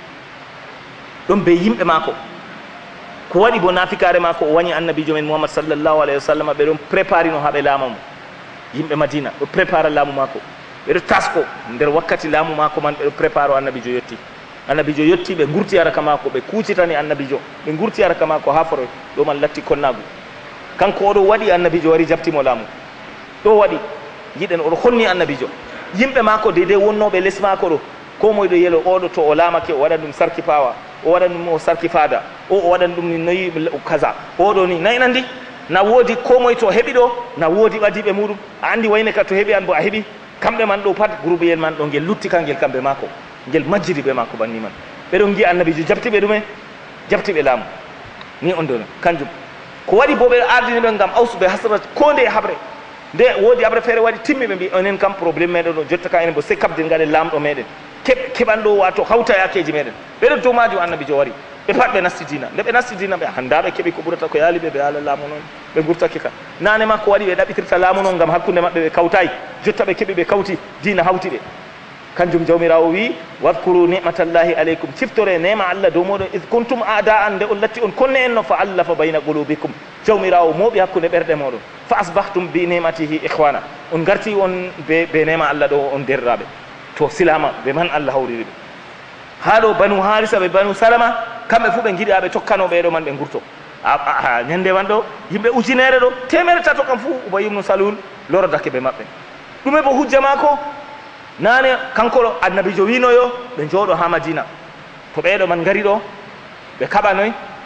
ɗon be yimɓe mako ko waɗi bo nafikare mako o wañi annabijo men Muhammad sallllahu alayhi wa sallam ɓe ɗon préparé no haɓe laama mo yimɓe Madina ɗo prépara laamu mako ɓeɗo tasko nder wakkati laamu mako man ɓeɗo prépare o annabijo yetti annabijo yetti ɓe gurti araka mako ɓe kucitani annabijo ɓe gurti araka mako ha foro ɗo man latti konnagu kanko oɗo waɗi annabijo wari jabtimo laamu ɗo waɗi yiɗen oɗo honni annabijo yimɓe mako deydey wonnoɓe less mako ɗo ko moye ɗo yelo oɗo to o laamake o waɗan ɗum sarki pawa o waɗan ɗum o sarki fada o o waɗan ɗum ni noyi kaza oɗo ni nayi nandi na woodi ko moye to heeɓi ɗo na woodi ɓadiɓe muɗum a andi wayne ka to heeɓi an bo a heeɓi kamɓe man ɗo pat groupe yel man ɗo ngel lutti ka ngel kamɓe mako ngel majjiri ɓe mako banni man ɓeɗon gi annabijo jabtiɓe ɗume jabtiɓe laamu ni on ɗon kanjum ko waɗi bo ɓe ardini ɓe ngam awsuɓe hasrat ko nde haɓre nde woodi haɓre feere waɗi timmi ɓe mbi onen kam probléme meɗen ɗo jotta ka enen bo se kabde gaɗen lamɗo meɗen keɓ keɓan ɗo wato hawta yakeji meɗen ɓeɗo dow majum annabijo wari ɓe pat ɓe nasti dina nde ɓe nasti dina ɓe handa ɓe keeɓi ko ɓurata ko yaali ɓe ɓe haala laamu noon ɓe gurtake ka nane ma ko waɗi ɓe ɗaɓɓitirta laamu noon gam hakkude maɓɓe ɓe kawtayi jotta ɓe keeɓi ɓe kawti dina hawti ɓe kanjum jawmirawo wi wadkuru nicmatallahi aleykum ciftore nema allah dow moɗon id kuntum ada an nde on latti on konne en no fa allafa bayna qulubikum jawmirawo mooɓi hakkude ɓerɗe moɗon fa asbahtum bi nimatihi ihwana on garti on be be nema allah ɗo on derraɓe to silama ɓe man allah hawriri ɓe ha ɗo banu harisa ɓe banu salama kamɓe fuu ɓe giɗi aɓe tokkano ɓeɗo man ɓe gurto a ñande man ɗo yimɓe ujunere ɗo temere tato kam fuu Ubay ibn Salul lorodake ɓe maɓɓe ɗume bo hujja mako nane kanko ɗo annabijo winoyo ɓe jooɗo ha Madina to ɓeɗo man gari ɗo ɓe kaɓanoy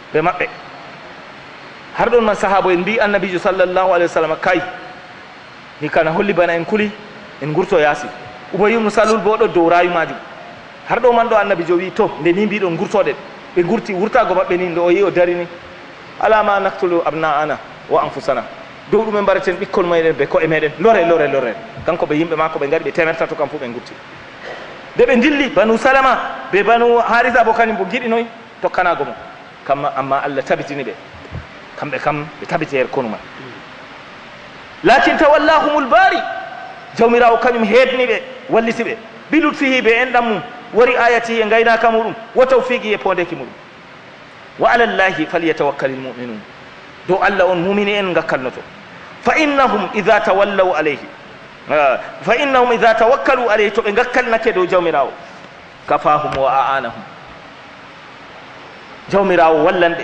ɓe maɓɓe har ɗon man sahaba en mbi annabijo sallllahu alayhi wa sallam kay ni kana holli bana en kuli en gurto yaasi Ubay ibn Salul bo ɗo dow rayu majum har ɗo man ɗo annabijo wi to nde ni mbiɗon gurtoɗen ɓe gurti wurtago maɓɓe ni nde o yi o darini alama naktulu abna ana wa anfusana dow ɗumen mbareten ɓikkol meɗen ɓe koye meɗen lore lore lore kanko ɓe yimɓe makko ɓe gari ɓe temertato kam fof ɓe gurti nde ɓe dilli banu salama ɓe banu harisa bo kañum bo giɗinoy tokkanago mo kam amma Allah tabitini ɓe kamɓe kam ɓe tabiti her konu man lakin tawallahumul bari jawmirawo kañum heedni ɓe walliti ɓe bilutfihi ɓe enɗam mum wari ayati e gaynaka muɗum wo tawfiqi e pondeki muɗum wa ala llahi falyatawakkal lmuminun dow Allah on mumini en gakkalnoto fa innahum ida tawallaw alayhi fa innahum ida tawakkalu alayhi to ɓe gakkalnake dow jawmirawo kafahum wa a'anahum jawmirawo wallanɓe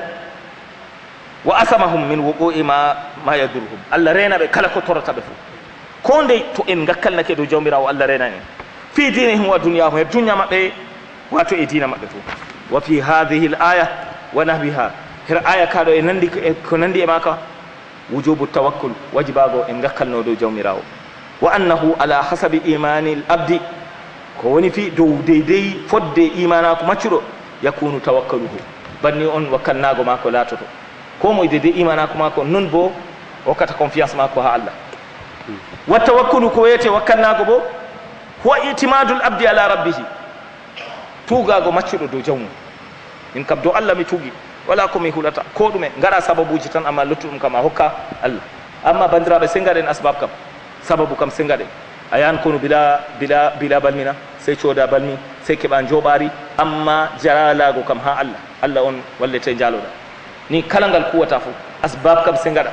wa asamahum min wuqu'i ma ma yadurhum Allah rena ɓe kala ko torata ɓe fof ko ndey to en gakkalnake dow jawmirawo Allah rena en fi dinihim wa dunyahum e dunya maɓɓe wato e dina maɓɓe fof wa fi hadihi l aya wa nahwiha her aya kaɗo e nandi ko nandi e maka wujubu tawakkul wajibago en gakkalno dow jawmirawo wa annahu ala hasabi imani l abdi ko woni fi dow deydey fodde imanako maccuɗo yakunu tawakkaluhu banni on wakkalnago mako latoto ko moye deydey imanako mako non bo hokkata confiance mako ha Allah wa tawakkulu ko wiyete wakkalnago bo huwa itimadul abdi ala rabbihi tugago maccuɗo dow jawmum min kam dow Allah mi tugi wala komi huɗata ko ɗume gaɗa sababuji tan amma luttuɗum kam a hokka Allah amma bandiraɓe se gaɗen asbab kam sababu kam se gaɗen a yahan kono bila bila bila balmina sey cooda balmi sey keɓa joɓari amma jaralago kam ha Allah Allah on wallete jaloɗa ni kala ngal kuwata fof asbab kam se gaɗa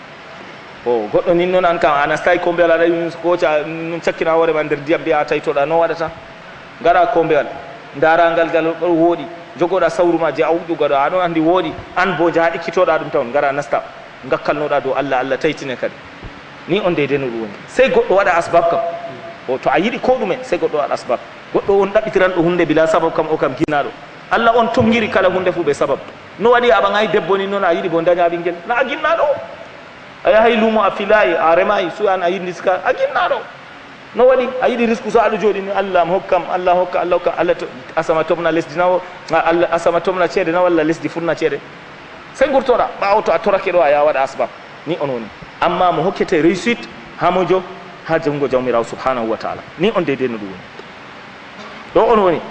o goɗɗo nin noon an kam a nastayi kombewal aɗa koca n cakkina hoorema nder ndiyam mbiya a tawitoɗa no waɗata gaɗa kombewal darangal ngal wooɗi jogoɗa sawruma je a wuƴugaɗo aɗon andi wooɗi an bo jaa ikkitoɗa ɗum taw gara nasta gakkalnoɗa dow Allah Allah taytine kadi ni on deyde no ɗum woni sey goɗɗo waɗa asbab kam o to a yiɗi ko ɗume sey goɗɗo waɗa asbab goɗɗo on ɗaɓɓitiran ɗo hunde bila sabab kam o kam guinaɗo Allah on tonguiri kala hunde fuu ɓe sabab no waɗi a ɓagayi debbo ni noon a yiɗi bo daña ɓinguel na a guinnaɗo a yahay luumo a filayi a remayi suyan a yiɗi riska a guinnaɗo no waɗi a yiɗi risque so aɗa jooɗi ni Allah mi hokkam Allah hokka Allah hokka Allah asama tomna lesdi nawo Allah asama tomna ceede na walla lesdi furna ceede sey gurtoɗa ɓawo to a torake ɗo a ya waɗa asbab ni on woni amma mo hokkete réussite ha mojo ha janngo jawmirawo subhanahu wa taala ni on deyde no ɗum woni ɗo on woni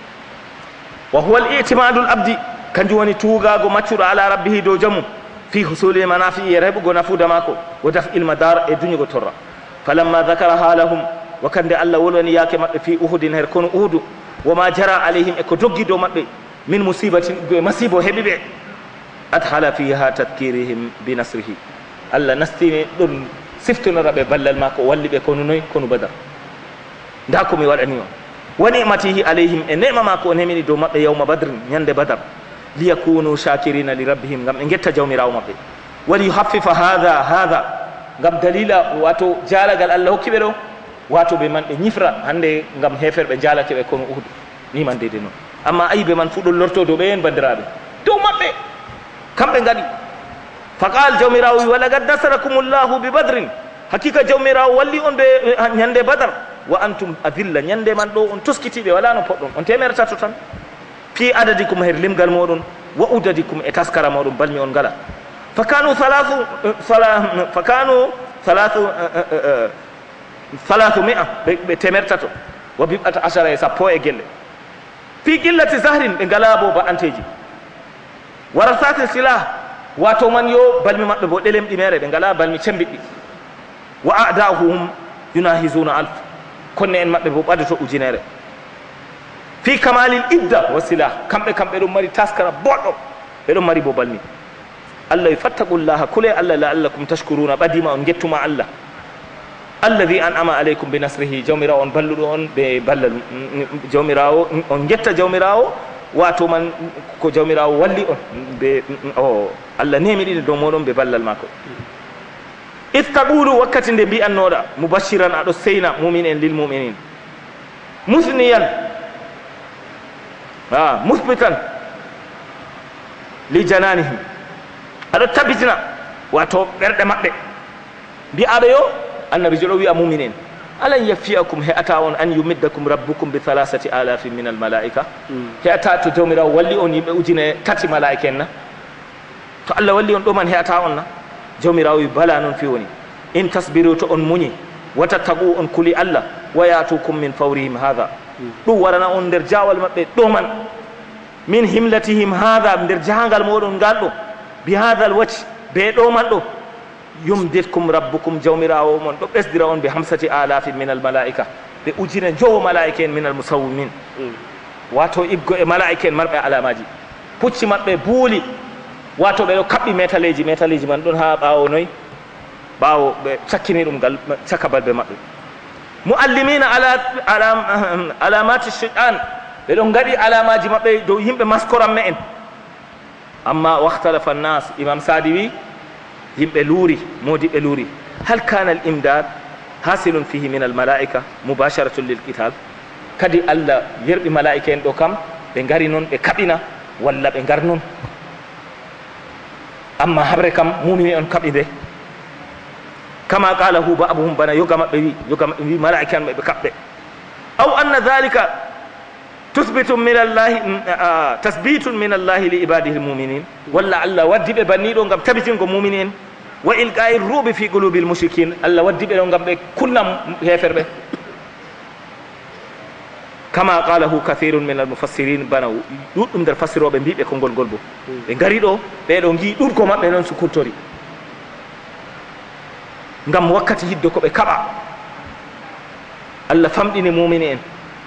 wa huwa l itimadu l abdi kanjum woni tuugago maccuɗo ala rabbihi dow jammum fi husuli manafi e reɓugo nafuda mako wo daf ilmadar e duñugo torra falamma dakara halahum wa kande Allah wolwani yaake maɓɓe fi uhudin her kono uhudu woma jara alayhim e ko doggi dow maɓɓe min musibatin e masibo heɓi ɓe adhala fiha tadkirihim bi nasrihi Allah nastini ɗum siftonora ɓe ballal makko walli ɓe kono noy kono badar nda komi waɗani on wa nimatihi alayhim e nema makko on hemini dow maɓɓe yawma badrin ñande badar liyakunu shakirina li rabbihim gam ɓe getta jawmirawo maɓɓe wali yuhaffifa hada hada gam dalila wato jalagal Allah hokkiɓe ɗo wato ɓe man ɓe ñifra hande gam heferɓe jalake ɓe kono uhudu ni man deyde noon amma ayiɓe man fuɗɗol lorto dow ɓe hen bandiraɓe dow maɓɓe kamɓe gaɗi faqal jawmirawo wi walagad nasarakumullahu bi badrin hakika jawmirawo walli on ɓe ñande badar wa antum adilla ñande man ɗo on toskitiɓe wala no poɗɗon on temere tato tan fi adadikum her limgal moɗon wa udadikum e taskara moɗon balmi on ngala fa kanu halathu fa kanu halathu halathu mia ɓe temere tato wa biɓata achara e sappo e gelle fi qillati zahrin ɓe ngala bo ba'anteji warasati silah wato man yo balmi maɓɓe bo ɗelem ɗimere ɓe ngala balmi cembiɗɗi wa a'da'uhum yunahizuna alf konne en maɓɓe bo ɓadoto ujunere fi kamalil idda wa silah kamɓe kamɓe ɗon mari taskara boɗɗo ɓe ɗon mari bo balmi Allah wi fattaqullaha kule Allah la'allakum tashkuruna ɓadima on gettuma Allah alladhi an'ama alaykum bi nasrihi jawmirawo on balluɗo on ɓe ballal jawmirawo on getta jawmirawo wato man ko jawmirawo walli on ɓe o Allah nemiɗiɗe dow moɗon ɓe ballal makko id taqulu wakkati nde mbiyannoɗa mubashiran aɗo seyna mumin en lil muminin musniyan a musbitan li jananihim aɗo tabitina wato ɓerɗe maɓɓe mbi'aɓe yo annabijo ɗo wi'a mumin en alan yakfiyakum he'ata on an yumiddakum rabbukum bi halasati alafin min al malaika he'ata to jawmirawo walli on yimɓe ujune tati malaika en na to Allah walli on ɗo man he'ata on na jawmirawo wi bala noon fi woni in tasbiru to on muñi wa tattaqu on kuli Allah wa yatukum min fawrihim hadha ɗum warana on nder jawal maɓɓe ɗo man min himlatihim hadha nder jahangal moɗon ngal ɗo bi hadha al wajh be ɗo man ɗo yumditkum rabbukum jawmirawo mon ɗo ɓesdira on bi hamsati alafin min al malaika ɓe ujine jowo malaika en min al musawwimin wato iggo e malaika en marɓe alamaji pucci maɓɓe buuli wato ɓeɗo kaɓɓi metaleji metaleji man ɗon ha ɓawo noyi ɓawo ɓe cakkini ɗum gal caka balbe maɓɓe muallimina ala ala alamati shaitan ɓeɗo gaɗi alamaji maɓɓe dow yimɓe maskoramme en amma wahtalafa nnas imam sadi wi yimɓe luuri modiɓe luuri hal kana al imdad hasilun fihi min al malaika mubasharatun lil qital kadi Allah yerɓi malaika en ɗo kam ɓe gari noon ɓe kaɓina walla ɓe gar noon amma habre kam mumini on kaɓi nde kama qala hu ba'abuhum bana yoga maɓɓe wi yoga maɓɓe wi malaika en ɓe kaɓɓe aw anna dhalika tusbitu min allahi tasbitun min allahi li ibadihi almuminin walla Allah waddi ɓe banniɗo gam tabitingo mumini en wa ilqa'i rubi fi qulubi almushrikin Allah waddi ɓe ɗo gam ɓe kunnam heferɓe kama qalahu kathirun min almufassirin bana ɗuɗɗum nder fassiroɓe mbiɓe ko ngol ngol bo ɓe gari ɗo ɓeɗo gi ɗuɗko maɓɓe noon sukurtori ngam wakkati hiddo ko ɓe kaɓa Allah famɗini mumini en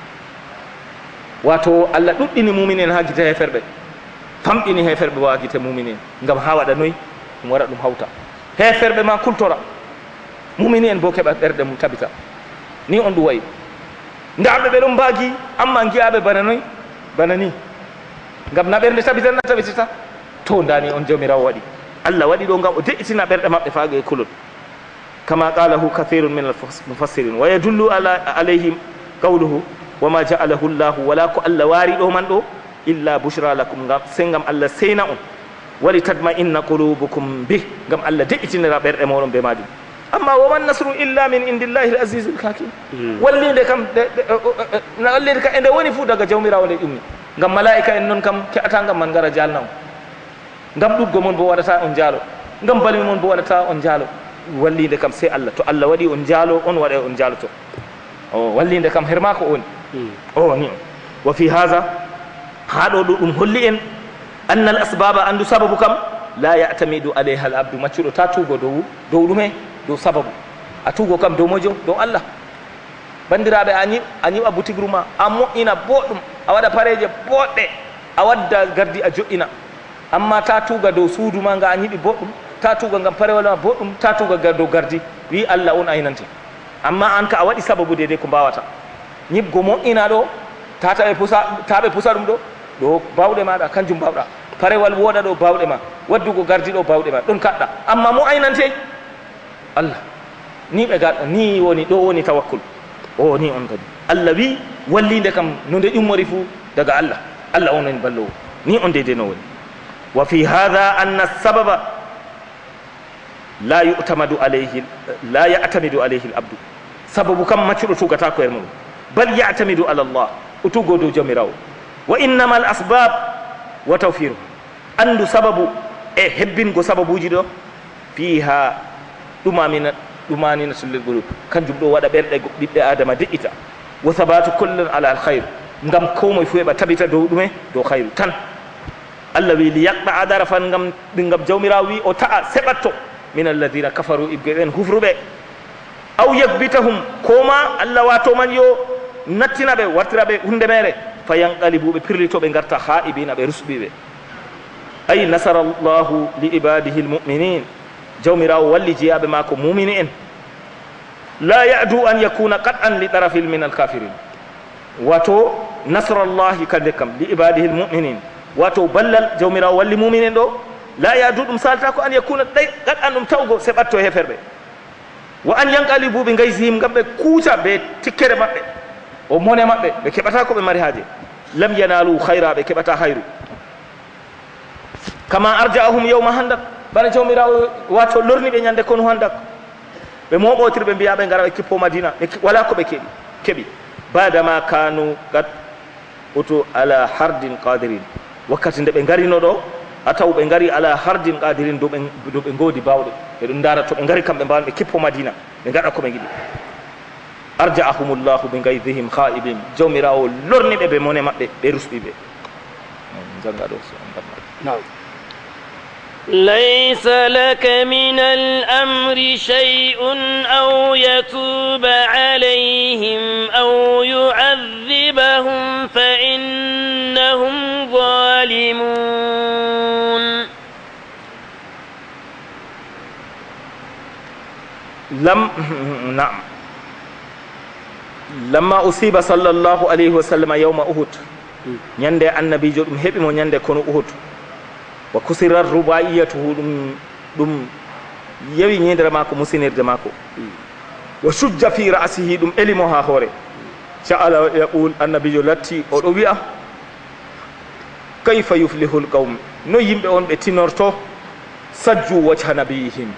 wato Allah ɗuɗɗini mumini en ha gite heferɓe famɗini heferɓe bo ha gite mumini en ngam ha waɗa noyi ɗum waɗa ɗum hawta heferɓe ma kultora mumini en bo keɓa ɓerɗe mum tabita ni on ɗum wayi ndaɓe ɓe ɗon mbagi amma giyaɓe bana noyi bana ni ngam na ɓernde tabitan na tabitita to dani on jawmirawo waɗi Allah waɗi ɗo ngam o de'itina ɓerɗe maɓɓe faage kulol kama qalahu kathirun min almufassirin wa yadullu ala alayhim qawluhu wama ja'alahu llahu wala ko Allah waari ɗo man ɗo illa bushra lakum ngam sey ngam Allah seyna on wali tadma inna qulubukum bih ngam Allah de'itinira ɓerɗe moɗon be majum amma waman nasru illa min indillahi al aziz al hakim wallide kam wallide kam ende woni fuu daga jawmirawo nde ƴummi ngam malaika en noon kam ke'ata ngam man gara jalna on ngam ɗuggo mon bo waɗata on jaalo ngam balmi mon bo waɗata on jaalo wallide kam sey Allah to Allah waɗi on jaalo on waɗa on jaaloto o wallide kam herma ko woni o ni wa fi hadha ha ɗo ɗo ɗum holli en anna al asbaba andu sababu kam la ya'tamidu alayha al abdu maccuɗo ta tuugo dow dow ɗume dow sababu a tuugo kam dow mojo dow Allah bandiraɓe a ñi a ñiɓa boutique ma a moƴƴina boɗɗum a waɗa pareje boɗɗe a wadda gardi a joƴƴina amma ta tuuga dow suudu ma nga a ñiɓi boɗɗum ta tuuga ngam parewal ma boɗɗum ta tuuga dow gardi wi Allah on aynante amma an ka a waɗi sababu dede ko mbawata ñibgo moƴƴina ɗo tataɓe pusa taɓe pusa ɗum ɗo ɗo bawɗe maɗa kanjum bawɗa parewal woɗa ɗo bawɗe ma waddugo gardi ɗo bawɗe ma ɗon kaɗɗa amma mo aynante Allah ni ɓe gaɗa ni woni ɗo woni tawakkul o ni on kadi Allah wi wallide kam no nde ƴummori fuu daga Allah Allah on woni ballowo ni on deyde no woni wa fi hadha anna sababa la yu'tamadu alayhi la ya'tamidu alayhi al abdu sababu kam maccuɗo tugata ko her mum bal ya'tamidu ala Allah o tugo dow jawmirawo wa innama al asbab wa tawfiru andu sababu e hebbingo sababuji ɗo fiha ɗumamina ɗumanina sullel golu kanjum ɗo waɗa ɓerɗe ɓiɓɓe adama deƴƴita wa sabatu kullun ala al khayr ngam kowmoye fu heɓa tabita dow ɗume dow khayru tan Allah wi li yaqɓa adara fan ngam ngam jawmirawo wi o ta'a seɓatto min alladina kafaru ibge ɓen hufruɓe aw yakbitahum koma Allah wato man yo nattina ɓe wartira ɓe hunde mere fa yanqalibu ɓe pirlito ɓe garta ha'ibina ɓe rusɓiɓe ay nasara llahu li ibadihi almuminin jawmirawo walli jeyaɓe ma ko mumini en la ya'du an yakuna qat'an li tarafil min alkafirin wato nasrallahi kande kam li ibadihi almuminin wato ballal jawmirawo walli mumini en ɗo la ya'du ɗum salata ko an yakuna ɗay qat'an ɗum tawgo se ɓatto heferɓe wa an yanqalibu ɓe gaysihim ngam ɓe kuuta ɓe tikkere maɓɓe o mone maɓɓe ɓe keɓata ko ɓe mari haaje lam yanalu hayra ɓe keɓata hayru kama arja'ahum yawma handak bana jawmirawo wato lorni ɓe ñande kono handak ɓe moɓotir ɓe mbiya ɓe ngara ɓe kippo madina wala ko ɓe keeɓi keeɓi badama kanu gat oto ala hardin qadirin wakkati nde ɓe garino ɗo a taw ɓe ngari ala hardin qadirin dow ɓe ngoodi bawɗe ɓe ɗum dara to ɓe ngari kamɓe mbawan ɓe kippo madina ɓe gaɗa ko ɓe giɗi arja'ahumullahu bi gaydihim khaibin jawmirawo lorni ɓe ɓe mone maɓɓe ɓe rusɓi ɓe janga ɗo so نعم ليس لك من الأمر شيء أو يتوب عليهم أو يعذبهم فإنهم ظالمون لم نعم لما أصيب صلى الله عليه وسلم يوم أحد ñande annabijo ɗum heɓi mo ñande kono uhud wa kusirat rubaiyatuhu ɗum ɗum yewi ñidere mako musinirde mako wa sujja fi ra'sihi ɗum elimo ha hoore sa'ala yaqul annabijo latti oɗo wi'a kayfa yuflihu lqawm no yimɓe on ɓe tinorto sajju wajha nabiyihim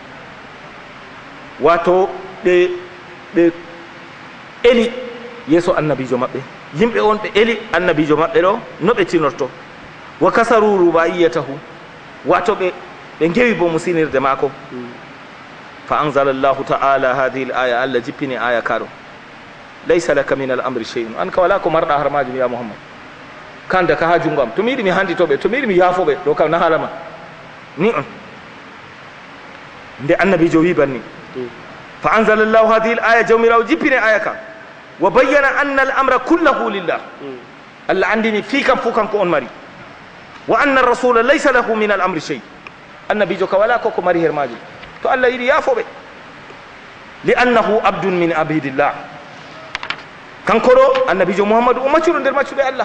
wato ɓe ɓe eli yeeso annabijo maɓɓe yimɓe on ɓe eli annabijo maɓɓe ɗo no ɓe tinorto wa kasaru rubaiyatahu wato ɓe ɓe gewi bo musinirde maako fa anzala llahu taala hadihi l aya allah jippini aya kaɗo laysa laka min al amri cheyun an ka wala ko marɗa har majum ya mouhammad kanda ka ha jungo am to mi yiɗi mi handitoɓe to mi yiɗi mi yaafoɓe ɗo kam na haalama ni on nde annabijo wi banni fa anzala llahu hadihi l aya jawmirawo jippini aya ka wa bayyana anna al amra kullahu lillah allah andini fi kam fu kanko on mari wa anna rasula laysa lahu min al amri chey annabijo ka wala koko mari her majum to allah yiɗi yaafoɓe li annahu abdun min abidillah kanko ɗo annabijo mouhammadou o maccuɗo nder maccuɓe allah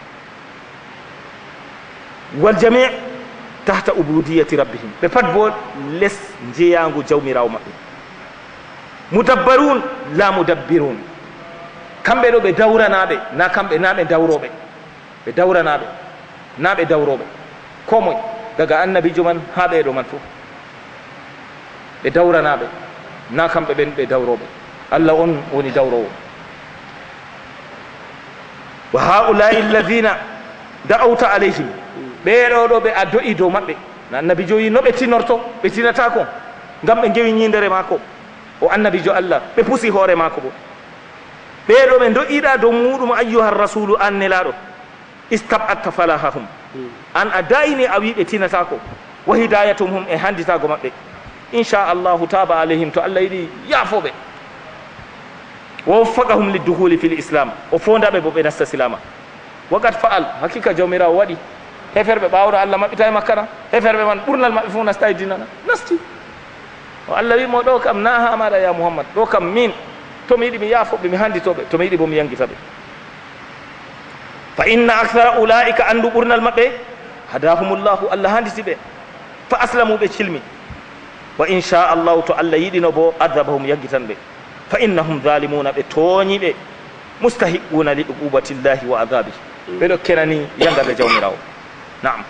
wal jami tahta ubudiyati rabbihim ɓe pat bo less jeeyangu jawmirawo maɓɓe mudabbarun la mudabbirun kamɓe ɗo ɓe dawranaɓe na kamɓe na ɓe dawroɓe ɓe dawranaɓe na ɓe dawroɓe ko moye daga annabijo man ha ɓeɗo man fof ɓe dawranaɓe na kamɓe ɓen ɓe dawroɓe allah on woni dawrowo wa haulai alladina da'awta alayhim ɓeɗo ɗo ɓe a do'i dow maɓɓe no annabijo yi no ɓe tinorto ɓe tinata ko ngam ɓe gewi ñindere maako o annabijo allah ɓe pusi hoore maako bo ɓeɗo ɓe do'iɗa dow muɗum ayyuha rasulu an nelaɗo istabatta falahahum an a dayini a wi ɓe tinata ko wa hidayatum hum e handitago maɓɓe inchallahu taba alayhim to allah yiɗi yaafoɓe wa waffaqahum lidduhuli fil islam o fondaɓe bo ɓe nasta silama wagat fa'al hakika jawmirawo waɗi heferɓe ɓawɗo allah maɓɓita e makkana heferɓe man ɓurnal maɓɓe fof nasta e dinana nasti o allah wimo ɗo kam na ha maɗa ya mouhammad ɗo kam min tomi yiɗi mi yaafoɓe mi handitoɓe tomi yiɗi bo mi yangitaɓe fa inna akthara ulaika andu ɓurnal maɓɓe hadahumullahu allah handiti ɓe fa aslamu ɓe cilmi wa inchallahu to allah yiɗino bo adabahum yaggitan ɓe fa innahum zalimuna ɓe tooñiɓe mustahiquna li uqubatillahi wa adabi ɓeɗo kenani yangaɓe jawmirawo naam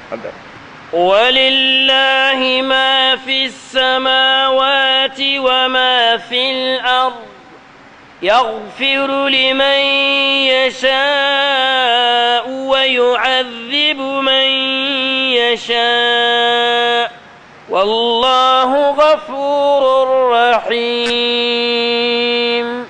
ولله ما في السماوات وما في الأرض يغفر لمن يشاء ويعذب من يشاء والله غفور رحيم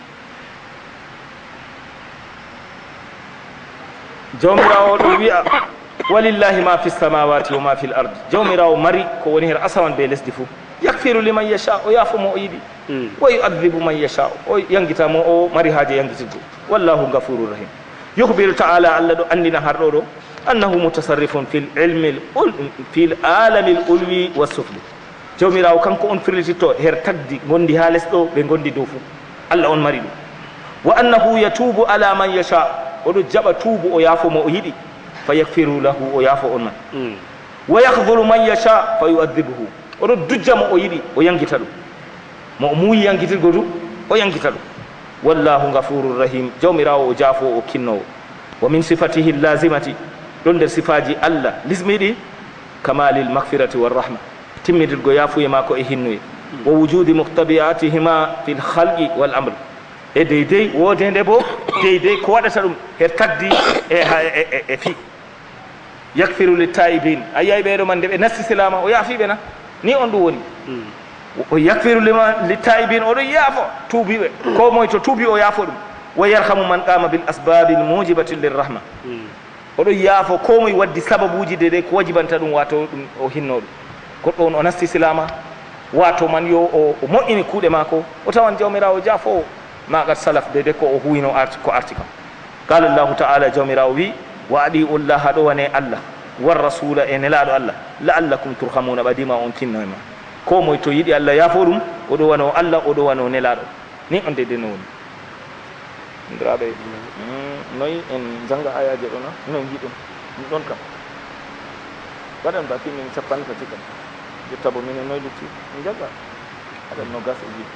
jawmirawo ɗo wiya walillahi ma fi samawati wa ma fi l ardi jawmirawo mari ko woni her asaman be lesdi fo yakfiru liman yasha o yaafo mo o yiɗi wa yuadibu man yasha o yangita mo o mari haaje yangitirde wallahu gafuru rahim yuhbiru taala allah ɗo andina har ɗo ɗo annahu mutasarrifun fi lilmi fi l alami l ulwi wa sufli jawmirawo kanko on firlititto her tagdi gondi ha les ɗo ɓe gondi dow fo allah on mari ɗum wa annahu yatubu ala man yasha oɗo jaɓa tuubu o yaafo mo o yiɗi fa yakfiru lahu o yaafo on man wa yahdulu man yasha fa yuadibuhu oɗo dujja mo o yiɗi o yangita ɗum mo o muuyi yangitirgo du o yangita ɗum wallahu gafuru rahim jawmirawo o jaafo o kinnowo wa min sifatihi lazimati ɗon nder sifaji allah lismiɗi kamalil magfirati warrahma timmidirgo yaafuye maako e hinnuye wo wujudi muhtabiyatihima fi lhalqi wal amre e deydey woodede bo deydey ko waɗata ɗum her tagdi e e fi yakfiru li taibin a yiyay ɓeeɗo man nde ɓe nasti silama o yaafiɓe na ni on ɗum woni o yakfiru lima li taibin oɗo yaafo tuubiɓe ko moye to tuubi o yaafo ɗum wa yarhamu man qama bil asbabi l mujibati lirrahma oɗo yaafo ko moye waddi sababuji de de ko wajibanta ɗum wato ɗum o hinno ɗum goɗɗo on o nasti silama wato man yo o moƴƴini kuuɗe maako o tawan jawmirawo jaafo magat salaf de de ko o huwino arti ko arti kam qala llahu taala jawmirawo wi wa adi'u llaha ɗo wane allah war rasula e nelaɗo allah la'allakum turhamuna ɓadima on tinnoyma ko moye to yiɗi allah yaafo ɗum oɗo wano allah oɗo wano nelaɗo ni on dede no woni ndiraɓe noyi en janga ayaji ɗo na no jiɗum ɗum ɗon kam waɗan baki min capan tati kam jotta bo minen noy lutti min jagga aɗan no gas e jiɗi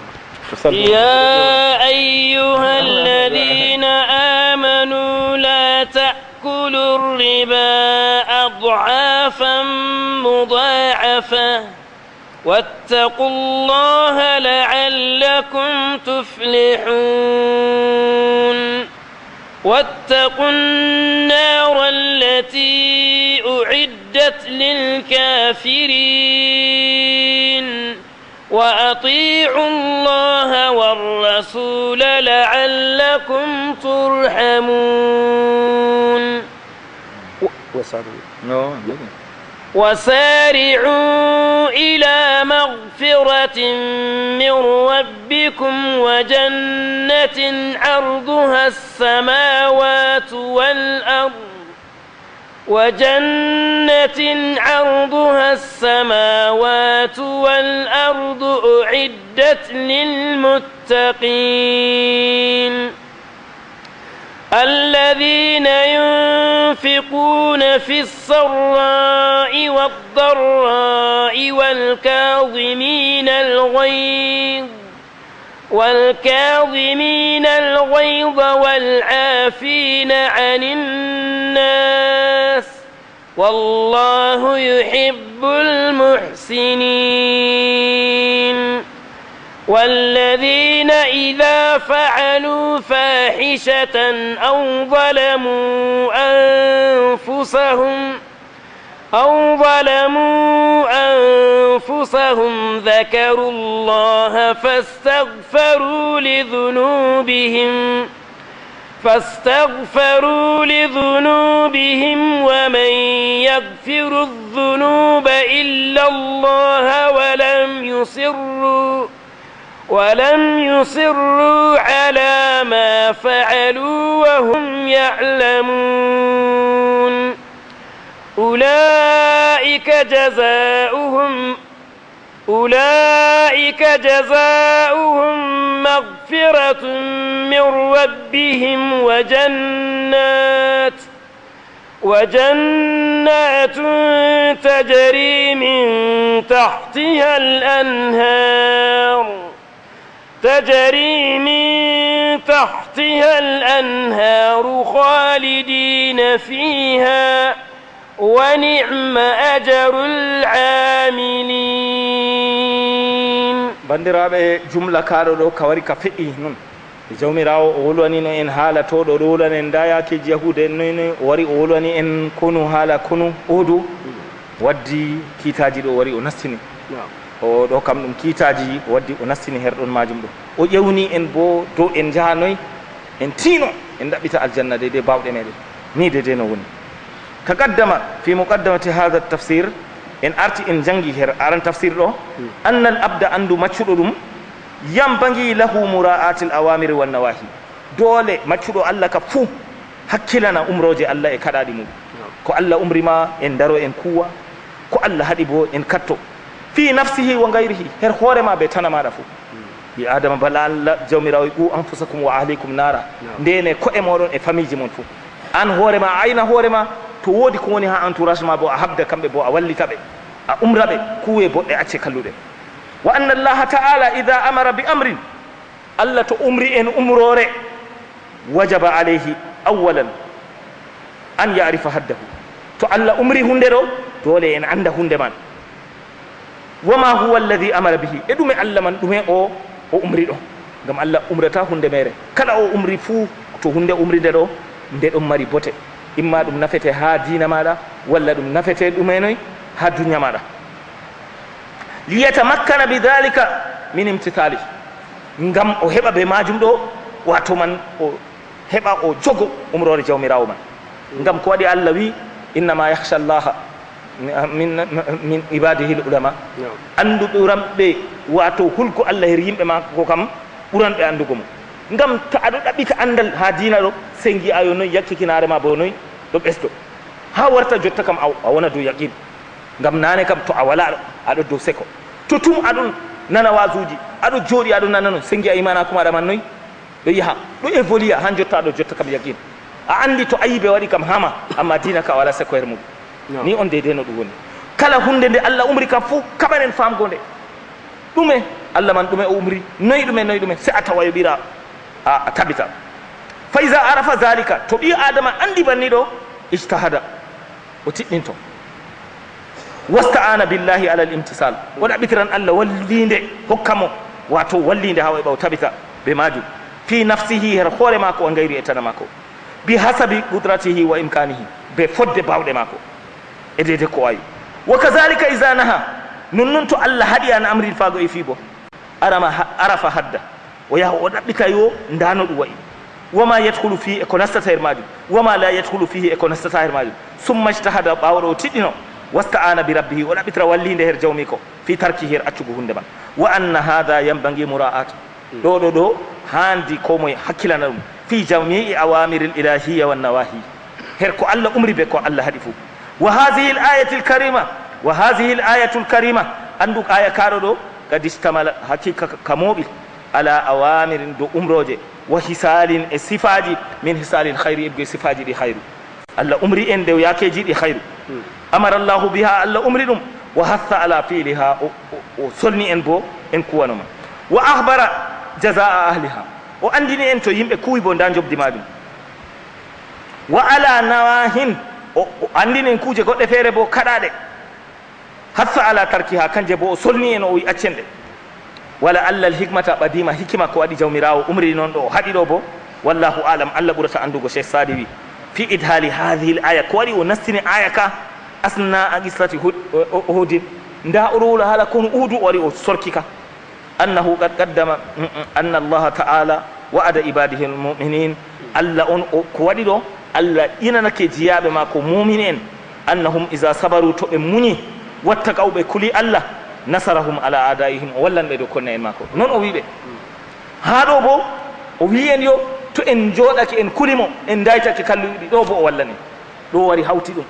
يا أيها الذين آمنوا لا تأكلوا الربا أضعافا مضاعفة واتقوا الله لعلكم تفلحون واتقوا النار التي أعدت للكافرين وأطيعوا الله والرسول لعلكم ترحمون وسارعوا إلى مغفرة من ربكم وجنة عرضها السماوات والأرض وجنة عرضها السماوات والأرض أعدت للمتقين الذين ينفقون في السراء والضراء والكاظمين الغيظ والكاظمين الغيظ والعافين عن الناس والله يحب المحسنين والذين إذا فعلوا فاحشة أو ظلموا أنفسهم أو ظلموا أنفسهم ذكروا الله فاستغفروا لذنوبهم فاستغفروا لذنوبهم ومن يغفر الذنوب إلا الله ولم يصروا ولم يصروا على ما فعلوا وهم يعلمون أولئك جزاؤهم أولئك جزاؤهم مغفرة من ربهم وجنات وجنات تجري من تحتها الأنهار تجري من تحتها الأنهار خالدين فيها ونعم أجر العاملين. bandiraɓe jumla kaɗo ɗo kawari ka feƴƴi noon jawmirawo o wolwanino en haala to ɗo ɗo wolwan en dayakeji yahude en noyno o wari o wolwani en konu haala konu odu waddi kiitaji ɗo wari o nastini o ɗo kam ɗum kiitaji waddi o nastini her ɗon majum ɗo o ƴewni en bo dow en jahanoy en tiino en ɗaɓɓita aljanna de de bawɗe meɗen ni de de no woni taqaddama fi muqaddamati hadha tafsir en arti en jangi her aran tafsir ɗo anna al abda andu maccuɗo ɗum yambagi lahu mura'ati l awamiri wan nawahi doole maccuɗo allah ka fuu hakkilana umroje allah e kaɗaɗi mum ko allah umrima en daro en kuwa ko allah haɗi bo en katto fi nafsihi wa gayrihi her hoorema be tana maɗa fo ɓi adama bala allah jawmirawo ɓu anfusakum wa ahlikum nara ndene koɗe moɗon e famille ji mon fo an hoorema ayna hoorema to woodi ko woni ha entourage ma bo a habda kamɓe bo a wallita ɓe a umra ɓe kuwe boɗɗe acce kalluɗe wa anna allaha taala ida amara bi amrin allah to umri en umrore wajaba alayhi awalan an yarifa haddahu to allah umri hunde ɗo to dole en anda hunde man wama huwa alladhi amara bihi e ɗume allah man ɗume o o umri ɗo ngam allah umrata hunde mere kala o umri fuu to hunde umride ɗo nde ɗum mari bote imma ɗum nafete ha dina maɗa walla ɗum nafete ɗumenoy ha duniya maɗa liyatamakkana bidhalika min imtithali ngam o heɓa be majum ɗo wato man o heɓa o jogo umrore jawmirawo man ngam ko waɗi allah wi innama yahsha llaha min min ibadihi l ulama andu ɓuranɓe wato hulko allah her yimɓe ma ko kam ɓuranɓe andugo mo ngam to aɗo ɗaɓɓita andal ha dina ɗo sey gi'a yo noyi yakkikinare ma bo noyi ɗo ɓesdo ha warta jotta kam a wona dow yaqin ngam nane kam to a wala aɗo dow seko to tum aɗon nana wasuji aɗo jooɗi aɗo nana noon sey gi'a imanaku maɗa man noyi ɗo yaha ɗo évolue han jotta aɗo jotta kam yaqin a andi to ayiɓe waɗi kam hama amma dina ka wala seko her muɗum ni on deydey no ɗum woni kala hunde nde allah umri kam fof kaɓanen famgo nde ɗume allah man ɗume o umri noyi ɗume noyi ɗume se a tawa yoɓira a tabita fa ida arafa dhalika to ɓi adama andi banni ɗo ijtahada o tiɗɗinto wasta'ana billahi ala l imtisal o ɗaɓɓitiran allah wallinde hokkamo wato wallinde ha waɓa o tabita be majum fi nafsihi her hoore mako o gayri e tana mako bi hasabi qudratihi wa imkanihi be fodde bawɗe mako e dede ko wayi wa kadhalika ida naha non noon to allah haaɗi an amril fago e fiibo arama arafa hadda o yaha o ɗaɓɓita yo ndano ɗum wayi wama yadhulu fihi eko nastata her majum wama la yadhulu fihi eko nastata her majum summa ijtahada ɓawɗo o tiɗɗino wasta'ana bi rabbihi o ɗaɓɓitira wallinde her jawmi ko fi tarkihi her accugo hunde man wa anna hada yambagi mura'at ɗo ɗo ɗo handi ko moye hakkilana ɗum fi jamii awamiri l ilahiya wannawahi her ko allah umri be ko allah haɗi fuu wa hadihi l ayati l karima wa hadihi l ayatu l karima andu aya kaɗo ɗo kadi istamala hakkika ka mooɓi ala awamirin do umroje wa hisalin e sifaji min hisalil hayri e ɓe sifaji ɗi hayru allah umri en nde yakeji ɗi hayru amara llahu biha allah umri ɗum wa hatha ala fiiliha o solni en bo en kuwanoma wa ahbara jazaa ahliha o andini en to yimɓe kuwi bo nda jobdi majum wa ala nawahin o andini en kuuje goɗɗe feere bo kaɗaɗe hatha ala tarkiha kanje bo o solni en o wi accen ɗe wala allah l hikmata ɓadima hikima ko waɗi jawmirawo umri noon ɗo o haɗi ɗo bo wallahu alam allah ɓurata andugo cheikh sadi wi fi idhali hadihi l aya ko waɗi o nastini aya ka asna a qissati uhudin nda o rowla haala kono uudu o waɗi o sorki ka annahu qad qaddama anna allaha taala wa'ada ibadihi almuminin allah on ko waɗi ɗo allah inanake jiyaɓe ma ko mumin en annahum ida sabaru to ɓe muñi wattaqaw ɓe kuli allah nasarahum ala adaihim o wallanɓe dow konne en mako noon o wiɓe ha ɗo bo o wi en yo to en jooɗake en kulimo en daytake kalluɗi ɗo bo o wallani ɗo wari hawti ɗum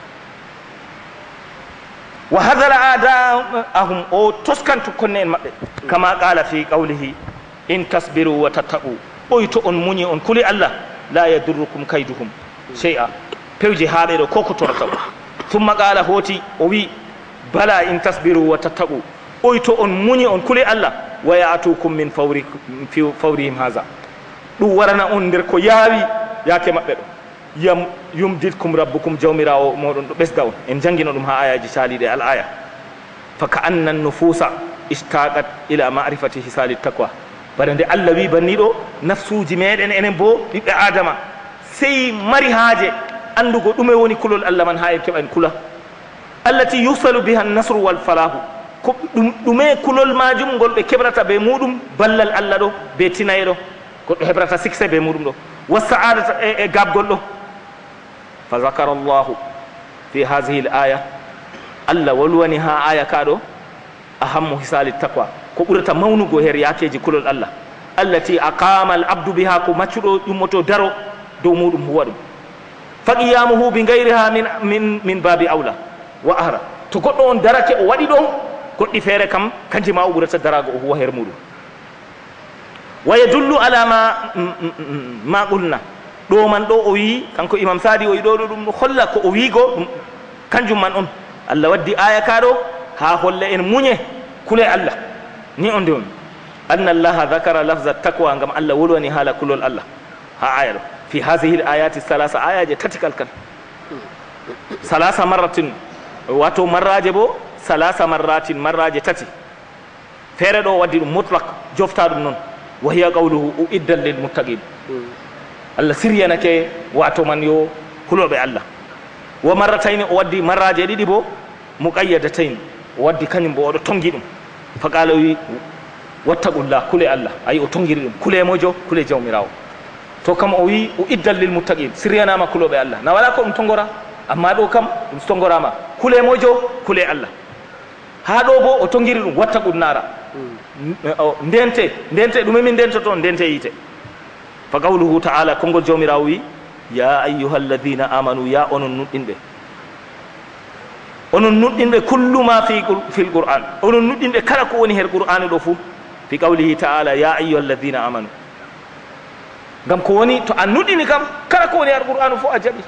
wa hadara adaahum o toskanto konne en maɓɓe kama qala fi qawlihi in tasbiru wa tattaqu ɓoy to on muñi on kuli allah la yadurrukum kayduhum chey a pewje haaɓe ɗo ko ko torata o thumma qala hooti o wi bala in tasbiru wa tattaqu ɓoy to on muñi on kuli allah wa yatukum min fawri fi fawrihim haha ɗum warana on nder ko yaawi yaake maɓɓe ɗo yam yumditkum rabbukum jawmirawo moɗon ɗo ɓesda on en jangino ɗum ha ayaji caaliɗe al aya fa ka anna nufusa istaqat ila marifati hisali taqwa bana nde allah wi banni ɗo nafsuji meɗen enen bo ɓiɓɓe adama sey mari haaje andugo ɗume woni kulol allah man ha en keɓa en kula allati yusalu biha nasru wal falahu ko ɗum ɗume kulol majum ngol ɓe keɓrata be muɗum ballal allah ɗo be tinaye ɗo goɗɗo heɓrata succès be muɗum ɗo wa saadata e, e gabgol ɗo fa zakara llahu fi hadihi l aya allah wolwani ha aya ka ɗo ahammu hisali taqwa ko ɓurata mawnugo her yakeji kulol allah allati aqama al abdu biha ko maccuɗo ƴummoto daro dow muɗum huwa ɗum fa qiyamuhu bi gayriha min, min, min babi awla wa ahra to goɗɗo on darake o waɗi ɗon goɗɗi feere kam kanji ma o ɓurata darago o huwa her muɗum wa yadullu ala ma ma qulna ɗo man ɗo o wi kanko imam sadi o wi ɗo ɗo ɗum holla ko o wigo ɗum kanjum man on allah waddi aya ka ɗo ha holla en muñe kule allah ni on nde on anna allaha dhakara lafza taqwa ngam allah wolwani haala kulol allah ha aya ɗo fi hadihi l ayati salasa ayaje tati kalkal salasa marratin wato marraje bo salasa marratin marraje tati feere ɗo waddi ɗum mutlak jofta ɗum noon wa hiya qawluhu uiddan lil muttaqin allah siryanake wato man yo huloɓe allah wa marratayni o waddi marraje ɗiɗi bo muqayyadatayn o waddi kañum bo oɗo tongi ɗum fa qala wi wattaqullah kule allah ayi o tongiri ɗum kule mojo kule jawmirawo to kam o wi uiddan lil muttaqin siryanama kuloɓe allah na wala ko ɗum tongora amma ɗo kam ɗum tongorama kule mojo kule allah ha ɗo bo o tongiri ɗum wattaqun nara ndente ndente ɗume min ndenta toon ndente yite fa qawluhu taala konngol jawmirawo wi ya ayyuha alladina amanu ya onon nuɗɗinɓe onon nuɗɗinɓe kullu ma fi fil qur'an onon nuɗɗinɓe kala ko woni her qur'an ɗo fuu fi qawlihi taala ya ayyuha alladina amanu ngam ko woni to a nuɗɗini kam kala ko woni her qur'an fof a jaɓi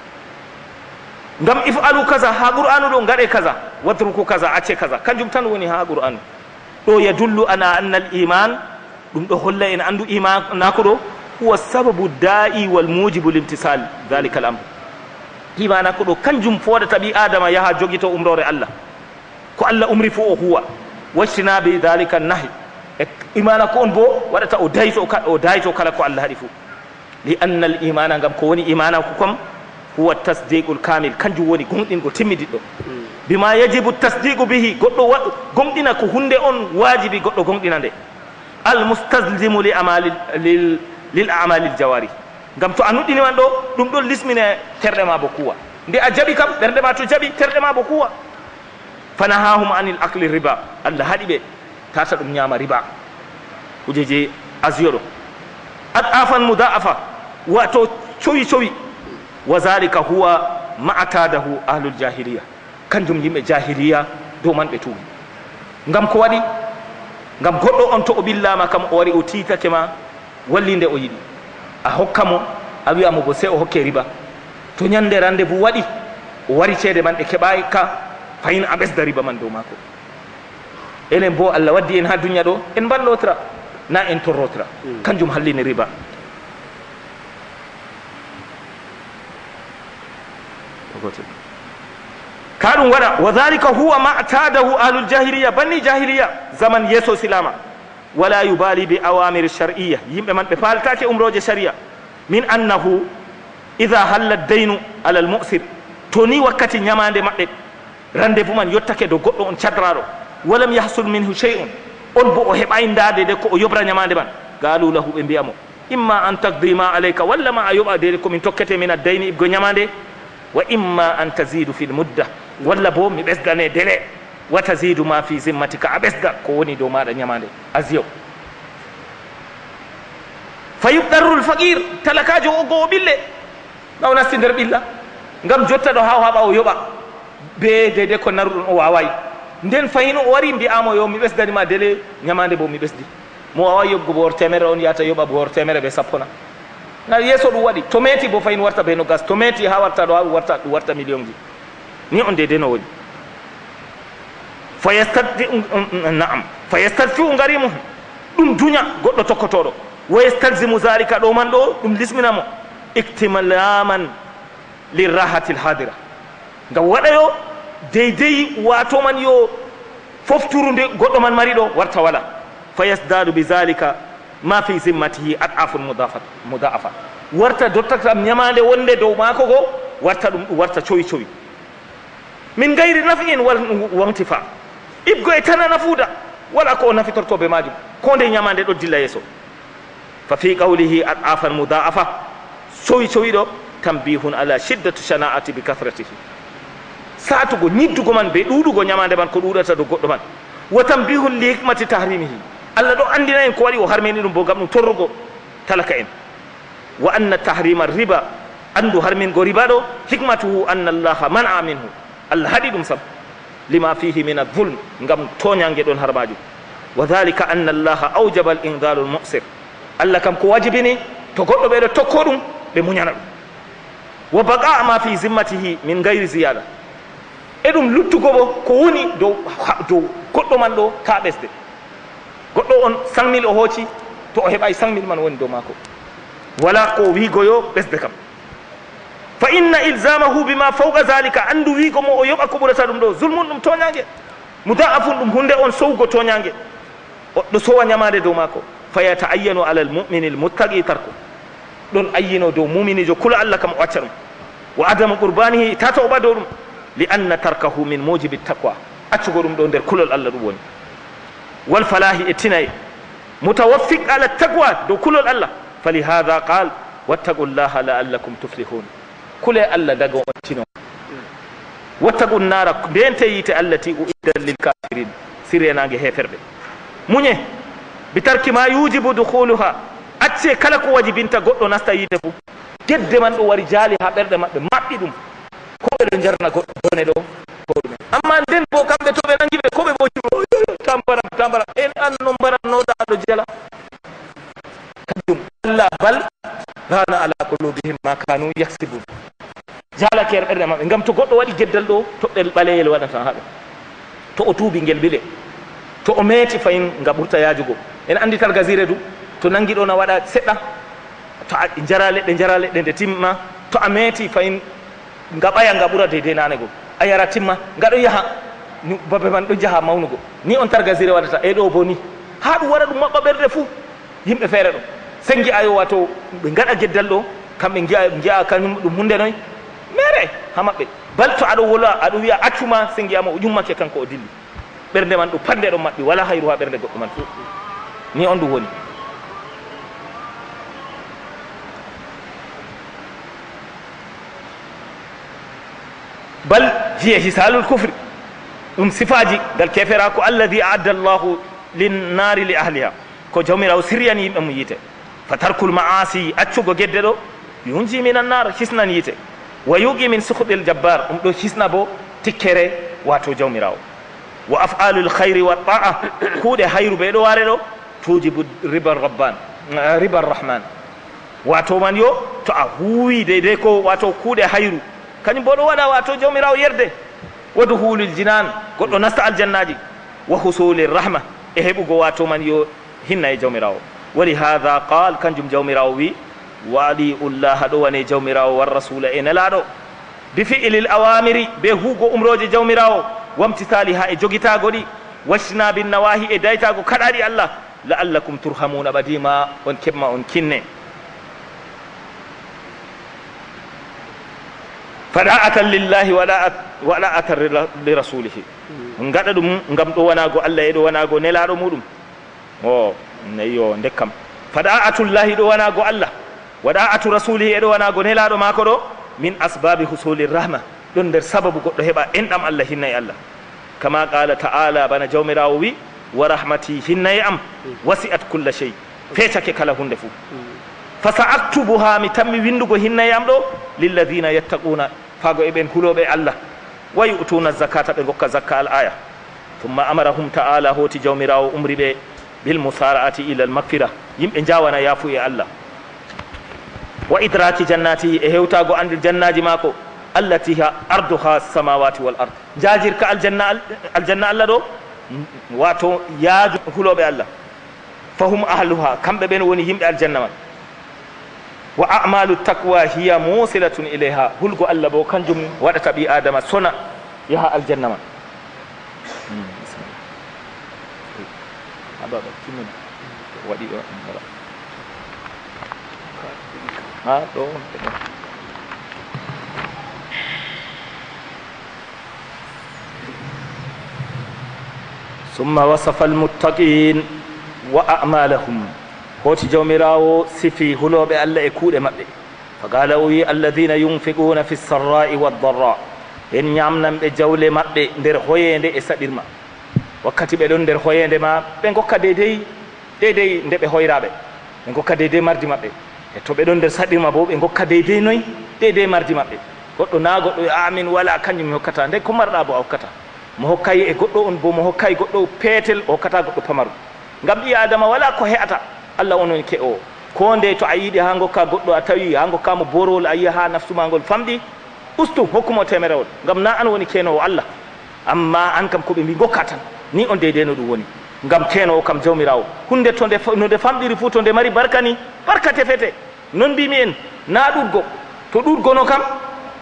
ngam ifalu kaza ha qur'anu ɗo gaɗe kaza wadruku kaza acce kaza kanjum tan woni ha qur'anu ɗo yadullu ana anna al iman ɗum ɗo holla en andu iman nako ɗo huwa sababu da'i wal mujibu limtisal dhalika al amr imana ko ɗo kanjum foɗata ɓi adama yaha jogito umrore allah ko allah umri fo o huwa wajtinabi dhalika nahi e imana ko on bo waɗata o dayto o dayto kala ko allah haɗi fo li anna al imana ngam ko woni imana ko kam huwa tasdiqul kamil kanjum woni gonɗingo timmidiɗɗo bima yajibu tasdiqu bihi goɗɗo waɗu gonɗina ko hunde on wajibi goɗɗo gonɗina nde al mustaslimu li amali lil lil amalil jawari ngam to a nuɗɗini man ɗo ɗum ɗon lismine terɗe ma bo kuwa nde a jaɓi kam ɓernde ma to jaɓi terɗe ma bo kuwa fanahahum anil akli riba allah haɗi ɓe tata ɗum ñama riba kujeje asio ɗo ad afan mudaafa wato cowi cowi wa zalika huwa ma'atadahu ahlul jahiliya kanjum yimɓe jahiliya dow man ɓe tuubi ngam ko waɗi ngam goɗɗo on to o ɓillama kam o wari o titake ma wallinde o yiɗi a hokka mo a wiyamo bo se o hokke riba to ñande rendez-vous waɗi o wari ceede man ɗe keɓayi ka fayin a ɓesda riba man dow mako enen bo allah waddi en ha duniya ɗo en mballotira na en torrotira kanjum hallini riba ka ɗum waɗa wa dhalika huwa ma atadahu ahlul jahiliya banni jahiliya zaman yeeso silama wala yubali bi awamir shar'iyya yimɓe man ɓe faltake umroje sharia min annahu ida halla daynu ala al mu'sir to ni wakkati ñamande maɓɓe rendez-vous man yottake do goɗɗo on cadraɗo walam yahsul minhu shay'un on bo o heɓay ndade de ko o yobra ñamande man galu lahu ɓe mbiyamo imma an taqdi ma alayka walla ma a yoɓa dede komin tokkete min a dayni ibgo ñamande wa imma an tazidu fil mudda walla bo mi ɓesdane délai wa tazidu ma fi zimmatika a ɓesda ko woni dow maɗa ñamande asiyo fa yubdarru l faqir talakajo o goo ɓille ɓaw nasti nder ɓilla ngam jotta ɗo ha haɓa o yoɓa be dede ko naruɗon o wawayi nden fayino o wari mbiyamo yo mi ɓesdanima délai ñamande bo mi ɓesdi mo wawa yoggo bo wor temere on yiyata yoɓa bo wor temere ɓe sappona na yeeso ɗum waɗi to meti bo fayin warta be no gas to meti ha warta ɗo ha ɗum warta ɗum warta million ji ni on dede no woni fa yastadi naam fa yastadfiu ngarimu ɗum duña goɗɗo tokkotoɗo wa yastalzimu zalika ɗo man ɗo ɗum lisminamo ictimalaman lirrahati l hadira ngam waɗayo deydey wato man yo fofturude goɗɗo man mari ɗo warta wala fa yasdadu bi zalika ma fi zimmatihi ad'afun mudafat mudaafa warta dottatam ñamande wonde dow maako go warta ɗum ɗum warta cowi cowi min gayri nafin wal wantifa ibgo e tana nafuuda wala ko o nafitortoɓe majum ko nde ñamande ɗo dilla yeeso fa fi qawlihi ad'afan mudaafa cowi cowi ɗo tambihun ala shiddatu shana'ati bi kathratihi satugo ñiddugo man be ɗuɗugo ñamande man ko ɗuɗata do goɗɗo man wa tambihun li hikmati tahrimihi allah ɗo andina en ko waɗi o harmini ɗum bo gam ɗum torrugo talaka en wa anna tahrima riba andu harmingo riba ɗo hikmatuhu anna allaha man'a minhu allah haɗi ɗum sam lima fihi min adulm gam toñangue ɗon har majum wa dhalika anna allaha aujaba al indalu l musir allah kam ko wajibini to goɗɗo ɓeɗo tokko ɗum ɓe muñana ɗum wa baqa ma fi zimmatihi min gayri ziyada e ɗum luttugo bo ko woni dow dow goɗɗo man ɗo ta ɓesde goɗɗo on cent mille o hooci to o heɓay cent mille man woni dow maako wala ko wiigoyo ɓesde kam fa inna ilzamahu bima fawqa zalika andu wi ko mo o yoɓa ko ɓurata ɗum ɗo zulmun ɗum toñangue mudaafun ɗum hunde on sowgo toñangue ɗo sowa ñamade dow makko fa yataayyanu ala almumini almuttaqi tarku ɗon ayyino dow muminijo kula allah kam o acca ɗum wa adamu qurbanihi tata o ɓa dow ɗum li anna tarkahu min mujibi taqwa accugo ɗum ɗo nder kulol allah ɗum woni wal falahi e tinaye mutawaffiq ala taqwa dow kulol allah falihada qal wattaqu llaha laallakum tuflihun kule allah dago on tino wattaqu nara ndente yite allati uiddat lil kafirin sirenage heferɓe muñe bi tarki ma yujibu dukhuluha acce kala ko wajibinta goɗɗo nasta yite fo gedde man ɗo wari jaali ha ɓerɗe maɓɓe maɓɓi ɗum ko ɓeɗo jarna goɗɗo bone ɗo ko ɗumen amma nden bo kamɓe to ɓe nangiɓe ko ɓe bo tambara tambara en an no mbarannoɗa ɗo jala kadum allah bal rana ala qulubihim ma kanu yaksibun jalake er ɓerɗe maɓɓe ngam to goɗɗo waɗi geddal ɗo toɓɓel ɓaleyel waɗata haɓe to o tuubi ngel bile to o meeti fayin nga ɓurta yajugo en andi tal gasire du to nangi ɗo na waɗa seɗɗa to a jara leɗɗe jara leɗɗe nde timma to a meeti fayin nga ɓaya nga ɓura deydey nane go a yara timma nga ɗo yaha babe man ɗo jaha mawnugo ni on tar gasire waɗata e ɗo bo ni ha ɗum waɗa ɗum maɓɓa ɓerde fuu yimɓe feere ɗo sengi ayo wato ɓe gaɗa geddal ɗo kamɓe giya giya kañum ɗum hunde noy mere ha maɓɓe bal to aɗo wola aɗo wiya accuma sengiyama o ƴummake kanko o dilli ɓernde man ɗo pande ɗon maɓɓi wala hayru ha ɓernde goɗɗo man ni on ɗum woni bal hiya hisalul kufri ɗum sifaji ngal kefera ko alladi aadda llahu linnari li ahliha ko jawmirawo siryani yimɓe mum yiite fa tarkul maasi accugo gedde ɗo yunji min annar hisnan yiite wa yuqi min suhɗil jabbar ɗum ɗo hisna bo tikkere wato jawmirawo wa af'alul khayri wa ta'a kuuɗe hayru ɓe ɗo ware ɗo tujibu riba rabban riba rahman wato man yo to a huwi deydey ko wato kuuɗe hayru kañum bo ɗo waɗa wato jawmirawo yerde wa duhulil jinan goɗɗo nasta aljannaji wa husulir rahma e heɓugo wato man yo hinna e jawmirawo wali hada qal kanjum jawmirawo wi wali ullaha ɗo woni jawmirawo war rasula e nelaɗo bi fi'lil awamiri be huugo umroje jawmirawo wamtitali ha e jogitago ɗi wastinabin nawahi e daytago kaɗaɗi allah la'allakum turhamuna ɓadima on keɓma on kinne fada'atan lillahi wada'atan li rasulihi gaɗa ɗum gam ɗo wanago allah e ɗo wanago nelaɗo muɗum o nayyo ndekkam fada'atullahi ɗo wanago allah wada'atu rasulihi e ɗo wanago nelaɗo mako ɗo min asbabi husuli rahma ɗon nder sababu goɗɗo heɓa enɗam allah hinna e allah kama qala ta'ala bana jawmirawo wi wa rahmati hinna e am wasi'at kulla shey fecake kala hunde fuu fa sa aktubuha mi tammi windugo hinna e am ɗo lilladina yattaquna fago eɓen huloɓe allah wa yu'tuna zakata ɓe gokka zakka al aya thumma amarahum ta'ala hoti jawmirawo umri ɓe bil musara'ati ila al magfira yimɓe jawana yaafu e allah wa idraki jannatihi e hewtago andir jannaji mako allati ha arduha samawati wal ard jajirka aljanna aljanna allah ɗo wato yaaju huloɓe allah fahum ahluha kamɓe ɓen woni yimɓe aljanna man wa a'malu taqwa hiya musilatun ilayha hulgo allah bo kanjum waɗata ɓi adama sona yaha aljanna man ababa timmina waɗi ɗo ha ɗo summa wasafa almuttaqin wa a'malahum hoti jawmirawo sifi huloɓe allah e kuuɗe maɓɓe fa qala o wi alladina yunfiquna fi sarra'i waddarra en ñamnanɓe jawle maɓɓe nder hoyende e saɗirma wakkati ɓe ɗon nder hoyende ma ɓe gokka deydey deydey nde ɓe hoyraɓe ɓe gokka deydey mardi maɓɓe e to ɓe ɗon nder saɗirma bo ɓe gokka deydey noyi deydey mardi maɓɓe goɗɗo na goɗɗo amin wala kañum mi hokkata nde ko marɗa bo a hokkata mo hokkay e goɗɗo on bo mo hokkay goɗɗo peetel o hokkata goɗɗo pamaru ngam ɓi adama wala ko he'ata allah on woni ke o ko nde to a yiiɗi ha gokka goɗɗo a tawi ha gokkamo borol a yiya ha naftuma ngol famɗi ustu hokkumo temerewol ngam na an woni kenowo allah amma an kam koɓe mbi gokka tan ni on deydey no ɗum woni ngam kenowo kam jawmirawo hunde to nde no nde famɗiri fuu to nde mari barka ni barka tefete non mbimi en na ɗuɗgo to ɗuɗgono kam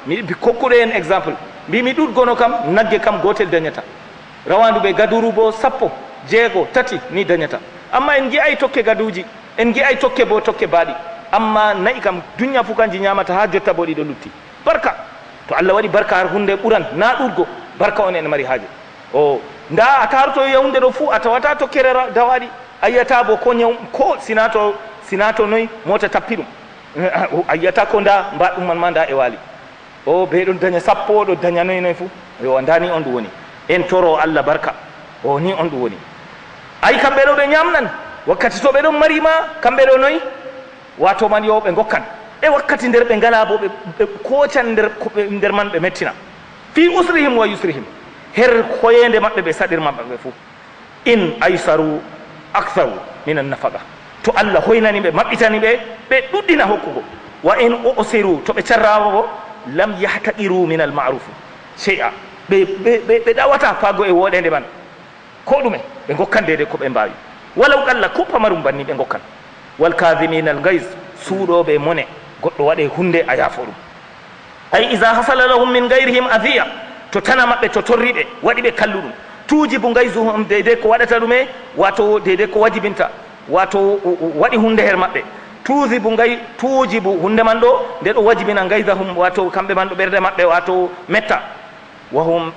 mi kokkuɗo en exemple mbimi ɗuɗgono kam nagge kam gotel dañata rawandu ɓe gaduru bo sappo jeego tati ni dañata amma en gi'ay tokke gaduji en gi'ay tokke bo tokke baaɗi amma nayi kam duniya fu kanji ñamata ha jotta bo ɗiɗo lutti barka to Allah waɗi barka har hunde ɓuran na ɗuɗgo barka on en mari haaje o nda a taroto yawde ɗo fuu a tawata tokkere dawaɗi a yiyata bo ko ñaw ko sinato sinato noyi mota tappi ɗum a yiyata ko nda mba ɗum man ma nda e waali o ɓe ɗon daña sappo ɗo daña noyi noyi fuu yo nda ni on ɗum woni en toro Allah barka o ni on ɗum woni ayi kamɓe ɗo ɓe ñamnan wakkati to ɓe ɗon marima kamɓe ɗo noyi wato man yo ɓe gokkan e wakkati nder ɓe ngala bo ɓe kocan nder nder man ɓe mettina fi usrihim wa yusrihim her koyende maɓɓe ɓe saɗirma maɓɓe fuu in aysaru aktharu min annafaqa to Allah hoynani ɓe maɓɓitani ɓe ɓe ɗuɗɗina hokkugo wa in usiru to ɓe carrama bo lam yahtaqiru min almaruf shay'a ɓe ɓe ɗawata faago e woɗende man ko ɗume ɓe gokkan dede ko ɓe mbawi walaw qalla ko pamarum banni ɓe gokkan wal kadhimina al gays suuɗoɓe mone goɗɗo waɗe hunde a yaafo ɗum ay iza hasala lahum min gayrihim adhiya to tana maɓɓe to torriɓe waɗi ɓe kallu ɗum tuujibu gaysuhum deydey ko waɗata ɗume wato deydey ko wajibinta wato waɗi hunde her maɓɓe tuujibu gay tuujibu hunde man ɗo nde ɗo wajibina gaysahum wato kamɓe man ɗo ɓerde maɓɓe wato metta wahum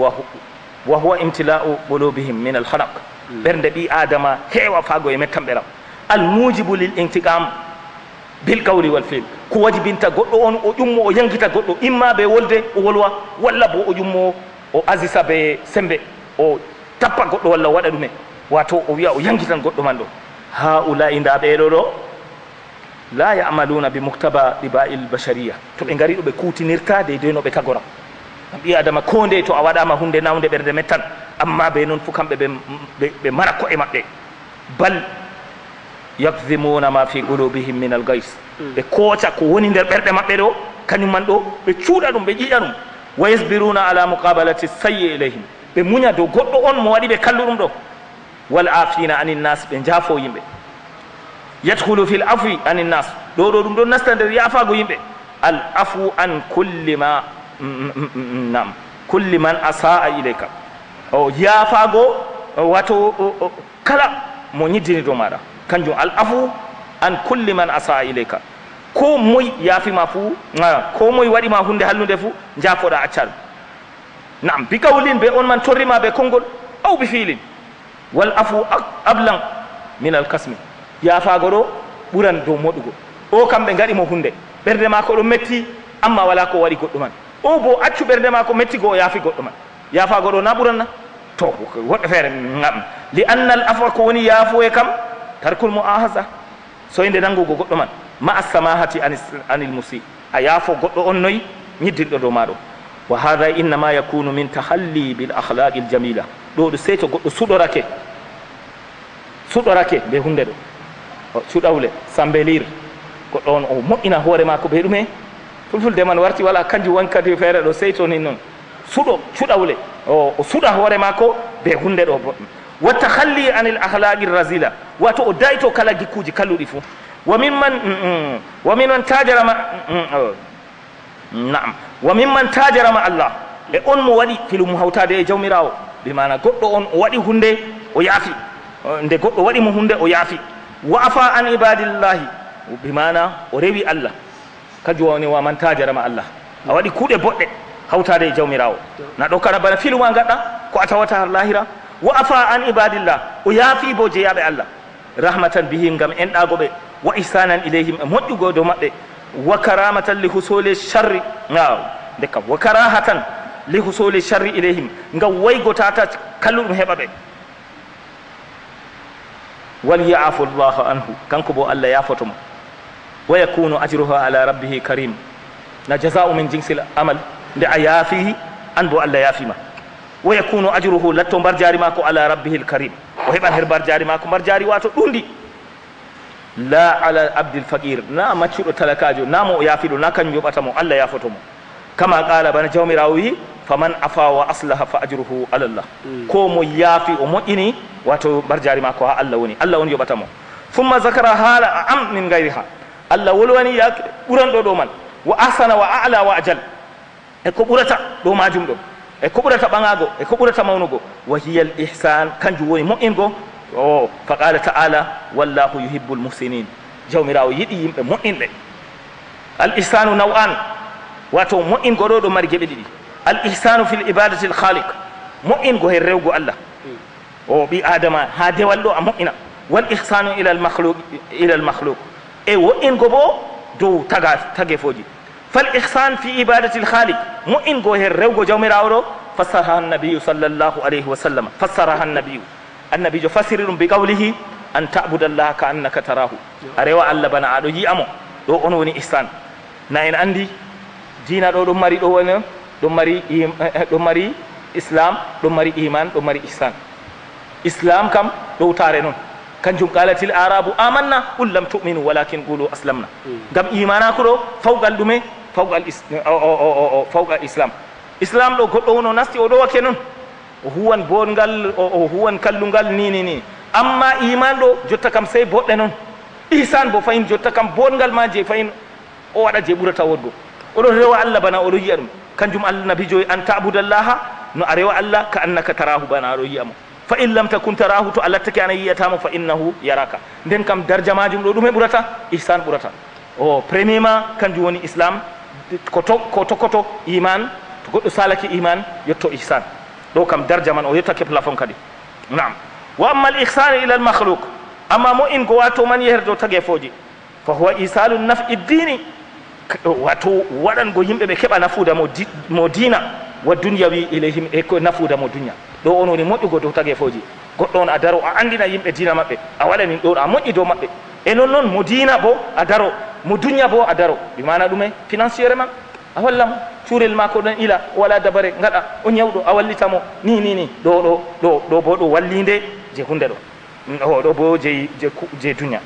wa huwa imtila'u qulubihim min alhalaq ɓernde ɓi adama heewa faago e mettanɓe ram almujibu lil intiqam bil qawli wal fi'l ko wajibinta goɗɗo on o ƴummo o yangita goɗɗo imma ɓe wolde o wolwa walla bo o ƴummo o asisa ɓe sembe o tappa goɗɗo walla waɗa ɗume wato o wiya o yangitan goɗɗo man ɗo haulai nda ɓeɗo ɗo la yamaluna bi muktaba ɗiba'il bashariya to ɓe ngari ɗo ɓe kutinirta deydey no ɓe tagora ɓi adama ko nde to a waɗama hunde nawde ɓerde mettan amma ɓe noon fu kamɓe ɓe mara ko'e maɓɓe bal yakdimuna ma fi qulubihim min al gays ɓe kooca ko woni nder ɓerɗe maɓɓe ɗo kañum man ɗo ɓe cuuɗa ɗum ɓe ƴiƴa ɗum wa yasbiruna ala muqabalati sayyi ilayhim ɓe muña dow goɗɗo on mo waɗi ɓe kallu ɗum ɗo wal afina anin nas ɓe jaafo yimɓe yadkhulu fil afwi anin nas ɗo ɗo ɗum ɗon nasta nder yaafago yimɓe al afu an kulli ma nam kulli man asaa ilayka o yaafago wato kala mo ñiddini dow maɗa kanjum al afu an kulli man asaa ilayka ko moye yaafima fuu ko moye waɗima hunde hallude fuu jaafoɗa acca ɗum nam bi qawlin ɓe on man torrima ɓe konngol aw bi fiilin wal afu ablan min al kasmi yaafago ɗo ɓuran dow moɗugo o kam ɓe gaɗimo hunde ɓerde ma ko ɗo metti amma wala ko waɗi goɗɗo man o bo accu ɓerde ma ko mettigo o yaafi goɗɗo man yaafago ɗo na ɓuranna to woɗɗo feere gam li anna al afwa ko woni yaafoye kam tarkul muahasa soyde nangugo goɗɗo man ma assamahati anil musi a yaafo goɗɗo on noyi ñiddinɗo dow maɗo wa hada innama yakunu min tahalli bil akhlaqi l jamila ɗo ɗo sey to goɗɗo suɗorake suɗorake ɓe hunde ɗo cuɗawle sambelir goɗɗo on o moƴƴina hoore mako ɓe ɗume fulfulde man warti wala kanjum woni kadi feere ɗo sey to ni noon suɗo cuɗawle o suɗa hoore mako ɓe hunde ɗo boɗɗum wa tahalli anil ahlaqi razila wato o dayto kala gikkuji kalluɗi fuu wa mimman wa mimman tajarama naam wa mimman tajarama Allah e on mo waɗi filumu hawtade e jawmirawo bi mana goɗɗo on o waɗi hunde o yaafi nde goɗɗo waɗi mo hunde o yaafi wa afa an ibadillahi bi mana o rewi Allah kanjum woni wa man tajarama Allah a waɗi kuuɗe boɗɗe hawtade e jawmirawo na ɗo kana bana filuma gaɗɗa ko a tawata har lahira wa afa an ibadillah o yaafi bo jeeyaɓe Allah rahmatan bihim ngam enɗagoɓe wa ihsanan ilayhim e moƴƴugo dow maɓɓe wa karamatan li husuli sharri a ndekam wa karahatan li husuli sharri ilayhim ngam waygotata kalluɗum heɓa ɓe wal yaafu llahu anhu kanko bo Allah yafotomo wa yakunu ajruhu ala rabbihi karim na jaza'u min jinsil amal nde a yaafihi an bo Allah yaafima wa yakunu ajruhu latto mbar jaari mako ala rabbihi lkarim o heɓan her mbar jaari mako mbar jaari wato ɗundi la ala abdil faqir na maccuɗo talakajo namo o yaafiɗo na kañum yoɓatamo Allah yafotomo kama qala bana jawmirawo wi faman afa wa aslaha fa ajruhu ala llah ko mo yaafi o moƴƴini wato mbar jaari mako ha Allah woni Allah woni yoɓatamo thumma zakara haala am min gayriha Allah wolwani yak ɓuranɗo ɗo man wa ahsana wa ala wa ajal e ko ɓurata ɗo majum ɗo e ko ɓurata ɓagago e ko ɓurata mawnugo wa hiya al ihsan kanjum woni moƴƴingo o fa qala ta'ala wallahu yuhibbu al muhsinin jawmirawo yiɗi yimɓe moƴƴinɓe al ihsanu naw'an wato moƴƴingo ɗo ɗo mari geɓe ɗiɗi al ihsanu fil ibadati al khaliq moƴƴingo hen rewgo Allah o ɓi adama ha dewal ɗo a moƴƴina wal ihsanu ila al makhluq ila al makhluq e wo'ingo bo dow taga tagefoji fal ihsan fi ibadati al khaliq moƴƴingo hen rewgo jawmirawo ɗo fassaraha annabiyu sallllahu alayhi wa sallam fassaraha annabiyu annabijo fasiri ɗum bi qawlihi an ta'buda allaha ka annaka tarahu a rewa Allah bana aɗo yiyamo ɗo on woni ihsan na en andi dina ɗo ɗum mari ɗo woni ɗum mari ɗum mari islam ɗum mari iman ɗum mari ihsan islam kam ɗow tare noon kanjum qalatil arabu amanna qul lam tu'minu walakin qulu aslamna ngam imanaku ɗo fawgal ɗume fawgal fawgal islam islam ɗo goɗɗo wono nasti oɗo wakke noon o huwan bongal o huwan kallungal ni ni ni amma iman ɗo jotta kam sey boɗɗe noon ihsan bo fayin jotta kam bongal ma je fayin o waɗa je ɓurata wodgo oɗo rewa Allah bana oɗo yiya ɗum kanjum Allah nabi joyi an ta'budallaha no a rewa Allah ka annaka tarahu bana aɗo yiyamo fa in lam takun tarahu to Allah taki ana yiyatamo fa innahu yaraka nden kam darja majum ɗo ɗume ɓurata ihsan ɓurata o premièrement kanjum woni islam koto koto koto iman to goɗɗo salaki iman yetto ihsan ɗo kam darja man o yettake plafond kadi naam wa amma al ihsan ila al makhluq amma mo in go wato man yeherdo tagefoji fa huwa isalu naf'i dini wato waɗango yimɓe ɓe keɓa nafuuda mo dina wa dunyawi ilayhim e ko nafuuda mo dunya ɗo on woni moƴƴugo dow tagefoji goɗɗo on a daro a andina yimɓe dina maɓɓe a waɗanin ɗon a moƴƴi dow maɓɓe e non noon mo dina bo a daro mo dunya bo a daro ɓe mana ɗume financiére man a wallamo cuurel ma ko ɗon ila wala dabare gaɗa o ñawɗo a wallitamo ni ni ni ɗo ɗo ɗo ɗo bo ɗo wallinde je hunde ɗo o ɗo bo je je dunya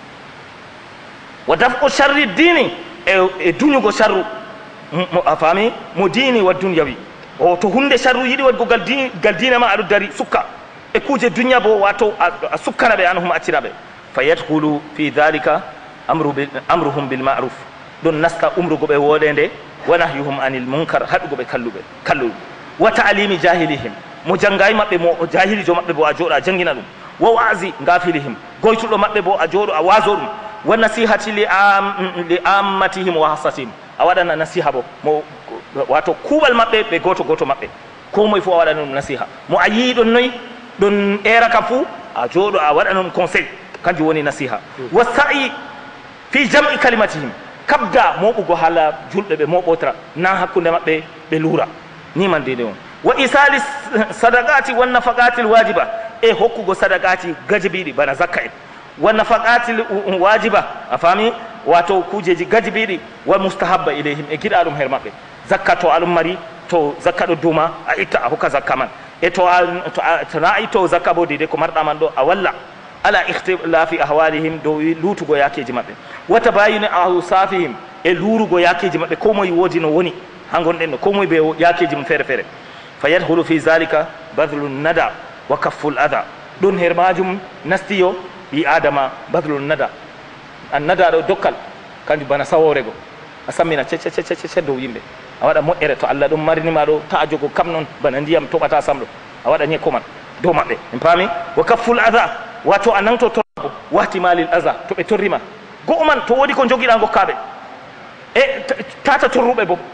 wa daf'u sharri dini e duñugo sharru a faami mo dini wa dunyawi o to hunde sharru yiɗi wadgo gal dina ma aɗo dari sukka e kuje dunya bo wato a sukkana ɓe an huma acciraɓe fa yadkhulu fi dhalika amruhum bil ma'ruf ɗon nasta umrugo ɓe woɗende wa nahyuhum anil munkar haɗugo ɓe kalluɓe kalluɗum wa ta'limi jahilihim mo jangayi maɓɓe mo jahilijo maɓɓe bo a jooɗo a jangina ɗum wa wa'zi gafilihim goytuɗo maɓɓe bo a jooɗo a waso ɗum wa nasihati li ammatihim wa hassatihim a waɗana nasiha bo mo wato kuuɓal maɓɓe ɓe goto goto maɓɓe ko moye fof a waɗana ɗum nasiha mo a yii ɗon noyi ɗon era kam fuu a jooɗo a waɗana ɗum conseil kanjum woni nasiha wa sa'i fi jam'i kalimatihim kabda moɓugo haala julɓe ɓe moɓotira na hakkude maɓɓe ɓe luura ni man dede on wa isali sadaqati wa nafaqati alwajiba e hokkugo sadaqati gajibiɗi bana zakka en wa nafaqati wajiba a faami wato kujeji gajibiɗi wa mustahabba ilayhim e giɗa ɗum her maɓɓe zakka to aɗum mari to zakka ɗo duma a itta a hokka zakka man e to to na itto zakka bo dede ko marɗa man ɗo a walla ala ihtilafi ahwalihim dow luutugo yakeji maɓɓe wa tabayuni awsafihim e luurugo yakeji maɓɓe ko moye woodi no woni ha gonɗen ɗo ko moye ɓe yakeji mum feere feere fa yadhulu fi zalika badlu nada wa kafful ada ɗon her majum nastiyo ɓi adama badlu nada an nada ɗo dokkal kanjum bana saworego a sammina cecececece dow yimɓe a waɗa moƴƴere to Allah ɗum marinima ɗo ta a jogo kam noon bana ndiyam toɓata samɗo a waɗa ñekko man dow maɓɓe en paami wa kafful ada wato a nangto torbo wati malil aza to ɓe torrima go'o man to woodi ko jogiɗa gokkaɓe e tata torruɓe bo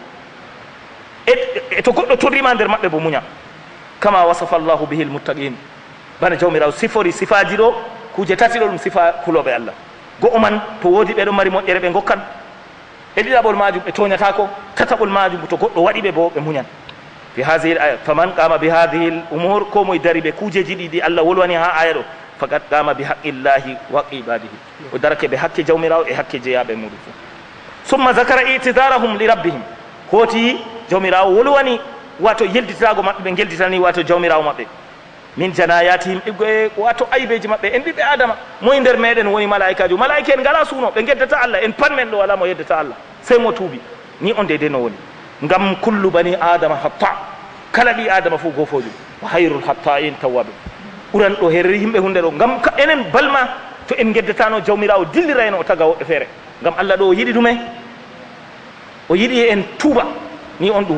e to goɗɗo torrima nder maɓɓe bo muña kama wasafa llahu bihi lmuttaqin bana jawmirawo sifori sifaji ɗo kuje tati ɗo ɗum sifa kuloɓe Allah go'o man to woodi ɓeɗo mari moƴƴere ɓe gokkan e ɗiɗaɓol majum ɓe toñatako tataɓol majum to goɗɗo waɗi ɓe bo ɓe muñan fi hadihi l aya faman qama bi hadihi l umur ko moye dari ɓe kujeji ɗiɗi Allah wolwani ha aya ɗo faqad qama bi haqqillahi wa ibadihi o darake ɓe hakke jawmirawo e hakke jeeyaɓe muɗum fof summa zakara itidarahum li rabbihim hooti jawmirawo wolwani wato yelditirago maɓɓe ɓe gelditani wato jawmirawo maɓɓe min janayatihim e wato aybeji maɓɓe en ɓiɓɓe adama moye nder meɗen woni malaikajo malaika en ngala suuno ɓe geddata Allah en pat men ɗo wala mo yeddata Allah sey mo tuubi ni on dede no woni ngam kullu bani adama hatta kala ɓi adama fof gofojo wa hayrul hatta'in tawwaɓe ɓuran ɗo her yimɓe hunde ɗo ngam enen balma to en geddatano jawmirawo dillirayno o taga woɓɓe feere ngam Allah ɗo o yiɗi ɗume o yiɗi en tuuba ni on ɗum woni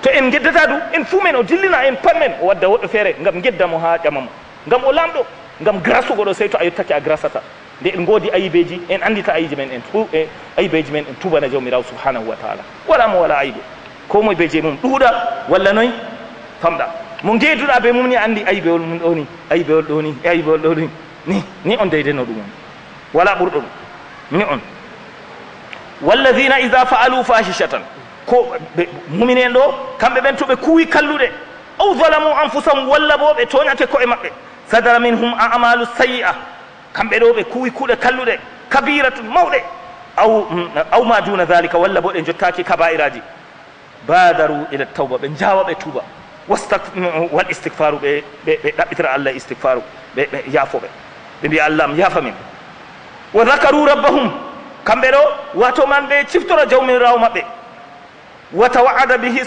to en geddata ɗum en fuu men o dillina en pat men o wadda woɗɗo feere ngam geddamo ha ƴamamo ngam o lamɗo ngam grasugo ɗo sey to a yettake a grasata nde en goodi ayibeji en andita ayiji men en tu e ayibeji men en tubana jawmirawo subhanahu wa taala wala mo wala ayibe ko moye be je mum ɗuuɗa walla noyi famɗa mo geeduɗa be mum ni andi ayibewol mum ɗo ni ayibewol ɗo ni ayibewol ɗo ni ni ni on deydeno ɗum on wala ɓurɗo ɗum ni on walladina ida faalu fahishatan ko mumin en ɗo kamɓe ɓen to ɓe kuwi kalluɗe aw zalamu anfusahum walla bo ɓe toñake koye maɓɓe sadara minhum amalu sayyi'a kamɓe ɗo ɓe kuwi kuuɗe kalluɗe kabiratun mawɗe aw aw ma duna dhalika walla bo ɗe jottaki kaba'iraji badaru ila tawba ɓe jawa ɓe tuuba wal istigfaru ɓe ɓe ɗaɓɓitira allah istigfaru ɓe ɓe yaafoɓe ɓe mbiya allah m yaafa min wa dhakaru rabbahum kamɓe ɗo wato man ɓe ciftoro jawmirawo maɓɓe wa tawa'ada bihi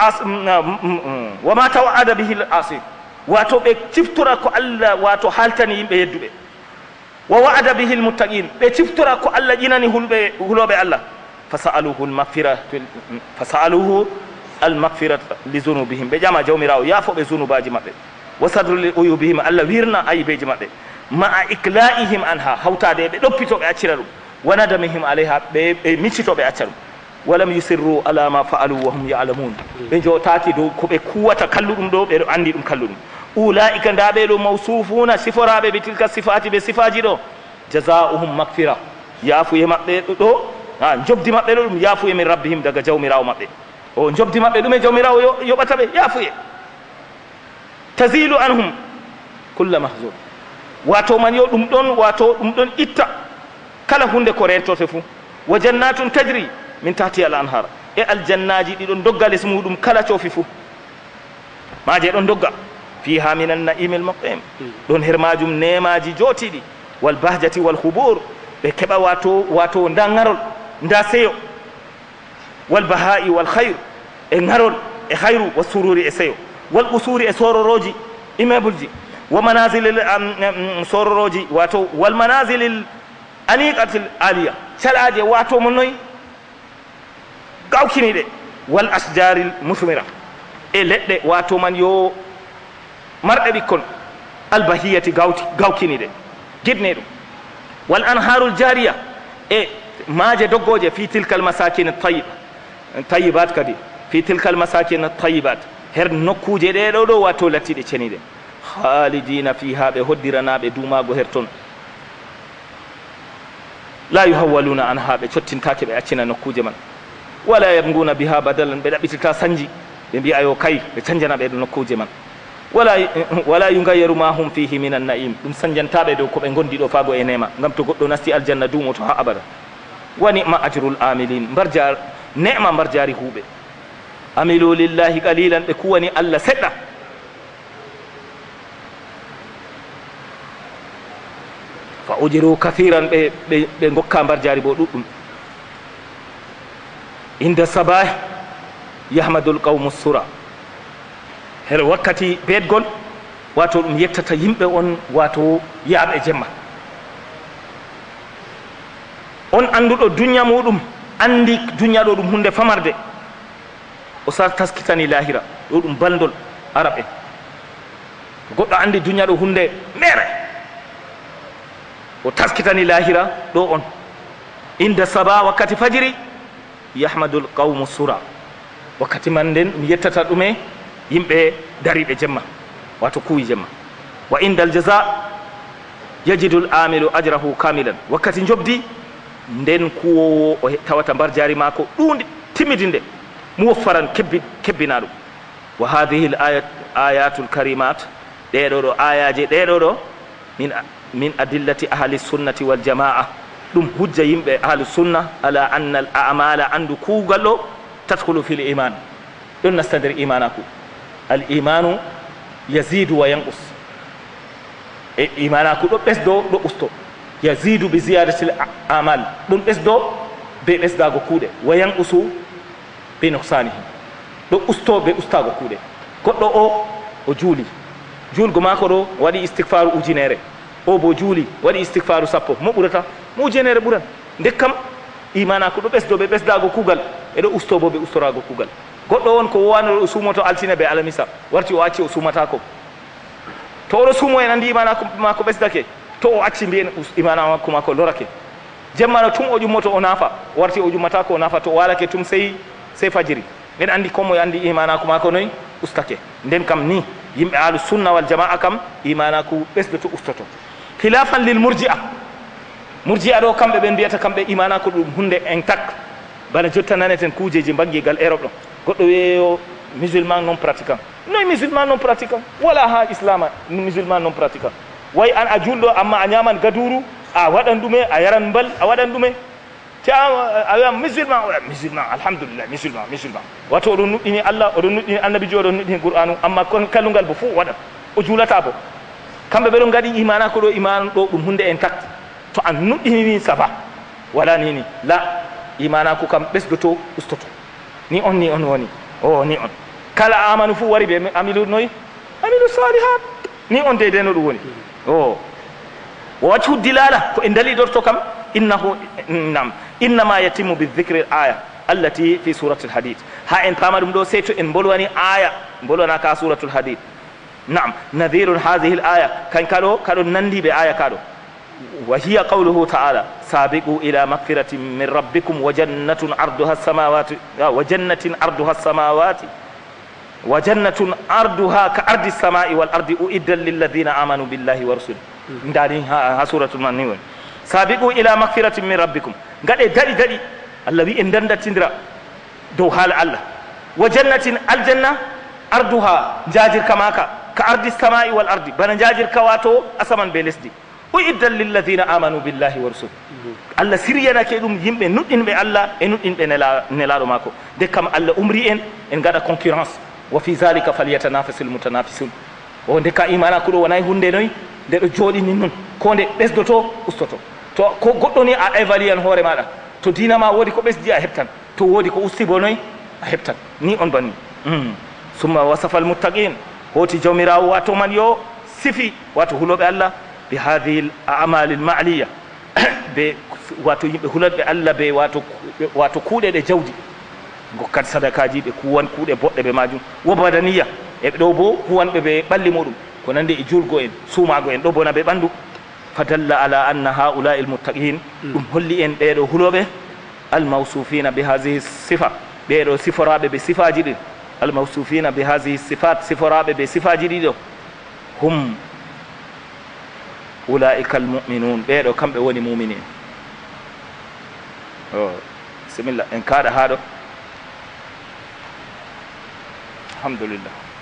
wama tawa'ada bihi l asi wato ɓe ciftora ko allah wato haltani yimɓe yedduɓe wa wa'ada bihi lmuttaqin ɓe ciftora ko allah ƴinani hulɓe huloɓe allah fa sa'aluhu lmagfira fa sa'aluhu almagfirata li zunubihim ɓe ƴama jawmirawo yaafoɓe zunubaji maɓɓe wa sadru li uyubihim allah wirna ayibeji maɓɓe ma a icla'ihim anha hawtade ɓe ɗoppito ɓe accira ɗum wa nadamihim alayha ɓe ɓe miccito ɓe acca ɗum walam yusirru ala ma fa'alu wa hum ya'lamun ɓe jotaki dow ko ɓe kuwata kalluɗum ɗo ɓeɗo andi ɗum kalluɗum ulaika nda ɓeɗo mawsufuna siforaɓe ɓe tilka sifati ɓe sifaji ɗo jazauhum magfira yaafuye maɓɓe ɗo a jobdi maɓɓe ɗo ɗum yaafuye min rabbihim daga jawmirawo maɓɓe o jobdi maɓɓe ɗume jawmirawo yoɓata ɓe yaafuye tazilu anhum kulla mahzur wato man yo ɗum ɗon wato ɗum ɗon itta kala hunde ko rentote fuu wa jannatun tajri min tahti al anhar e aljannaji ɗiɗon dogga les muɗum kala coofi fuu maje ɗon dogga fiha min annaimi lmuqim ɗon her majum nemaji jootiɗi wal bahjati wal hubur ɓe keɓa wato wato nda garol nda seyo wal bahai wal hayr e garol e hayru wa sururi e seyo wal usuri e sororoji immeuble ji wa manasilil sororoji wato wal manasilil aniqatil aliya calaje wato mo noyi gawkiniɗe wal asjaril musmira e leɗɗe wato man yo marɗe ɓikkon albahiyati gawti gawkiniɗe guidne ɗum wal anharul jariya e maaje doggoje fi tilkal masakin tayiba tayibat kadi fi tilkal masakin tayibat her nokkuje ɗeɗo ɗo wato lattiɗe ceniɗe khalidina fiha ɓe hoddiranaɓe dumago her toon la yuhawwaluna anha ɓe cottintake ɓe accina nokkuje man wala yabguna biha badalan ɓe ɗaɓɓitita sanji ɓe mbiya yo kay ɓe canjana ɓe ɗo nokkuje man wala wala yugayyaru ma hum fihi min annaim ɗum sanjantaɓe dow koɓe gondi ɗo faago e nema gam to goɗɗo nasti aljanna dumoto ha abada wa ni'ma ajrul amilin mbar jar nema mbar jari huuɓe amilu lillahi qalilan ɓe kuwani allah seɗɗa fa ujiru kathiran ɓe ɓe gokka mbar jari bo ɗuɗɗum inda sabah yahmadul qawmu sura her wakkati beedgol wato ɗum yettata yimɓe on wato yaaɓe jemma on annduɗo duña muɗum andi duña ɗo ɗum hunde famarde o sa taskitani lahira ɗo ɗum bandol arab en goɗɗo andi duña ɗo hunde mere o taskitani lahira ɗo on inda saba wakkati fajiri yahmadul qawmu sura wakkati man nden ɗum yettata ɗume yimɓe dariɓe jemma wato kuwi jemma wa indal jaza yajidul amilu ajrahu kamilan wakkati jobdi nden kuwowo o tawata mbar jari mako ɗundi timmidinde muwaffaran kebbi kebbina ɗum wa hadihi l ayat ayatul karimat ɗeɗo ɗo ayaji ɗeɗo ɗo min min adillati ahli sunnati wal jamaa ɗum hujja yimɓe ahlu sunna ala anna al amala andu kuugal ɗo tadkhulu fil iman ɗon nasta nder imanaku al imanu yazidu wa yanqus e imanaku ɗo ɓesdo ɗo usto yazidu bi ziyadatil amal ɗum ɓesdo be ɓesdago kuuɗe wa yanqusu be nuksanihi ɗo usto be ustago kuuɗe goɗɗo o o juuli julgo mako ɗo waɗi istigfaru ujunere o bo juuli waɗi istigfaru sappo mo ɓurata mo ujunere ɓuran ndekkam imanaku ɗo ɓesdo ɓe ɓesdago kuugal eɗo usto bo ɓe ustorago kuugal goɗɗo won ko wano o sumoto altina be alamisa warti o acci o sumatako to oɗo sumo en andi imana mako ɓesdake to o acci mbiyen imana makko mako lorake jemmano tum o ƴummoto o naafa warti o ƴummatako o naafa to o walake tum sey sey fajiri en andi kommoye andi imanako mako noyi ustake nden kam ni yimɓe ahlu sunna wal jamaa kam imanaku ɓesdoto ustoto khilafan lil murji'a murji'a ɗo kamɓe ɓen mbiyata kamɓe imanaku ɗum hunde intact bana jotta naneten kuujeji baggigal europe ɗo goɗɗo wiyeyo musulman non pratiquant noy musulman non pratiquant wala ha islama musulman non pratiquant way an a julɗo amma a ñaman gaduru a waɗan ɗume a yaran mbal a waɗan ɗume te a wiya musulman oya musulman alhamdulillah musulman musulman wato oɗon nuɗɗini allah oɗon nuɗɗini annabijo oɗon nuɗɗini qur'anu amma kallungal bo fof waɗan o juulata bo kamɓe ɓeɗon gaɗi imana ko ɗo iman ɗo ɗum hunde intact to an nuɗɗinini ça va wala nini la imana ko kam ɓesdoto ustoto ni on ni on woni o ni on kala amanu fu wari ɓe amilu noyi amilu salihat ni on de no ɗum woni o wajhu dilala ko en dalidorto kam innahu nam innama yatimu bidhicri l aya allati fi surati l hadid ha en pama ɗum ɗo sey to en bolwani aya bolwana ka suratu l hadid nam nadirun hadihi l aya kan kaɗo kaɗo nandiɓe aya kaɗo wa hiya qawluhu taala sabiqu ila magfiratin min rabbikum wa jannatun arduha samawati wa jannatin arduha samawati wa jannatun arduha ka ardi samai wal ardi uiddan lilladina amanu billahi wa rasuli ndani ha suratul man ni woni sabiqu ila magfiratin min rabbikum gaɗe daɗi daɗi allah wi en dandatidira dow haala allah wa jannatin aljanna arduha jajirka maka ka ardi samai wal ardi bana jajirka wato asaman be lesdi uiddan lilladina amanu billahi wa rasul allah siryanake ɗum yimɓe nuɗɗinɓe allah e nuɗɗinɓe nelaɗo mako de kam allah umri en en gaɗa concurrence wa fi zalika falyatanafasul mutanafisun o nde ka imana ko ɗo wonay hunde noyi nde ɗo jooɗini noon ko nde ɓesdoto ustoto to ko goɗɗo ni a évaluan hoore maɗa to dinama woodi ko ɓesdi a heɓtan to woodi ko usti bo noyi a heɓtan ni on banni summa wasafa al muttaqin hoti jawmirawo wato man yo sifi wato huloɓe allah bi hadihi l amali l maliya ɓe wato yimɓe hulatɓe allah ɓe wato wato kuuɗe ɗe jawdi gokkat sadakaji ɓe kuwan kuuɗe boɗɗe ɓe majum wo badaniya eɓe ɗo bo huwanɓe ɓe ɓalli muɗum ko nande e julgo en sumago en ɗo bona ɓe ɓandu fadalla ala anna haulai l muttaqin ɗum holli en ɓeɗo huloɓe almawsufina bi hadihi sifa ɓeɗo siforaɓe ɓe sifaji ɗin almawsufina bi hadihi sifat siforaɓe ɓe sifaji ɗiɗo hum ulaika almuminun ɓeɗo kamɓe woni mumini en o bisimilla en kaɗa haɗo alhamdulillah